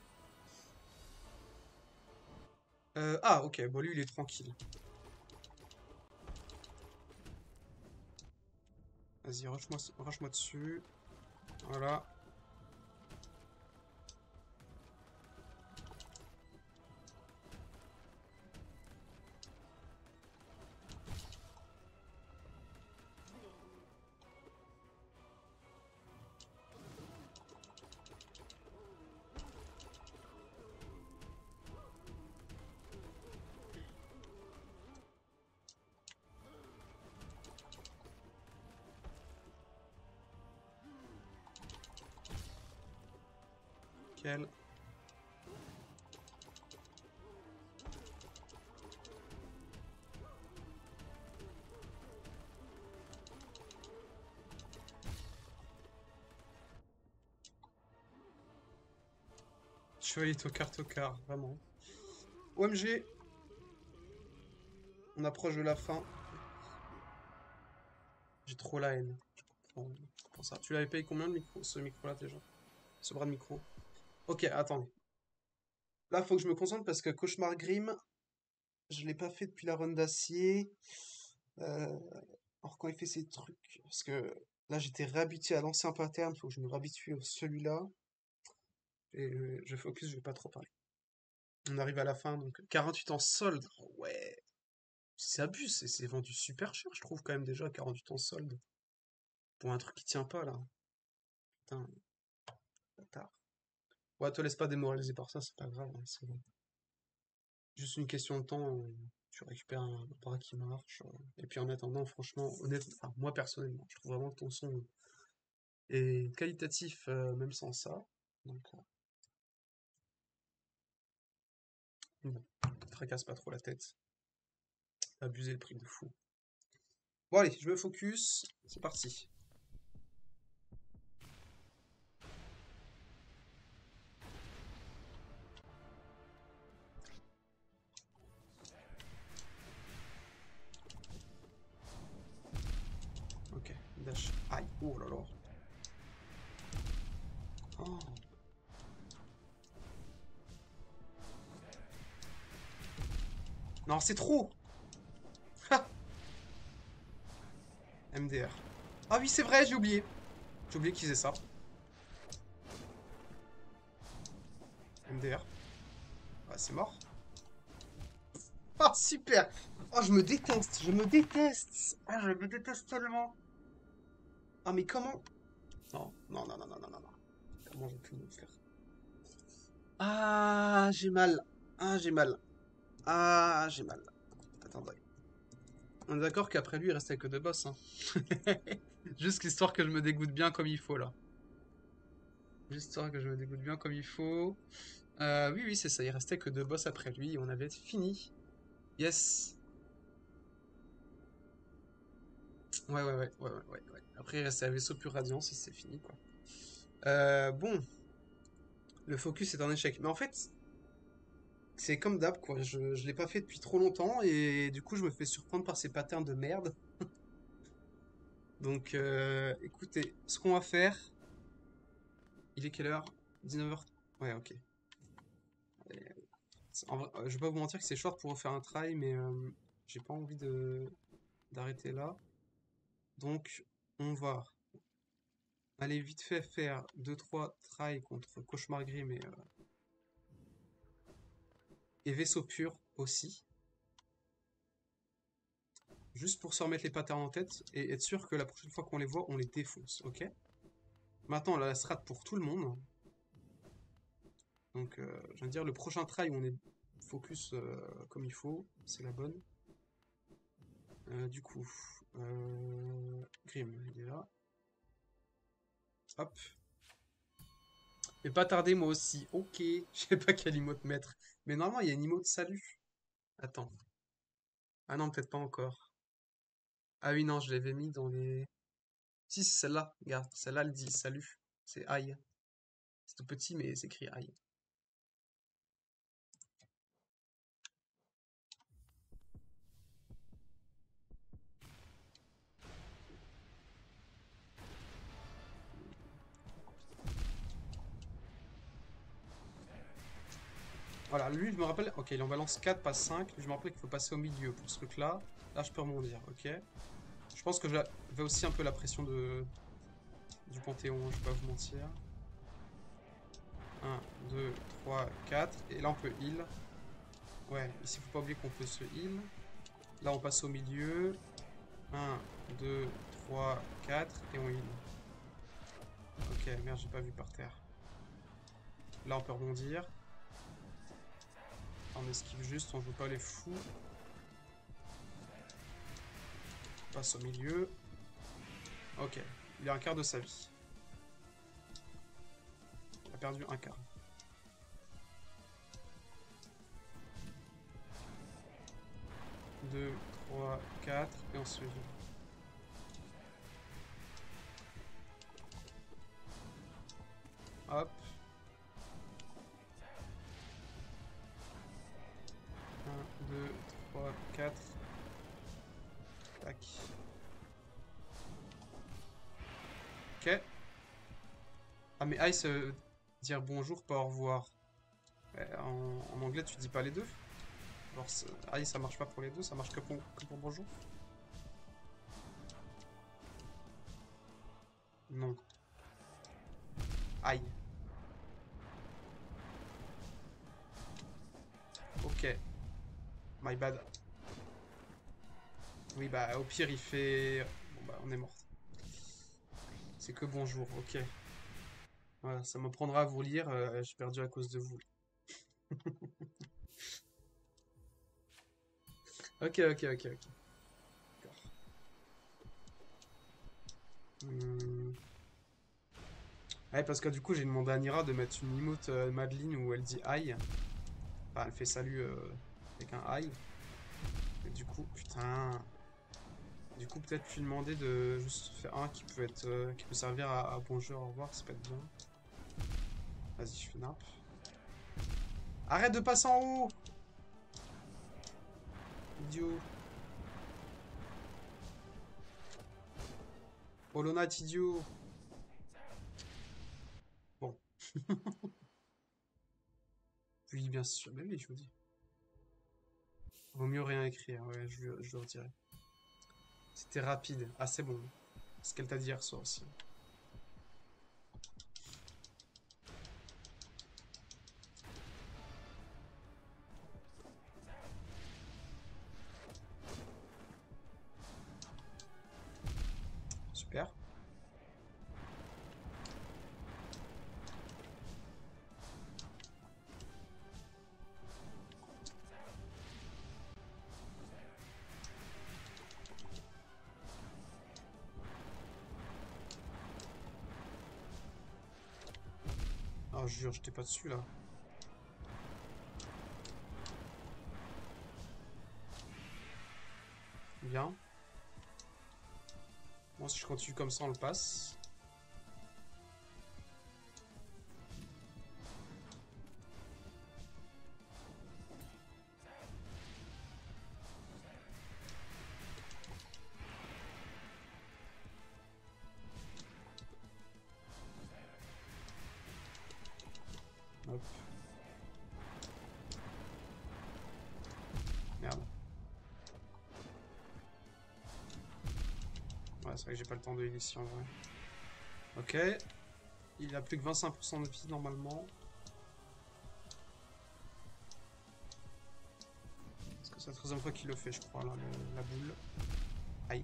Euh, ah, ok, bon, lui, il est tranquille. Vas-y, rush-moi rush-moi dessus. Voilà. Nickel. Chevalier tocard tocard, vraiment. O M G, on approche de la fin. J'ai trop la haine. Je comprends, je comprends ça. Tu l'avais payé combien le micro, ce micro-là déjà? Ce bras de micro. Ok, attendez. Là, faut que je me concentre parce que Cauchemar Grim, je l'ai pas fait depuis la run d'acier. Euh, alors quand il fait ces trucs, parce que là j'étais réhabitué à l'ancien pattern, faut que je me réhabitue à celui-là. Et euh, je focus, je vais pas trop parler. On arrive à la fin, donc quarante-huit en solde. Oh ouais, c'est abusé, c'est c'est vendu super cher, je trouve quand même déjà quarante-huit en solde. Pour un truc qui tient pas là. Putain, bâtard. Ouais, te laisse pas démoraliser par ça, c'est pas grave, hein, c'est bon. Juste une question de temps, euh, tu récupères un bras qui marche. euh, Et puis en attendant, franchement, honnêtement, enfin, moi personnellement, je trouve vraiment que ton son est qualitatif, euh, même sans ça. Donc, euh, bon, te tracasse pas trop la tête. Abuser le prix de fou. Bon allez, je me focus, c'est parti. Ok, dash. Aïe, oh là là. Oh. Non, c'est trop. Ha, M D R. Ah oui, c'est vrai, j'ai oublié. J'ai oublié qu'ils faisaient ça. M D R. Ah, c'est mort. Ah, super. Oh, je me déteste, je me déteste. Ah, je me déteste tellement. Ah, mais comment? Non, non, non, non, non, non, non, non. Comment j'ai pu me faire? Ah, j'ai mal. Ah, j'ai mal. Ah, j'ai mal. Attendez. On est d'accord qu'après lui, il restait que deux boss. Hein. Juste histoire que je me dégoûte bien comme il faut, là. Juste histoire que je me dégoûte bien comme il faut. Euh, oui, oui, c'est ça. Il restait que deux boss après lui. On avait fini. Yes. Ouais, ouais, ouais, ouais, ouais, ouais, ouais. Après, il restait un vaisseau pur radiance et c'est fini, quoi. Euh, bon, le focus est un échec. Mais en fait, c'est comme d'hab, quoi. Je, je l'ai pas fait depuis trop longtemps et du coup, je me fais surprendre par ces patterns de merde. Donc, euh, écoutez, ce qu'on va faire. Il est quelle heure? dix-neuf heures. Ouais, ok. Et, en vrai, euh, je vais pas vous mentir que c'est short pour refaire un try, mais euh, j'ai pas envie de d'arrêter là. Donc, on va aller vite fait faire deux trois tries contre Cauchemar Grim et, euh, et Vaisseau Pur aussi. Juste pour se remettre les patterns en tête et être sûr que la prochaine fois qu'on les voit, on les défonce, ok? Maintenant, la strat pour tout le monde. Donc, euh, je viens de dire, le prochain try où on est focus euh, comme il faut, c'est la bonne. Euh, du coup, euh, Grim, il est là. Hop. Et pas tarder, moi aussi. Ok. Je sais pas quel emote mettre. Mais normalement, il y a une emote salut. Attends. Ah non, peut-être pas encore. Ah oui, non, je l'avais mis dans les... Si, c'est celle-là. Regarde, celle-là, elle dit salut. C'est aïe. C'est tout petit, mais c'est écrit aïe. Voilà, lui, je me rappelle... Ok, il en balance quatre, pas cinq. Lui, je me rappelle qu'il faut passer au milieu pour ce truc-là. Là, je peux rebondir, ok. Je pense que je vais aussi un peu la pression de... du Panthéon, je vais pas vous mentir. un, deux, trois, quatre. Et là, on peut heal. Ouais, ici, faut pas oublier qu'on peut se heal. Là, on passe au milieu. un, deux, trois, quatre. Et on heal. Ok, merde, j'ai pas vu par terre. Là, on peut rebondir. On esquive juste, on joue pas les fous. On passe au milieu. Ok, il a un quart de sa vie. Il a perdu un quart. deux, trois, quatre. Et on se heal. Hop. un, deux, trois, quatre. Tac. Ok. Ah, mais Ice, euh, dire bonjour, pas au revoir. Euh, en, en anglais, tu dis pas les deux? Genre, Ice, ça marche pas pour les deux, ça marche que pour, que pour bonjour? Non. Aïe. Ok. My bad. Oui, bah, au pire, il fait... Bon, bah, on est mort. C'est que bonjour, ok. Voilà, ça me prendra à vous lire, euh, j'ai perdu à cause de vous. Ok, ok, ok, ok. D'accord. Hmm. Ouais, parce que du coup, j'ai demandé à Nira de mettre une emote euh, Madeline où elle dit aïe. Enfin, elle fait salut euh, avec un aïe. Et du coup, putain. Du coup, peut-être lui demander de juste faire un qui peut être, euh, qui peut servir à, à bonjour, au revoir, ça peut être bien. Vas-y, je fais nappe. Arrête de passer en haut! Idiot. Hollow Knight, idiot. Bon. Oui, bien sûr. Mais oui, je vous dis. Vaut mieux rien écrire, ouais, je, le- je le retirer. C'était rapide. Ah, c'est bon. Ce qu'elle t'a dit hier soir aussi. Super. Ah, jure, j'étais pas dessus là. Bien. Bon, si je continue comme ça, on le passe. Hop. Merde. Ouais, c'est vrai que j'ai pas le temps de heal ici en vrai. Ok. Il a plus que vingt-cinq pour cent de vie normalement. Parce que c'est la troisième fois qu'il le fait, je crois, là, le- la boule. Aïe.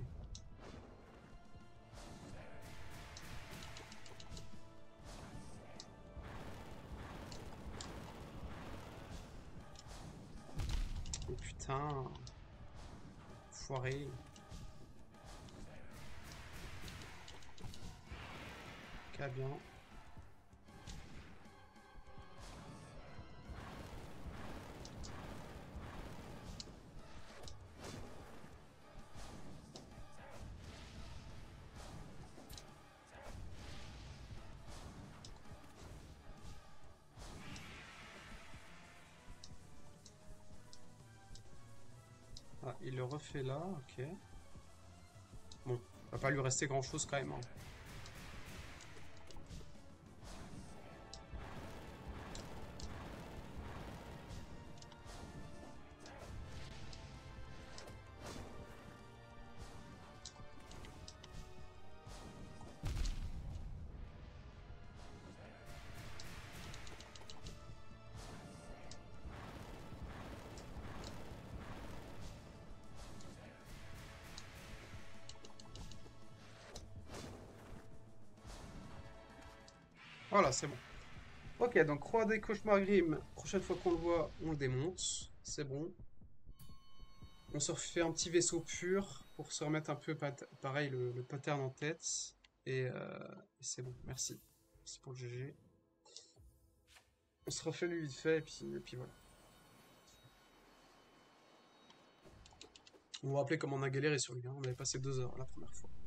Oh putain. Foiré. Ok, bien. Ah, il le refait là, ok. Bon, va pas lui rester grand chose quand même, hein. Voilà, c'est bon. Ok, donc Roi des Cauchemars Grimm. Prochaine fois qu'on le voit, on le démonte. C'est bon. On se refait un petit vaisseau pur pour se remettre un peu pat- pareil le, le pattern en tête. Et, euh, et c'est bon, merci. Merci pour le G G. On se refait lui vite fait et puis, et puis voilà. On va rappeler comment on a galéré sur lui, hein. On avait passé deux heures la première fois.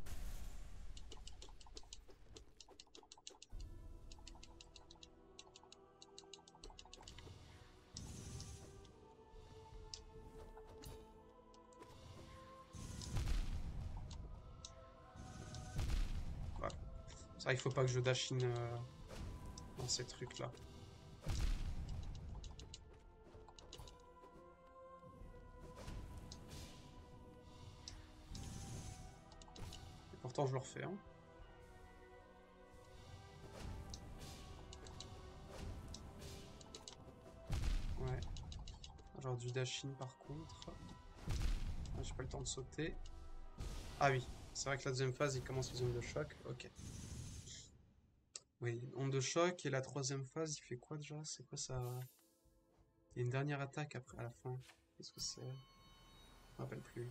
Voilà. C'est vrai qu'il faut pas que je dash in euh, dans ces trucs-là. Et pourtant je le refais, hein. Ouais. J'aurais dû dash in par contre. Ah, j'ai pas le temps de sauter. Ah oui, c'est vrai que la deuxième phase, il commence les zones de choc. Ok. Oui, onde de choc, et la troisième phase, il fait quoi déjà? C'est quoi ça? Il y a une dernière attaque après, à la fin. Qu'est-ce que c'est? Je me rappelle plus.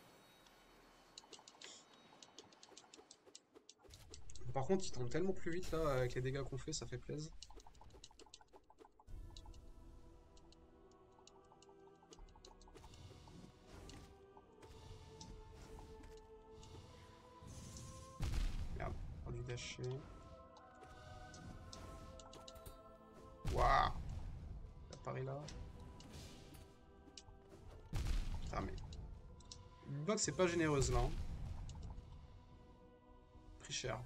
Par contre, il tombe tellement plus vite là, avec les dégâts qu'on fait, ça fait plaisir. Merde, on dû dasher. Waouh! Il apparaît là. Putain, mais. Hitbox, c'est pas généreuse là, hein. Pris cher.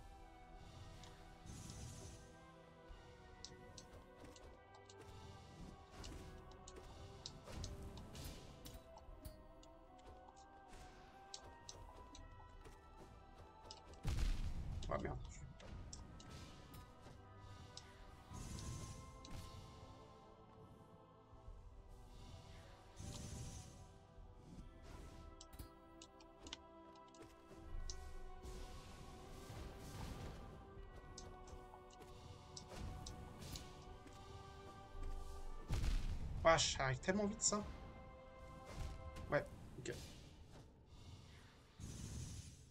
Ah merde. Wesh, ça arrive tellement vite ça. Ouais, ok.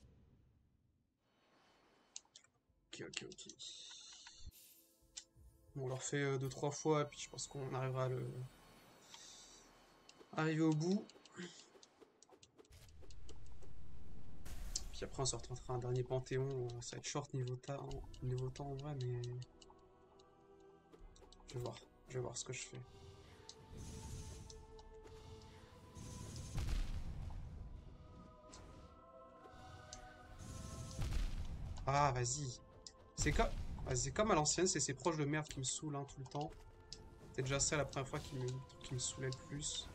Ok, ok, ok. On leur fait euh, deux trois fois, et puis je pense qu'on arrivera à le... arriver au bout. Puis après, on se retentera un dernier Panthéon. Ça va être short niveau, ta... niveau temps en vrai, mais... Je vais voir. Je vais voir ce que je fais. Ah, vas-y. C'est comme... ah, c'est comme à l'ancienne, c'est ces proches de merde qui me saoulent hein, tout le temps. C'est déjà ça la première fois qui me, qui me saoulait le plus.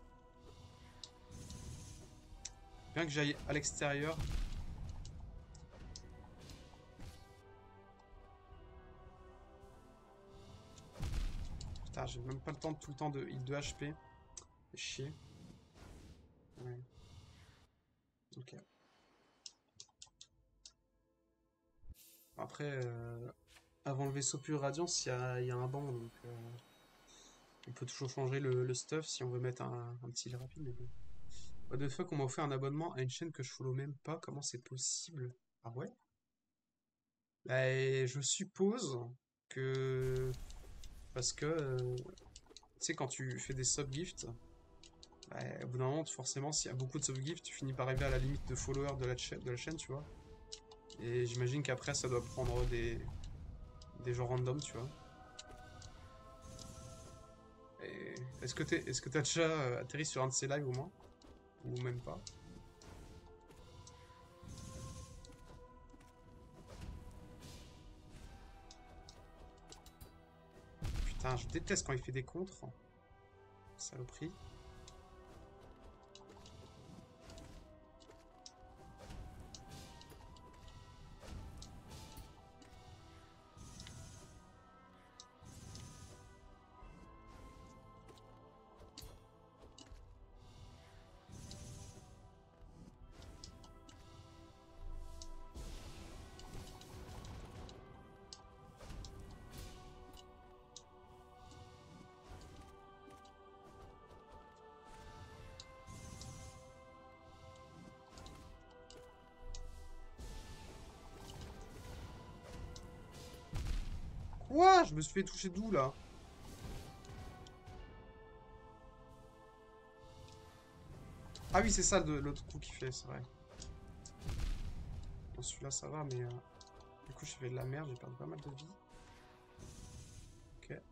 Bien que j'aille à l'extérieur. Putain, j'ai même pas le temps de tout le temps de heal de H P. C'est chier. Ouais. Ok. Après, euh, avant le vaisseau pur radiance, il y a, y a un banc, donc euh, on peut toujours changer le, le stuff si on veut mettre un, un petit heal rapide. Mais bon. What the fuck, on m'a offert un abonnement à une chaîne que je follow même pas. Comment c'est possible? Ah ouais? Bah, je suppose que parce que euh, tu sais quand tu fais des subgifts, bah, au bout d'un moment, forcément, s'il y a beaucoup de subgifts, tu finis par arriver à la limite de followers de la, cha- de la chaîne, tu vois. Et j'imagine qu'après, ça doit prendre des, des gens random, tu vois. Et Est-ce que t'es, est-ce que t'as déjà euh, atterri sur un de ces lives au moins? Ou même pas? Putain, je déteste quand il fait des contres. Saloperie. Quoi? Je me suis fait toucher d'où là? Ah oui, c'est ça le- l'autre coup qui fait, c'est vrai. Bon, celui-là ça va, mais euh, du coup, je fais de la merde, j'ai perdu pas mal de vie. Ok.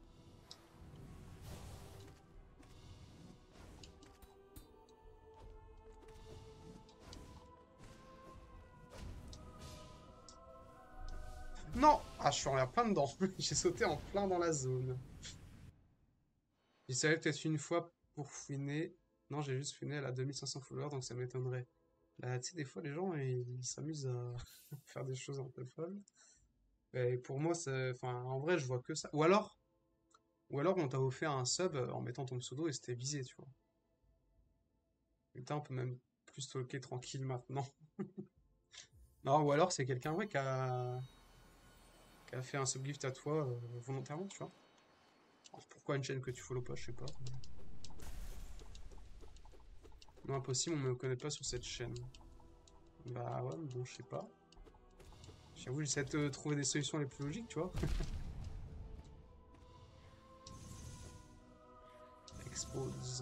Non! Ah, je suis en plein dedans. J'ai sauté en plein dans la zone. J'essaierai peut-être une fois pour fouiner. Non, j'ai juste fouiné à la deux mille cinq cents followers, donc ça m'étonnerait. Bah, tu sais, des fois, les gens, ils ils s'amusent à faire des choses un peu folles. Et pour moi, c'est... Enfin, en vrai, je vois que ça. Ou alors, ou alors on t'a offert un sub euh, en mettant ton pseudo et c'était visé, tu vois. Putain, on peut même plus stalker tranquille maintenant. Non, ou alors c'est quelqu'un, ouais, qui a... qui a fait un subgift à toi euh, volontairement, tu vois. Alors, pourquoi une chaîne que tu follow pas, je sais pas. Non, impossible, on me connaît pas sur cette chaîne. Bah ouais, mais bon, je sais pas. J'avoue, j'essaie de trouver des solutions les plus logiques, tu vois. Expose.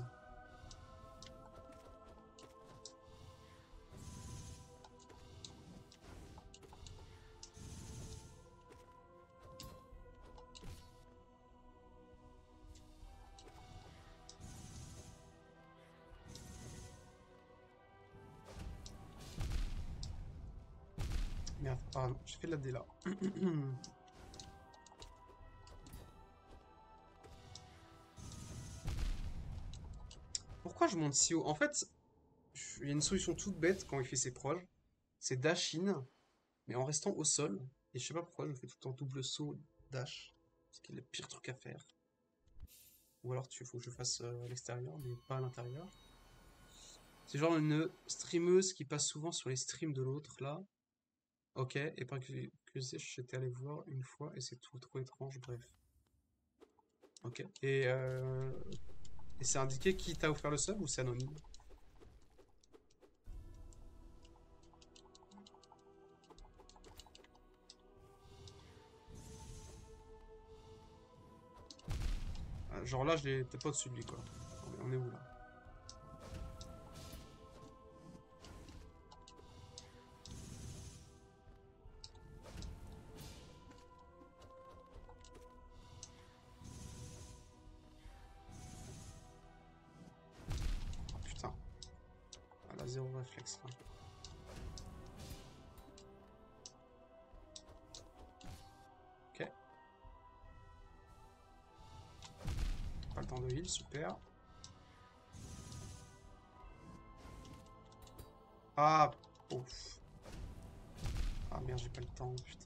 Merde, pardon, j'ai fait de la D là. Pourquoi je monte si haut? En fait, il y a une solution toute bête quand il fait ses proches. C'est dash in, mais en restant au sol. Et je sais pas pourquoi je fais tout le temps double saut dash. Ce qui est le pire truc à faire. Ou alors il faut que je fasse euh, à l'extérieur, mais pas à l'intérieur. C'est genre une streameuse qui passe souvent sur les streams de l'autre là. Ok, et par curiosité, j'étais allé voir une fois et c'est tout trop étrange, bref. Ok. Et, euh, et c'est indiqué qui t'a offert le sub ou c'est anonyme? genre là, je l'ai peut-être pas au-dessus de lui, quoi. On est où, là? Oh, putain. Ah, là, zéro réflexe, là. Ok. Pas le temps de heal, super. Ah, ouf. Ah merde, j'ai pas le temps, putain.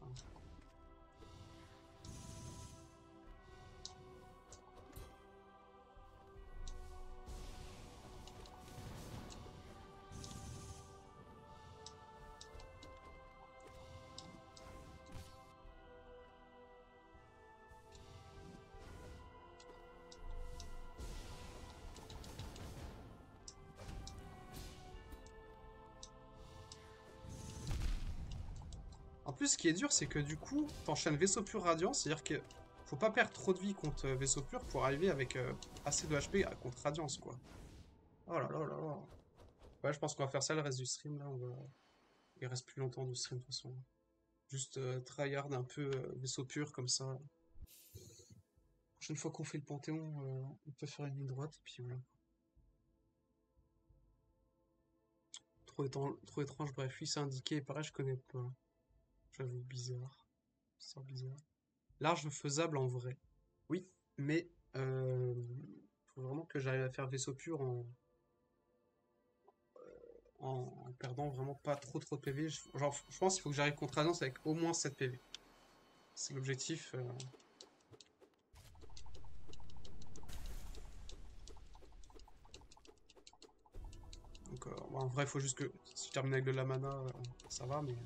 En plus, ce qui est dur, c'est que du coup, t'enchaînes vaisseau pur radiant, c'est-à-dire que faut pas perdre trop de vie contre euh, vaisseau pur pour arriver avec euh, assez de H P à- contre radiance, quoi. Oh là là là là. Ouais, je pense qu'on va faire ça le reste du stream, là. On va... Il reste plus longtemps du stream, de toute façon. Juste euh, tryhard un peu euh, vaisseau pur, comme ça. Prochaine fois qu'on fait le Panthéon, euh, on peut faire une ligne droite, et puis voilà. Trop, étrange, trop étrange, bref, lui c'est indiqué, pareil, je connais pas. J'avoue, bizarre. C'est bizarre. Large faisable en vrai. Oui, mais euh, faut vraiment que j'arrive à faire vaisseau pur en, en, en perdant vraiment pas trop trop de P V. Je- Genre, je pense qu'il faut que j'arrive contre Alliance avec au moins sept P V. C'est l'objectif. euh. Donc, euh, bon, en vrai, il faut juste que si je termine avec de la mana, euh, ça va, mais.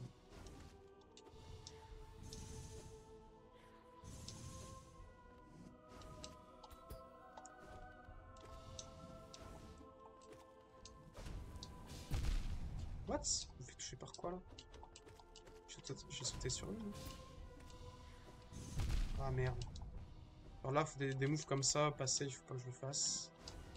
What? Je me fais toucher par quoi là? J'ai sauté, j'ai sauté sur lui. Non. Ah merde. Alors là, faut des, des moves comme ça, passer, il faut pas que je le fasse.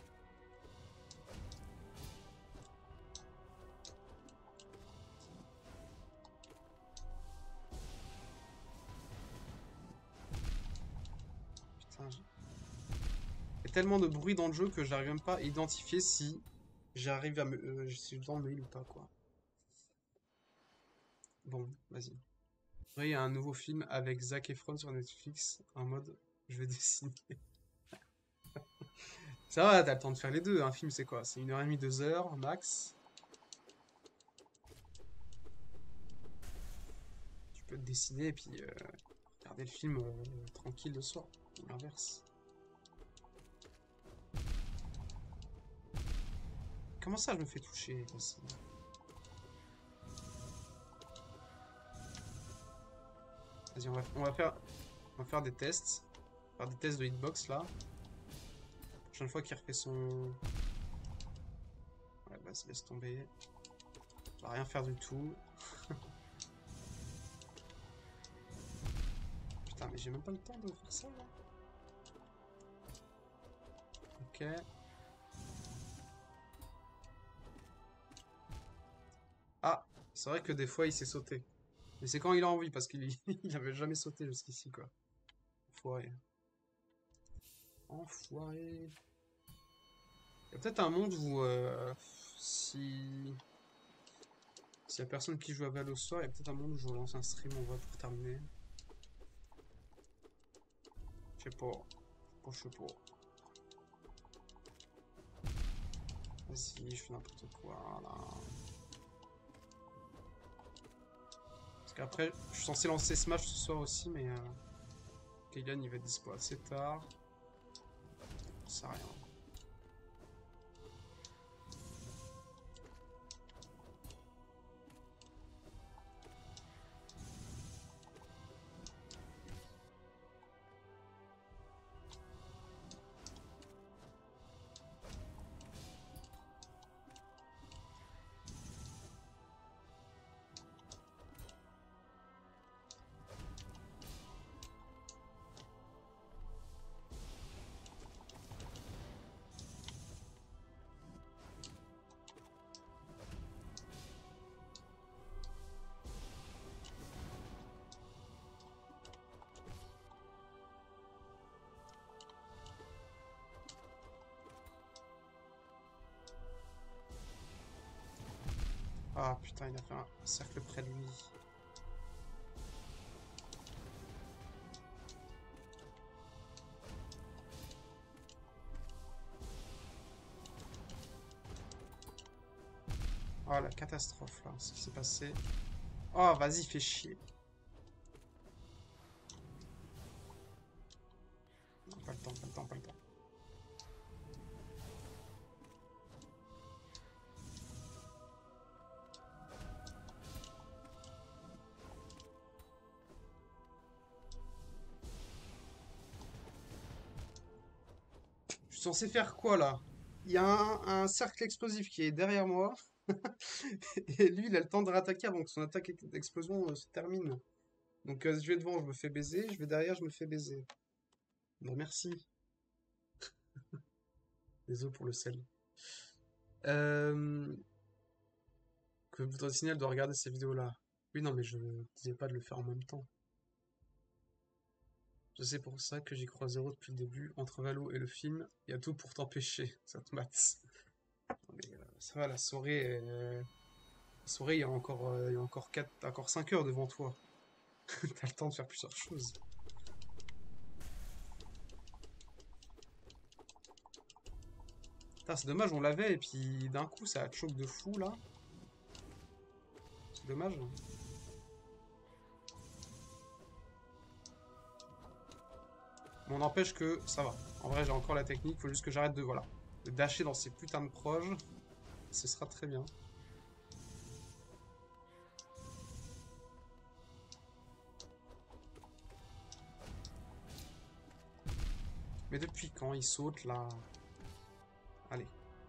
Putain, j'ai- il y a tellement de bruit dans le jeu que j'arrive même pas à identifier si j'arrive à me. Euh, si j'ai le temps de me heal ou pas, quoi. Bon, vas-y. Après, il y a un nouveau film avec Zac Efron sur Netflix, en mode je vais dessiner. Ça va, t'as le temps de faire les deux. Un film, c'est quoi? C'est une heure et demie, deux heures, max. Tu peux te dessiner et puis euh, regarder le film euh, tranquille le soir. Ou l'inverse. Comment ça, je me fais toucher aussi? Vas-y, on va, on va faire, on va faire des tests. Faire des tests de hitbox là. La prochaine fois qu'il refait son. Ouais, vas-y, laisse tomber. On va rien faire du tout. Putain, mais j'ai même pas le temps de faire ça là. Ok. Ah, c'est vrai que des fois il s'est sauté. Mais c'est quand il a envie, parce qu'il il avait jamais sauté jusqu'ici, quoi. Enfoiré. Enfoiré. Il y a peut-être un monde où, euh, si... S'il y a personne qui joue à Valo ce soir, il y a peut-être un monde où je relance un stream, on va pour terminer. Je sais pas. Je sais pas. Vas-y, je fais n'importe quoi, là. Parce qu'après, je suis censé lancer Smash ce soir aussi, mais... Euh, Kylian, il va être dispo assez tard. Ça sert à rien. Ah putain, il a fait un cercle près de lui. Oh la catastrophe là, ce qui s'est passé. Oh vas-y, fais chier. Non, pas le temps, pas le temps, pas le temps. Je suis censé faire quoi là? Il y a un, un cercle explosif qui est derrière moi. Et lui, il a le temps de rattaquer avant que son attaque d'explosion euh, se termine. Donc euh, je vais devant, je me fais baiser. Je vais derrière, je me fais baiser. Bon, merci. Désolé pour le sel. Euh, que votre signal doit regarder ces vidéos-là. Oui, non, mais je ne disais pas de le faire en même temps. Je sais pour ça que j'y crois zéro depuis le début. Entre Valo et le film, il y a tout pour t'empêcher, ça te mate. Non, mais, euh, ça va, la soirée, euh, la soirée, il y a encore, euh, il y a encore quatre, encore cinq heures devant toi. T'as le temps de faire plusieurs choses. Putain, c'est dommage, on l'avait, et puis d'un coup, ça a choc de fou, là. C'est dommage. Mais on n'empêche que ça va. En vrai, j'ai encore la technique, faut juste que j'arrête de, voilà, de dasher dans ces putains de proches. Ce sera très bien. Mais depuis quand il saute, là? Allez.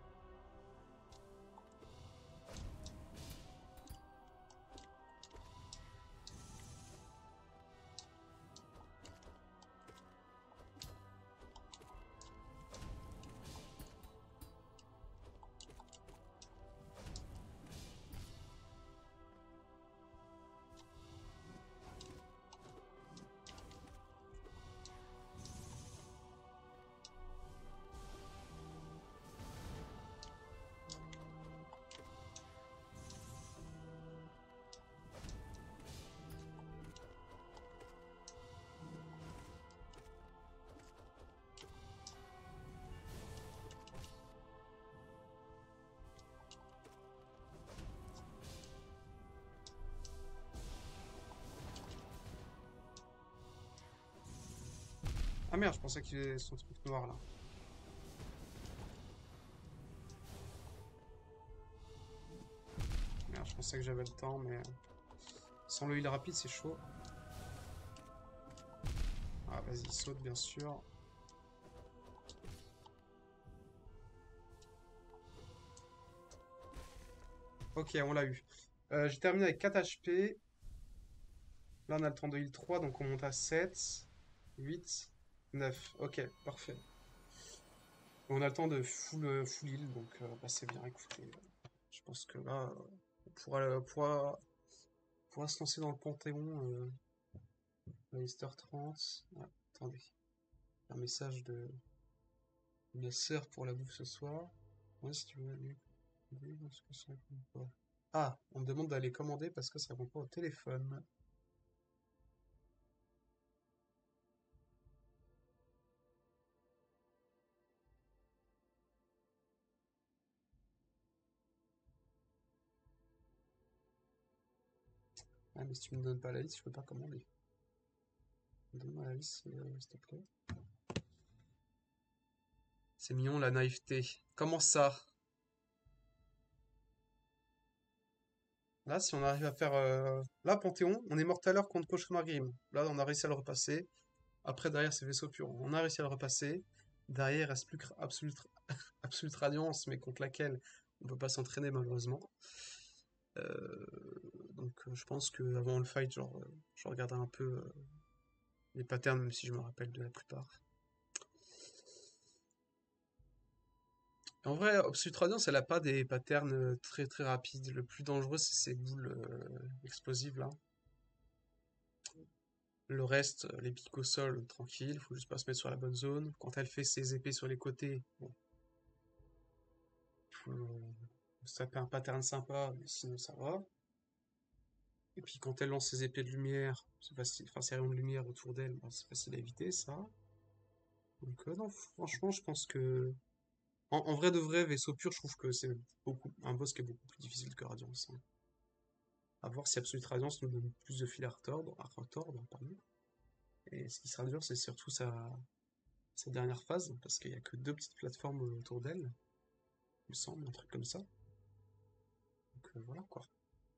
Ah merde, je pensais qu'il avait son truc noir, là. Merde, je pensais que j'avais le temps, mais... Sans le heal rapide, c'est chaud. Ah, vas-y, saute, bien sûr. Ok, on l'a eu. Euh, j'ai terminé avec quatre H P. Là, on a le temps de heal trois, donc on monte à sept, huit, neuf. Ok, parfait. On a le temps de full, euh, full heal, donc euh, bah, c'est bien, écoutez. Je pense que là, euh, on pourra, euh, pourra, pourra se lancer dans le Panthéon. Euh, à Easter trente. Ouais, attendez. Un message de ma sœur pour la bouffe ce soir. Ouais, si tu veux aller commander, parce que ça répond pas. Ah, on me demande d'aller commander parce que ça répond pas au téléphone. Ah, mais si tu me donnes pas la liste, je peux pas commander. Donne-moi la liste, euh, s'il te plaît. C'est mignon la naïveté. Comment ça? Là, si on arrive à faire... euh, Là, Panthéon, on est mort tout à l'heure contre Cauchemar Grim. Là, on a réussi à le repasser. Après, derrière, c'est Vaisseau Pur. On a réussi à le repasser. Derrière, il reste plus que Absolute... Absolute Radiance, mais contre laquelle on peut pas s'entraîner, malheureusement. Euh, Donc, euh, je pense que avant le fight, genre, euh, je regarderai un peu euh, les patterns, même si je me rappelle de la plupart. En vrai, Absolute Radiance, elle a pas des patterns euh, très très rapides. Le plus dangereux, c'est ces boules euh, explosives là. Le reste, euh, les pics au sol, tranquille, faut juste pas se mettre sur la bonne zone. Quand elle fait ses épées sur les côtés, bon, faut, Ça fait un pattern sympa, mais sinon ça va. Et puis quand elle lance ses épées de lumière, c'est facile, enfin ses rayons de lumière autour d'elle, bah, c'est facile à éviter ça. Donc euh, non, franchement, je pense que en, en vrai de vrai, vaisseau pur, je trouve que c'est beaucoup un boss qui est beaucoup plus difficile que Radiance, hein. À voir si Absolute Radiance nous donne plus de fil à retordre, à retordre, pardon. Et ce qui sera dur, c'est surtout sa, sa dernière phase, parce qu'il n'y a que deux petites plateformes autour d'elle, il me semble, un truc comme ça. Donc euh, voilà quoi.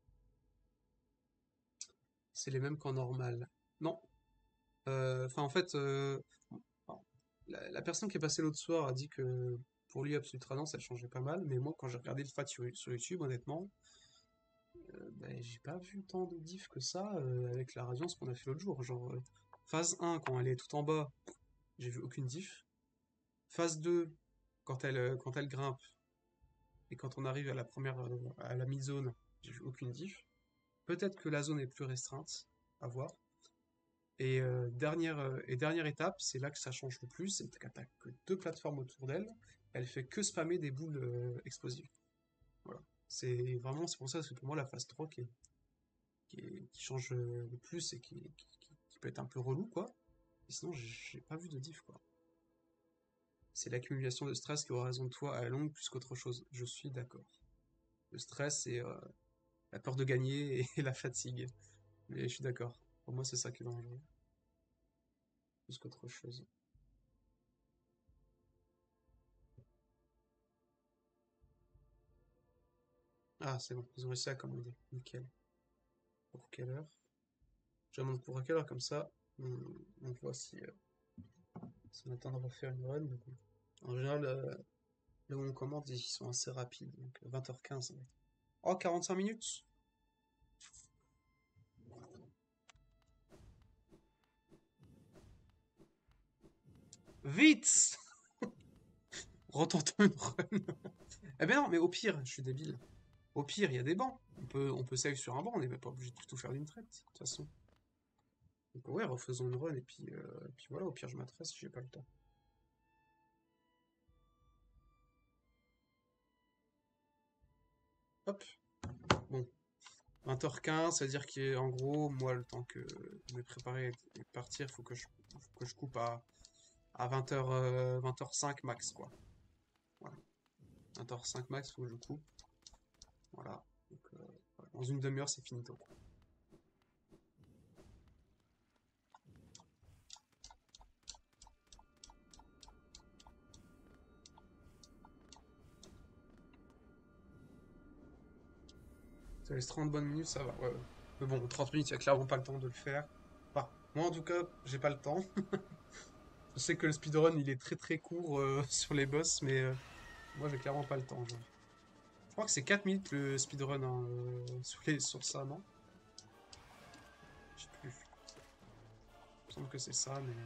C'est les mêmes qu'en normal. Non. Euh, Enfin, en fait, euh, alors, la, la personne qui est passée l'autre soir a dit que pour lui, Absolute Radiance, ça changeait pas mal. Mais moi, quand j'ai regardé le F A T sur, sur YouTube, honnêtement, euh, ben, j'ai pas vu tant de diff que ça euh, avec la Radiance qu'on a fait l'autre jour. Genre, euh, phase un, quand elle est tout en bas, j'ai vu aucune diff. Phase deux, quand elle, euh, quand elle grimpe, et quand on arrive à la première, euh, à la mid-zone, j'ai vu aucune diff. Peut-être que la zone est plus restreinte, à voir. Et, euh, dernière, euh, et dernière étape, c'est là que ça change le plus, c'est qu'elle t'as que deux plateformes autour d'elle, elle fait que spammer des boules euh, explosives. Voilà. C'est vraiment, c'est pour ça, c'est pour moi la phase trois qui, est- qui, est- qui change euh, le plus et qui, qui, qui- qui peut être un peu relou, quoi. Et sinon, j'ai j'ai pas vu de diff, quoi. C'est l'accumulation de stress qui aura raison de toi à la longue plus qu'autre chose. Je suis d'accord. Le stress et euh, la peur de gagner et la fatigue. Mais je suis d'accord. Pour moi, c'est ça qui est dangereux, plus qu'autre chose. Ah, c'est bon, ils ont réussi à commander. Nickel. Pour quelle heure? Je demande pour quelle heure comme ça. On, on voit si, euh, si on attend de refaire une run. Du coup. En général, euh, là où on commande, ils sont assez rapides. Donc euh, vingt heures quinze. Ouais. Oh, quarante-cinq minutes! Vite! Retentons une run. Eh ben non, mais au pire, je suis débile. Au pire, il y a des bancs. On peut, on peut save sur un banc, on n'est même pas obligé de tout faire d'une traite, de toute façon. Donc ouais, refaisons une run et puis, euh, et puis voilà, au pire, je m'attrape si j'ai pas le temps. Hop, bon. vingt heures quinze, c'est-à-dire qu'en gros, moi, le temps que je vais préparer et partir, faut que je, faut que je coupe à, à vingt heures, euh, vingt heures cinq max, quoi. Voilà. vingt heures cinq max, faut que je coupe. Voilà. Donc, euh, voilà. Dans une demi-heure, c'est finito, quoi. Ça laisse trente bonnes minutes, ça va. Ouais, ouais. Mais bon, trente minutes, il n'y a clairement pas le temps de le faire. Enfin, moi, en tout cas, j'ai pas le temps. Je sais que le speedrun, il est très très court euh, sur les boss, mais euh, moi, j'ai clairement pas le temps, genre. Je crois que c'est quatre minutes le speedrun hein, euh, sur, les, sur ça, non? Je sais plus. Il me semble que c'est ça, mais...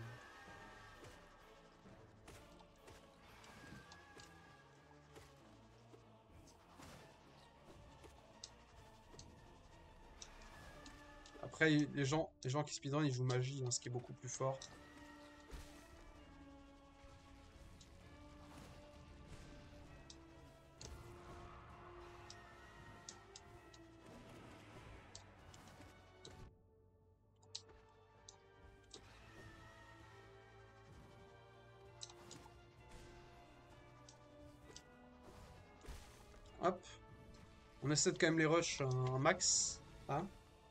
Après, les gens, les gens qui speedrun, ils jouent magie, hein, ce qui est beaucoup plus fort. Hop. On essaie de quand même les rush un max. Hein.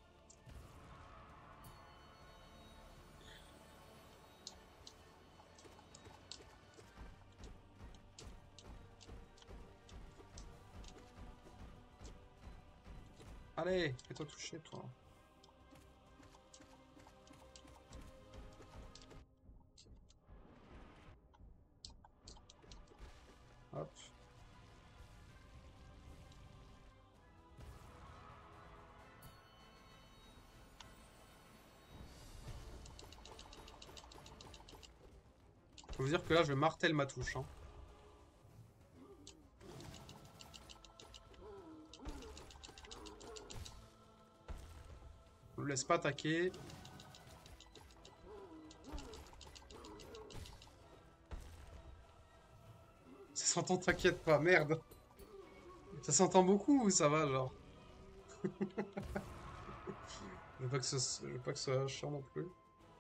Allez, fais-toi toucher, toi. Hop. Faut vous dire que là, je martèle ma touche. Hein. Je le laisse pas attaquer. Ça s'entend, t'inquiète pas, merde. Ça s'entend beaucoup ou ça va, genre? Je veux pas que ce, je veux pas que ce soit chiant non plus.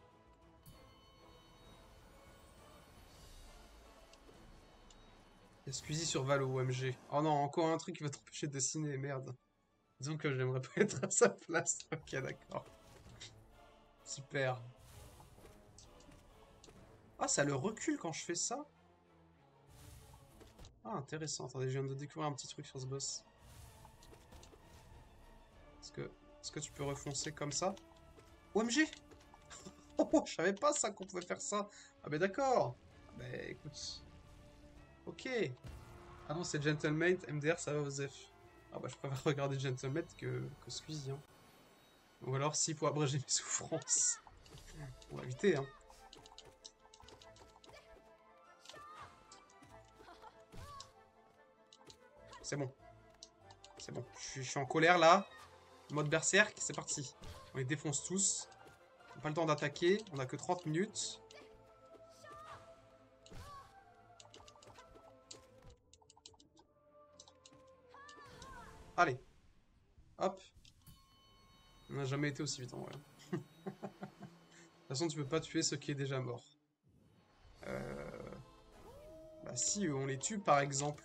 Il y a Squeezie sur Valo, O M G. Oh non, encore un truc qui va t'empêcher de dessiner, merde. Disons que j'aimerais pas être à sa place. Ok, d'accord. Super. Ah, ça le recule quand je fais ça? Ah, intéressant. Attendez, je viens de découvrir un petit truc sur ce boss. Est-ce que, est-ce que tu peux refoncer comme ça? O M G! Oh, je savais pas ça qu'on pouvait faire ça. Ah, ben d'accord. Ah, ben écoute. Ok. Ah non, c'est Gentleman, M D R, ça va aux F. Ah bah je préfère regarder Gentleman que, que Squeezie, hein. Ou alors, si pour abréger mes souffrances. On va éviter, hein. C'est bon. C'est bon. Je suis, je suis en colère, là. Mode berserk, c'est parti. On les défonce tous. On n'a pas le temps d'attaquer. On a que trente minutes. Allez. Hop. On n'a jamais été aussi vite, en vrai. De toute façon, tu peux pas tuer ce qui est déjà mort. Euh... Bah si, on les tue, par exemple.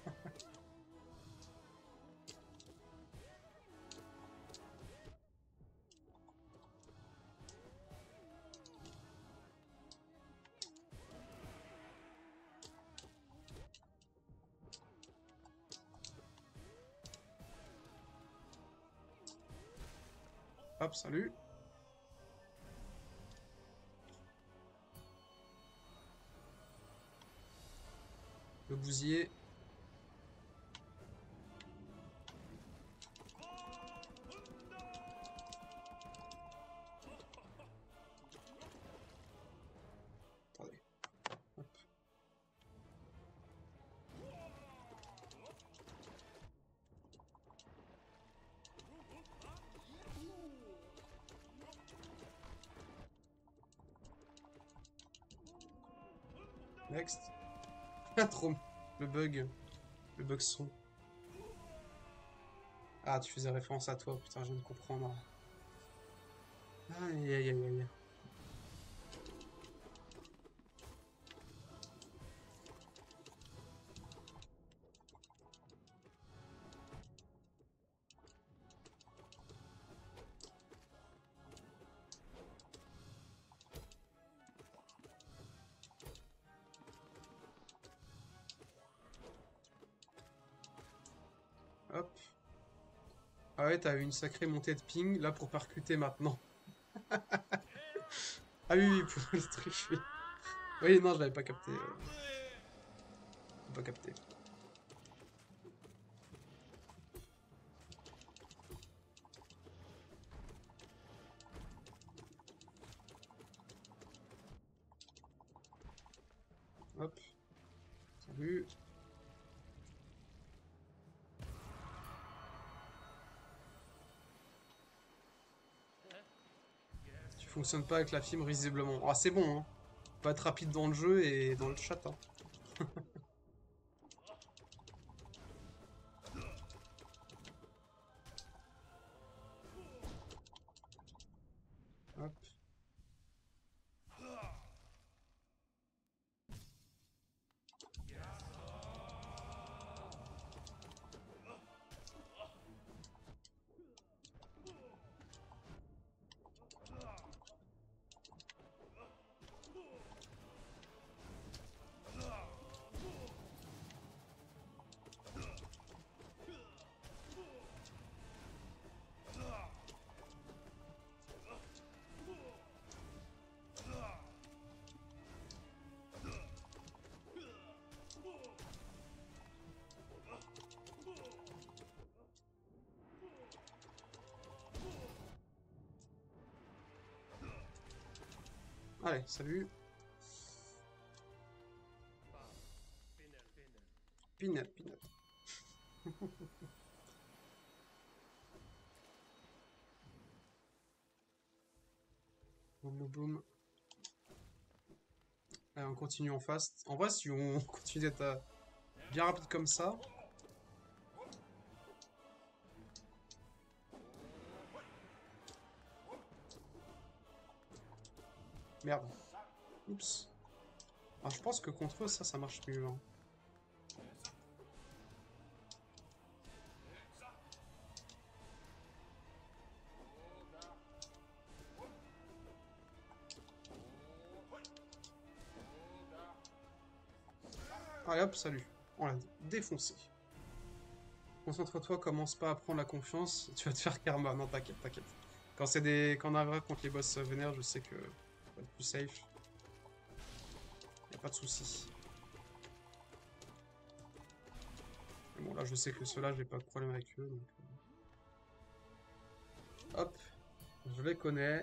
Hop, salut. Le bousier. Attendez. Hop. Next. Trop. Le bug. Le bug son. Ah, tu faisais référence à toi, putain, je viens de comprendre. Aïe, aïe, aïe, aïe. Hop. Ah ouais, t'as eu une sacrée montée de ping, là, pour percuter maintenant. Ah oui, oui, pour le tricher. Oui, non, je l'avais pas capté. euh. Pas capté. Hop. Salut. Tu fonctionnes pas avec la fibre, visiblement. Ah, c'est bon, hein. Faut être rapide dans le jeu et dans le chat, hein. Hop. Allez, salut. Pinette, pinette. Boum, boum, boum. Allez, on continue en fast. En vrai, si on continue d'être euh, bien rapide comme ça, Merde. Oups. Alors je pense que contre eux, ça, ça marche mieux. Hein. Allez hop, salut. On l'a défoncé. Concentre-toi, commence pas à prendre la confiance, tu vas te faire karma. Non, t'inquiète, t'inquiète. Quand c'est des. Quand on arrivera contre les boss vénères, je sais que ça va être plus safe. Y a pas de soucis. Mais bon, là, je sais que ceux-là, j'ai pas de problème avec eux. Donc... Hop, je les connais.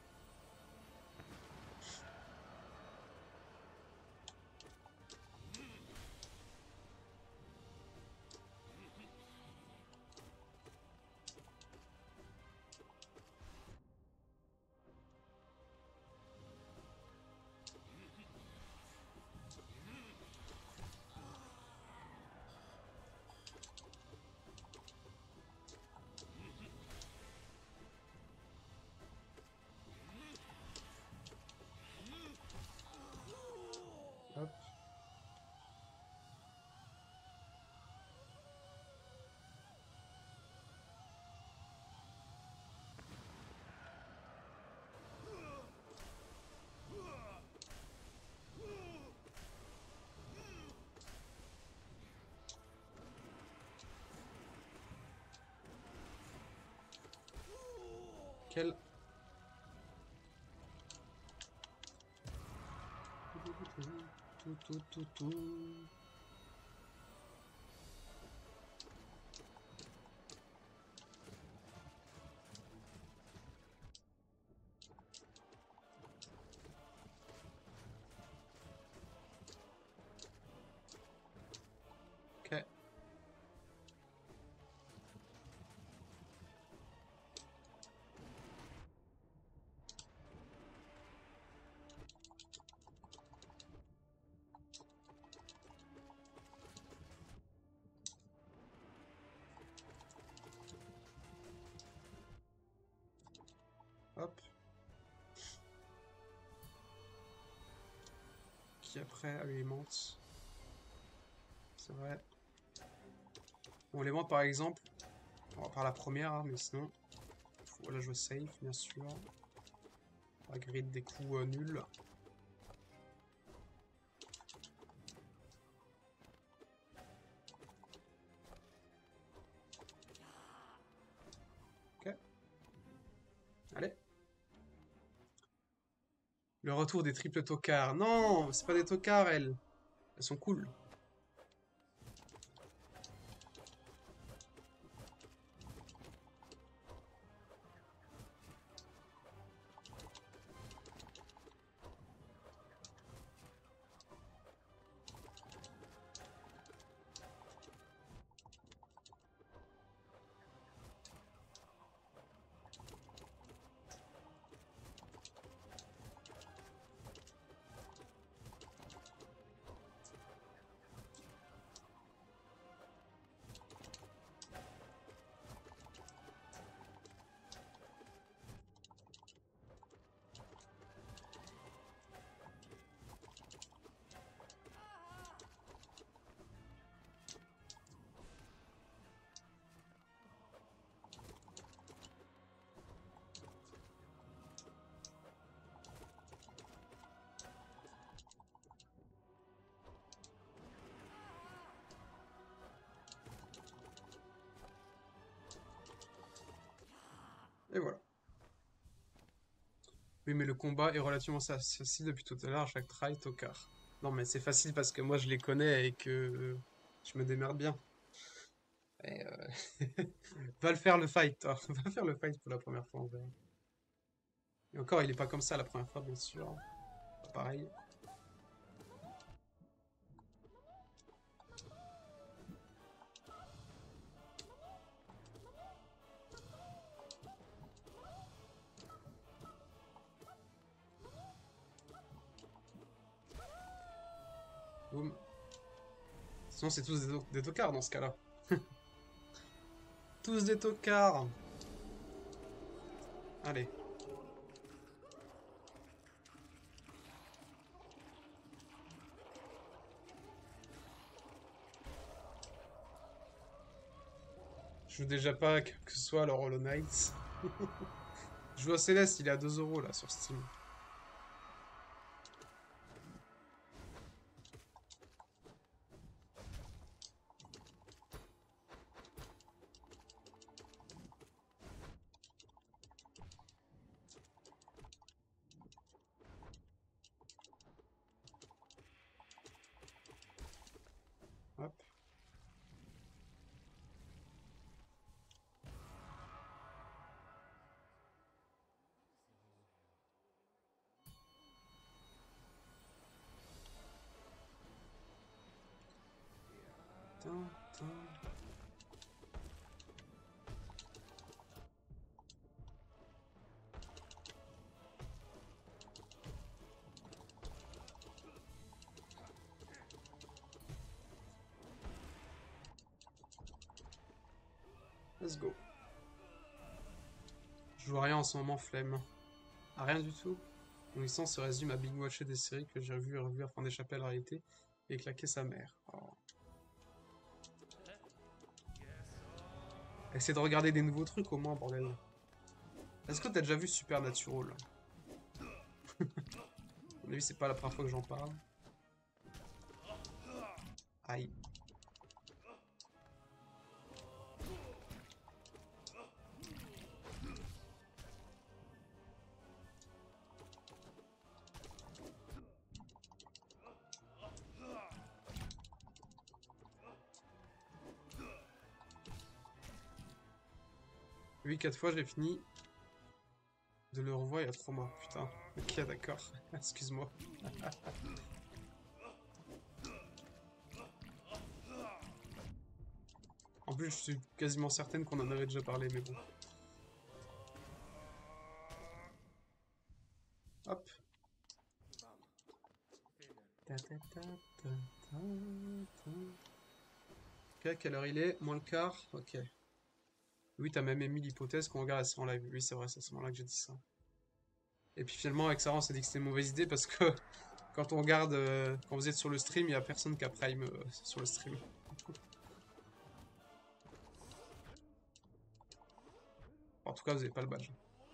Hop. Quel... Tout, tout, tout, tout. Ok. Hop. Qui après alimente. C'est vrai. Bon, les montres par exemple. On va par la première, hein, mais sinon. Faut la jouer safe, bien sûr. La grid des coups euh, nuls. Ok. Allez. Le retour des triples tocards. Non, c'est pas des tocards, elles. Elles sont cool. Et voilà. Oui, mais le combat est relativement facile depuis tout à l'heure à chaque try, tocard. Non, mais c'est facile parce que moi je les connais et que euh, je me démerde bien. Et, euh, va le faire le fight, toi. Va faire le fight pour la première fois, on verra. Et encore, il est pas comme ça la première fois, bien sûr. Pas pareil. Boum. Sinon, c'est tous des, to- des tocards dans ce cas-là. Tous des tocards. Allez. joue déjà pas que que ce soit alors Hollow Knight. Je joue à Céleste, il est à deux euros là sur Steam. Hop. Tin, tin. Let's go. Je joue à rien en ce moment, flemme. À rien du tout. Mon licence se résume à bing-watcher des séries que j'ai revues et revues afin d'échapper à la réalité et claquer sa mère. Oh. Essaie de regarder des nouveaux trucs au moins, bordel. Est-ce que t'as déjà vu Supernatural? À mon avis, c'est pas la première fois que j'en parle. Aïe. Oui, quatre fois, j'ai fini de le revoir il y a trois mois. Putain. Ok, d'accord. Excuse-moi. En plus, je suis quasiment certaine qu'on en avait déjà parlé, mais bon. Hop. Ta ta ta ta ta ta. Ok, quelle heure il est? Moins le quart? Ok. Oui, t'as même émis l'hypothèse qu'on regarde la série en live. Oui, c'est vrai, c'est à ce moment-là que j'ai dit ça. Et puis finalement, avec Sarah, on s'est dit que c'était une mauvaise idée parce que quand on regarde, euh, quand vous êtes sur le stream, il n'y a personne qui a Prime euh, sur le stream. En tout cas, vous n'avez pas le badge.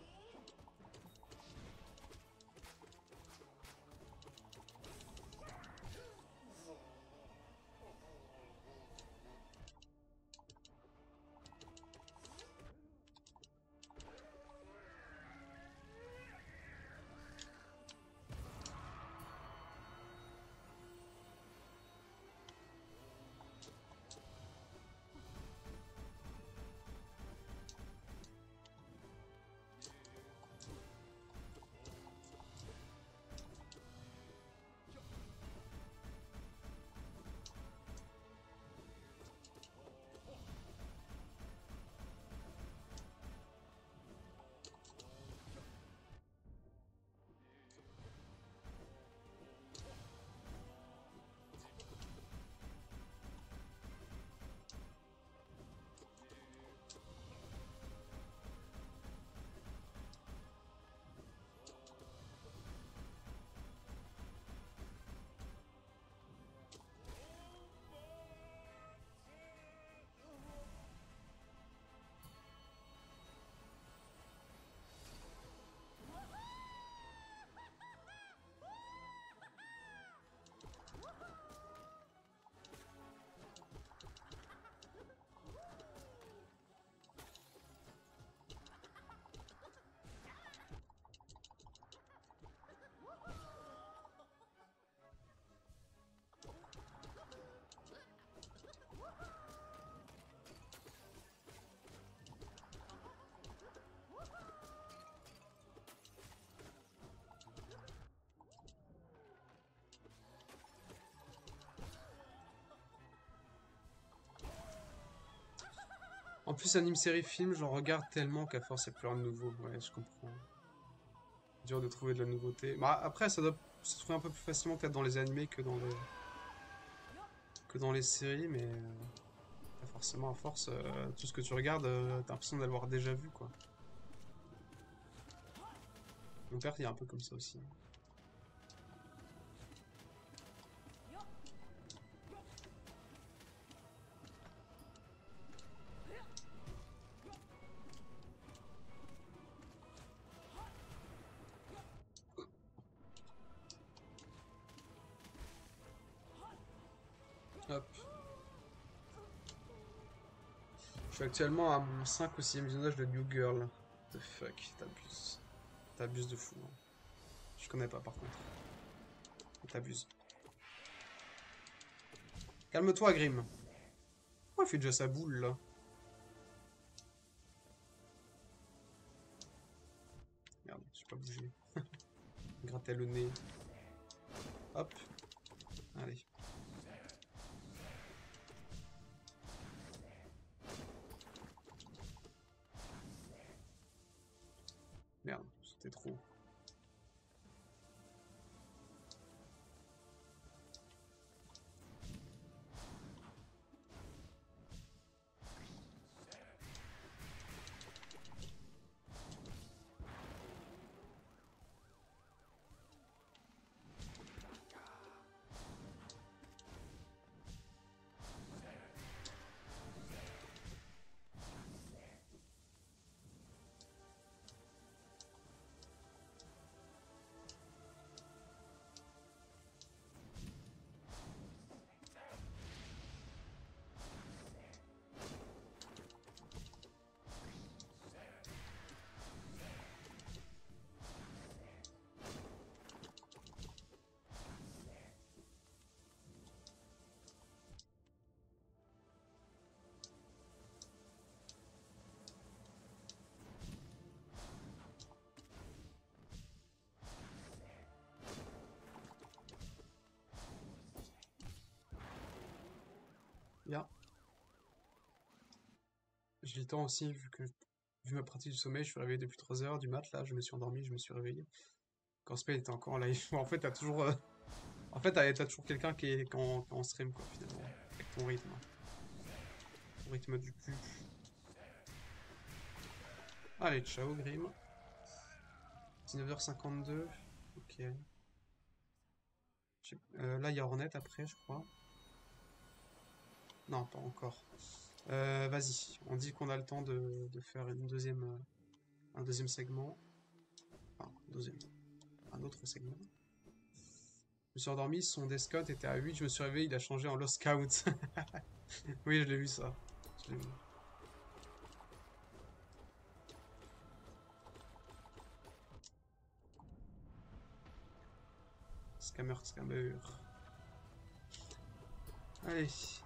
En plus, anime, série, film, j'en regarde tellement qu'à force, il n'y a plus rien de nouveau. Ouais, je comprends. Dur de trouver de la nouveauté. Bah, après, ça doit se trouver un peu plus facilement peut-être dans les animés que dans les, que dans les séries, mais euh, pas forcément à force. Euh, tout ce que tu regardes, euh, t'as l'impression d'avoir déjà vu, quoi. Mon père, il est un peu comme ça aussi. Hop. Je suis actuellement à mon cinq ou sixième visionnage de New Girl. What the fuck, t'abuses. T'abuses de fou. Hein. Je connais pas par contre. T'abuses. Calme-toi, Grim. Pourquoi il fait déjà sa boule là? Merde, j'ai pas bougé. Gratter le nez. Hop. Allez. Merde, c'était trop. Bien. J'ai le temps aussi, vu que vu ma pratique du sommeil, je suis réveillé depuis trois heures du mat, là, je me suis endormi, je me suis réveillé. Quand Spade était encore en live. En fait, t'as toujours, euh, en fait, t'as t'as toujours quelqu'un qui est qui est en, qui est en stream, quoi, finalement. Avec ton rythme. Ton rythme du cul. Allez, ciao, Grim. dix-neuf heures cinquante-deux. Ok. Je sais- euh, là, il y a Hornet après, je crois. Non, pas encore. Euh, vas-y, on dit qu'on a le temps de, de faire une deuxième, euh, un deuxième segment. Enfin, deuxième, un autre segment. Je me suis endormi, son death count était à huit, je me suis réveillé, il a changé en lost count. Oui, je l'ai vu ça. Je l'ai vu. Scammer, scammer. Allez.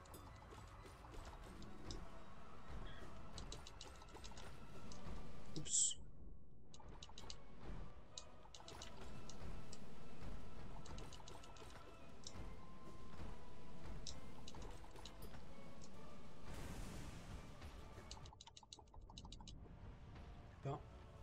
Oups. Ben.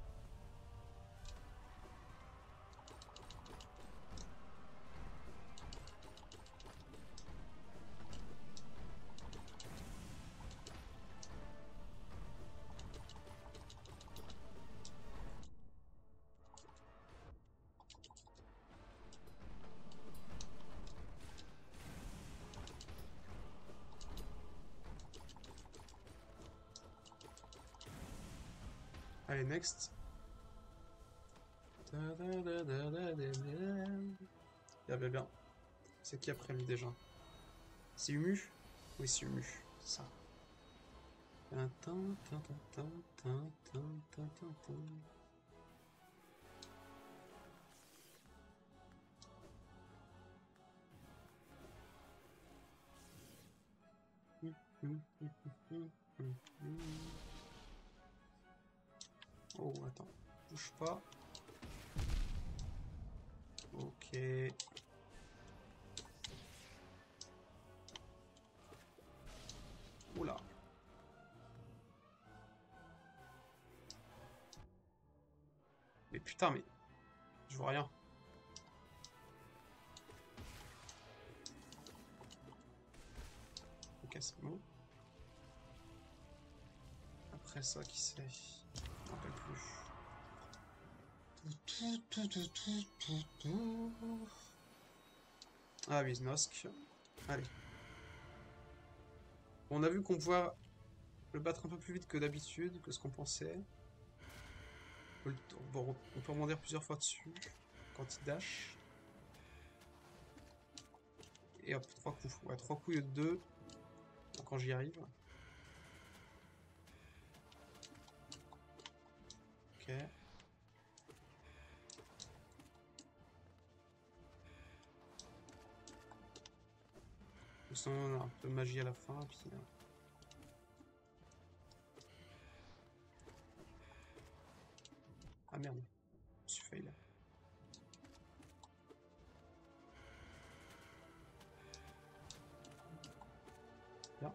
Allez, next. Bien, bien, bien. C'est qui après lui déjà? C'est Umu? Oui, c'est Umu. C'est ça. Tintin, tintin, tintin, tintin, tintin. Oh, attends. Bouge pas. Ok. Oula. Mais putain, mais... Je vois rien. Ok, c'est bon. Après ça, qui c'est? Je me rappelle plus. Ah oui, Nosk. Allez. On a vu qu'on pouvait le battre un peu plus vite que d'habitude, que ce qu'on pensait. On peut, le- bon, on peut rebondir plusieurs fois dessus quand il dash. et hop, trois coups. Ouais, trois coups au lieu de deux. Quand j'y arrive. Ok. Sinon, on a un peu de magie à la fin, puis... euh, Ah merde, je suis fail là. Bien.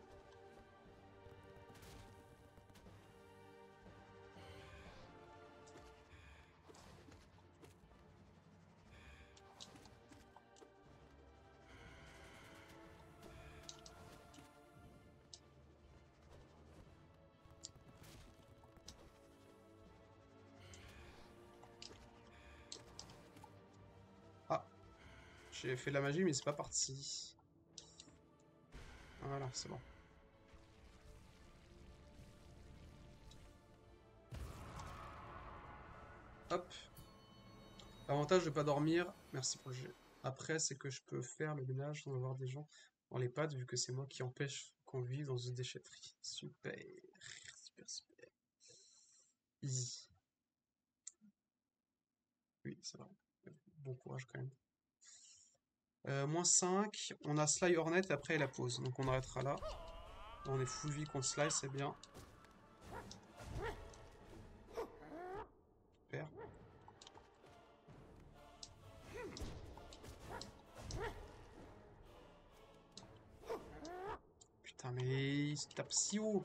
Ah, j'ai fait de la magie, mais c'est pas parti. Voilà, c'est bon. Hop. L'avantage de pas dormir, merci pour le jet. Après, c'est que je peux faire le ménage sans avoir des gens dans les pattes, vu que c'est moi qui empêche qu'on vive dans une déchetterie. Super, super, super. Easy. Oui, c'est vrai. Bon courage quand même. Euh, moins cinq, on a Sly Hornet et après la pause. Donc on arrêtera là. On est full vie contre Sly, c'est bien. Super. Putain, mais il se tape si haut.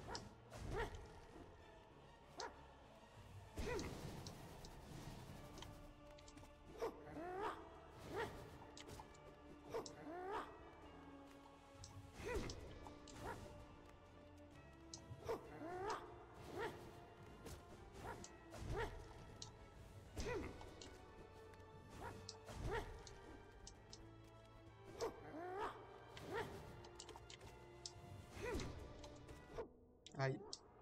Aïe.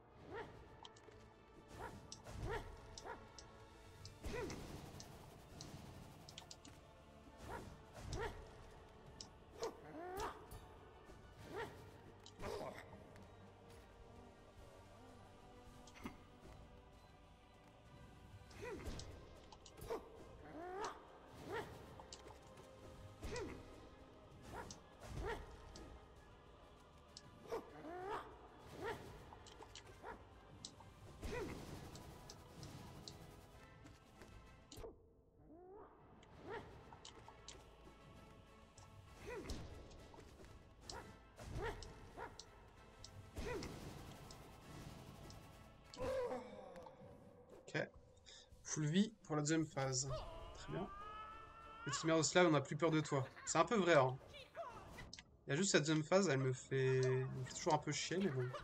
Ok. Full vie pour la deuxième phase. Très bien. Petite mère de Slav, on n'a plus peur de toi. C'est un peu vrai, hein. Il y a juste cette deuxième phase, elle me fait... elle me fait toujours un peu chier, mais bon.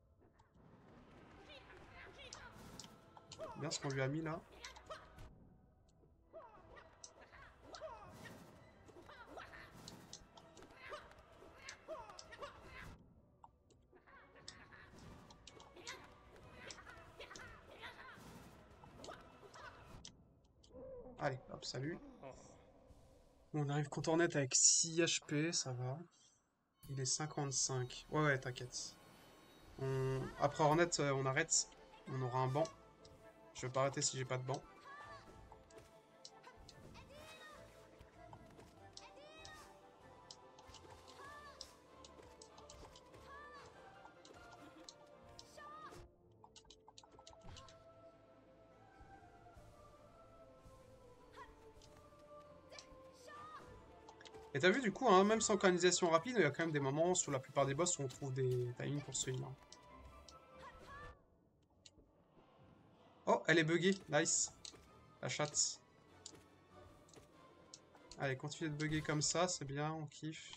Bien ce qu'on lui a mis là. Allez, hop, salut. On arrive contre Hornet avec six H P, ça va. Il est cinquante-cinq. Ouais, ouais, t'inquiète. On... Après Hornet, euh, on arrête. On aura un banc. Je vais pas arrêter si j'ai pas de banc. Et t'as vu du coup, hein, même sans canalisation rapide, il y a quand même des moments sur la plupart des boss où on trouve des timings pour se heal. Oh, elle est buggée. Nice. La chatte. Allez, continue de bugger comme ça, c'est bien, on kiffe.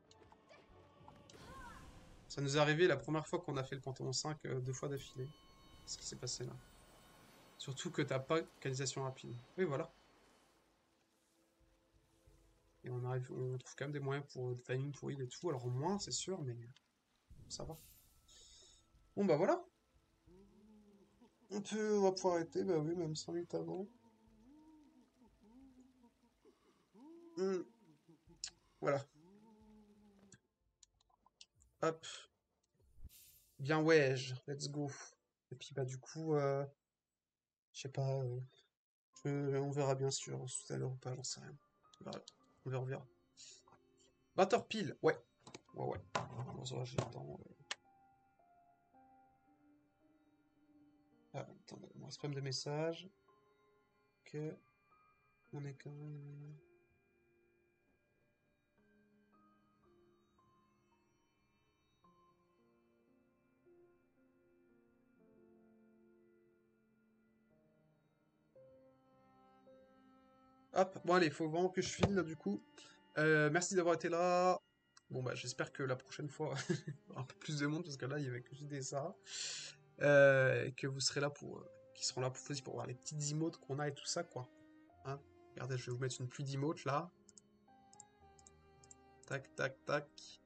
Ça nous est arrivé la première fois qu'on a fait le Panthéon cinq euh, deux fois d'affilée. Ce qui s'est passé là. Surtout que t'as pas de canalisation rapide. Oui, voilà. Et on arrive, on trouve quand même des moyens pour des timings pour heal et tout. Alors moins, c'est sûr, mais ça va. Bon bah voilà. On peut, on va pouvoir arrêter, bah oui, même cinq minutes avant. Hmm, voilà. Hop. Bien ouais, let's go. Et puis bah du coup, euh, je sais pas, euh, je- on verra bien sûr tout à l'heure ou pas, j'en sais rien. On verra, on verra. on verra. vingt heures pile, ouais. Ouais, ouais. Bon, ça va, j'ai le temps. ouais. Ah, attendez, on spam de messages. Ok. On est quand même. Hop, bon allez, il faut vraiment que je file là du coup. Euh, merci d'avoir été là. Bon bah j'espère que la prochaine fois, il y aura un peu plus de monde parce que là il y avait que juste des Sarah. Euh, et que vous serez là pour, euh, qui seront là pour, pour voir les petites emotes qu'on a et tout ça quoi. Hein. Regardez, je vais vous mettre une pluie d'emotes là. Tac, tac, tac.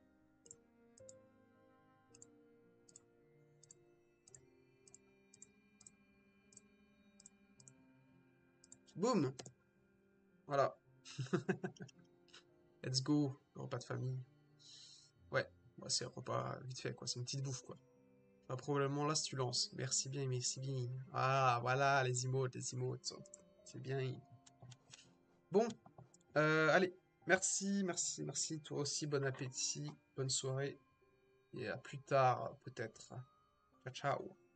Boum! Voilà. Let's go. Le repas de famille. Ouais, ouais c'est un repas vite fait quoi. C'est une petite bouffe quoi. Bah, probablement là si tu lances. Merci bien, merci bien. Ah, voilà, les emotes, les emotes. C'est bien. Bon, euh, allez. Merci, merci, merci. Toi aussi, bon appétit, bonne soirée. Et à plus tard, peut-être. Ciao, ciao.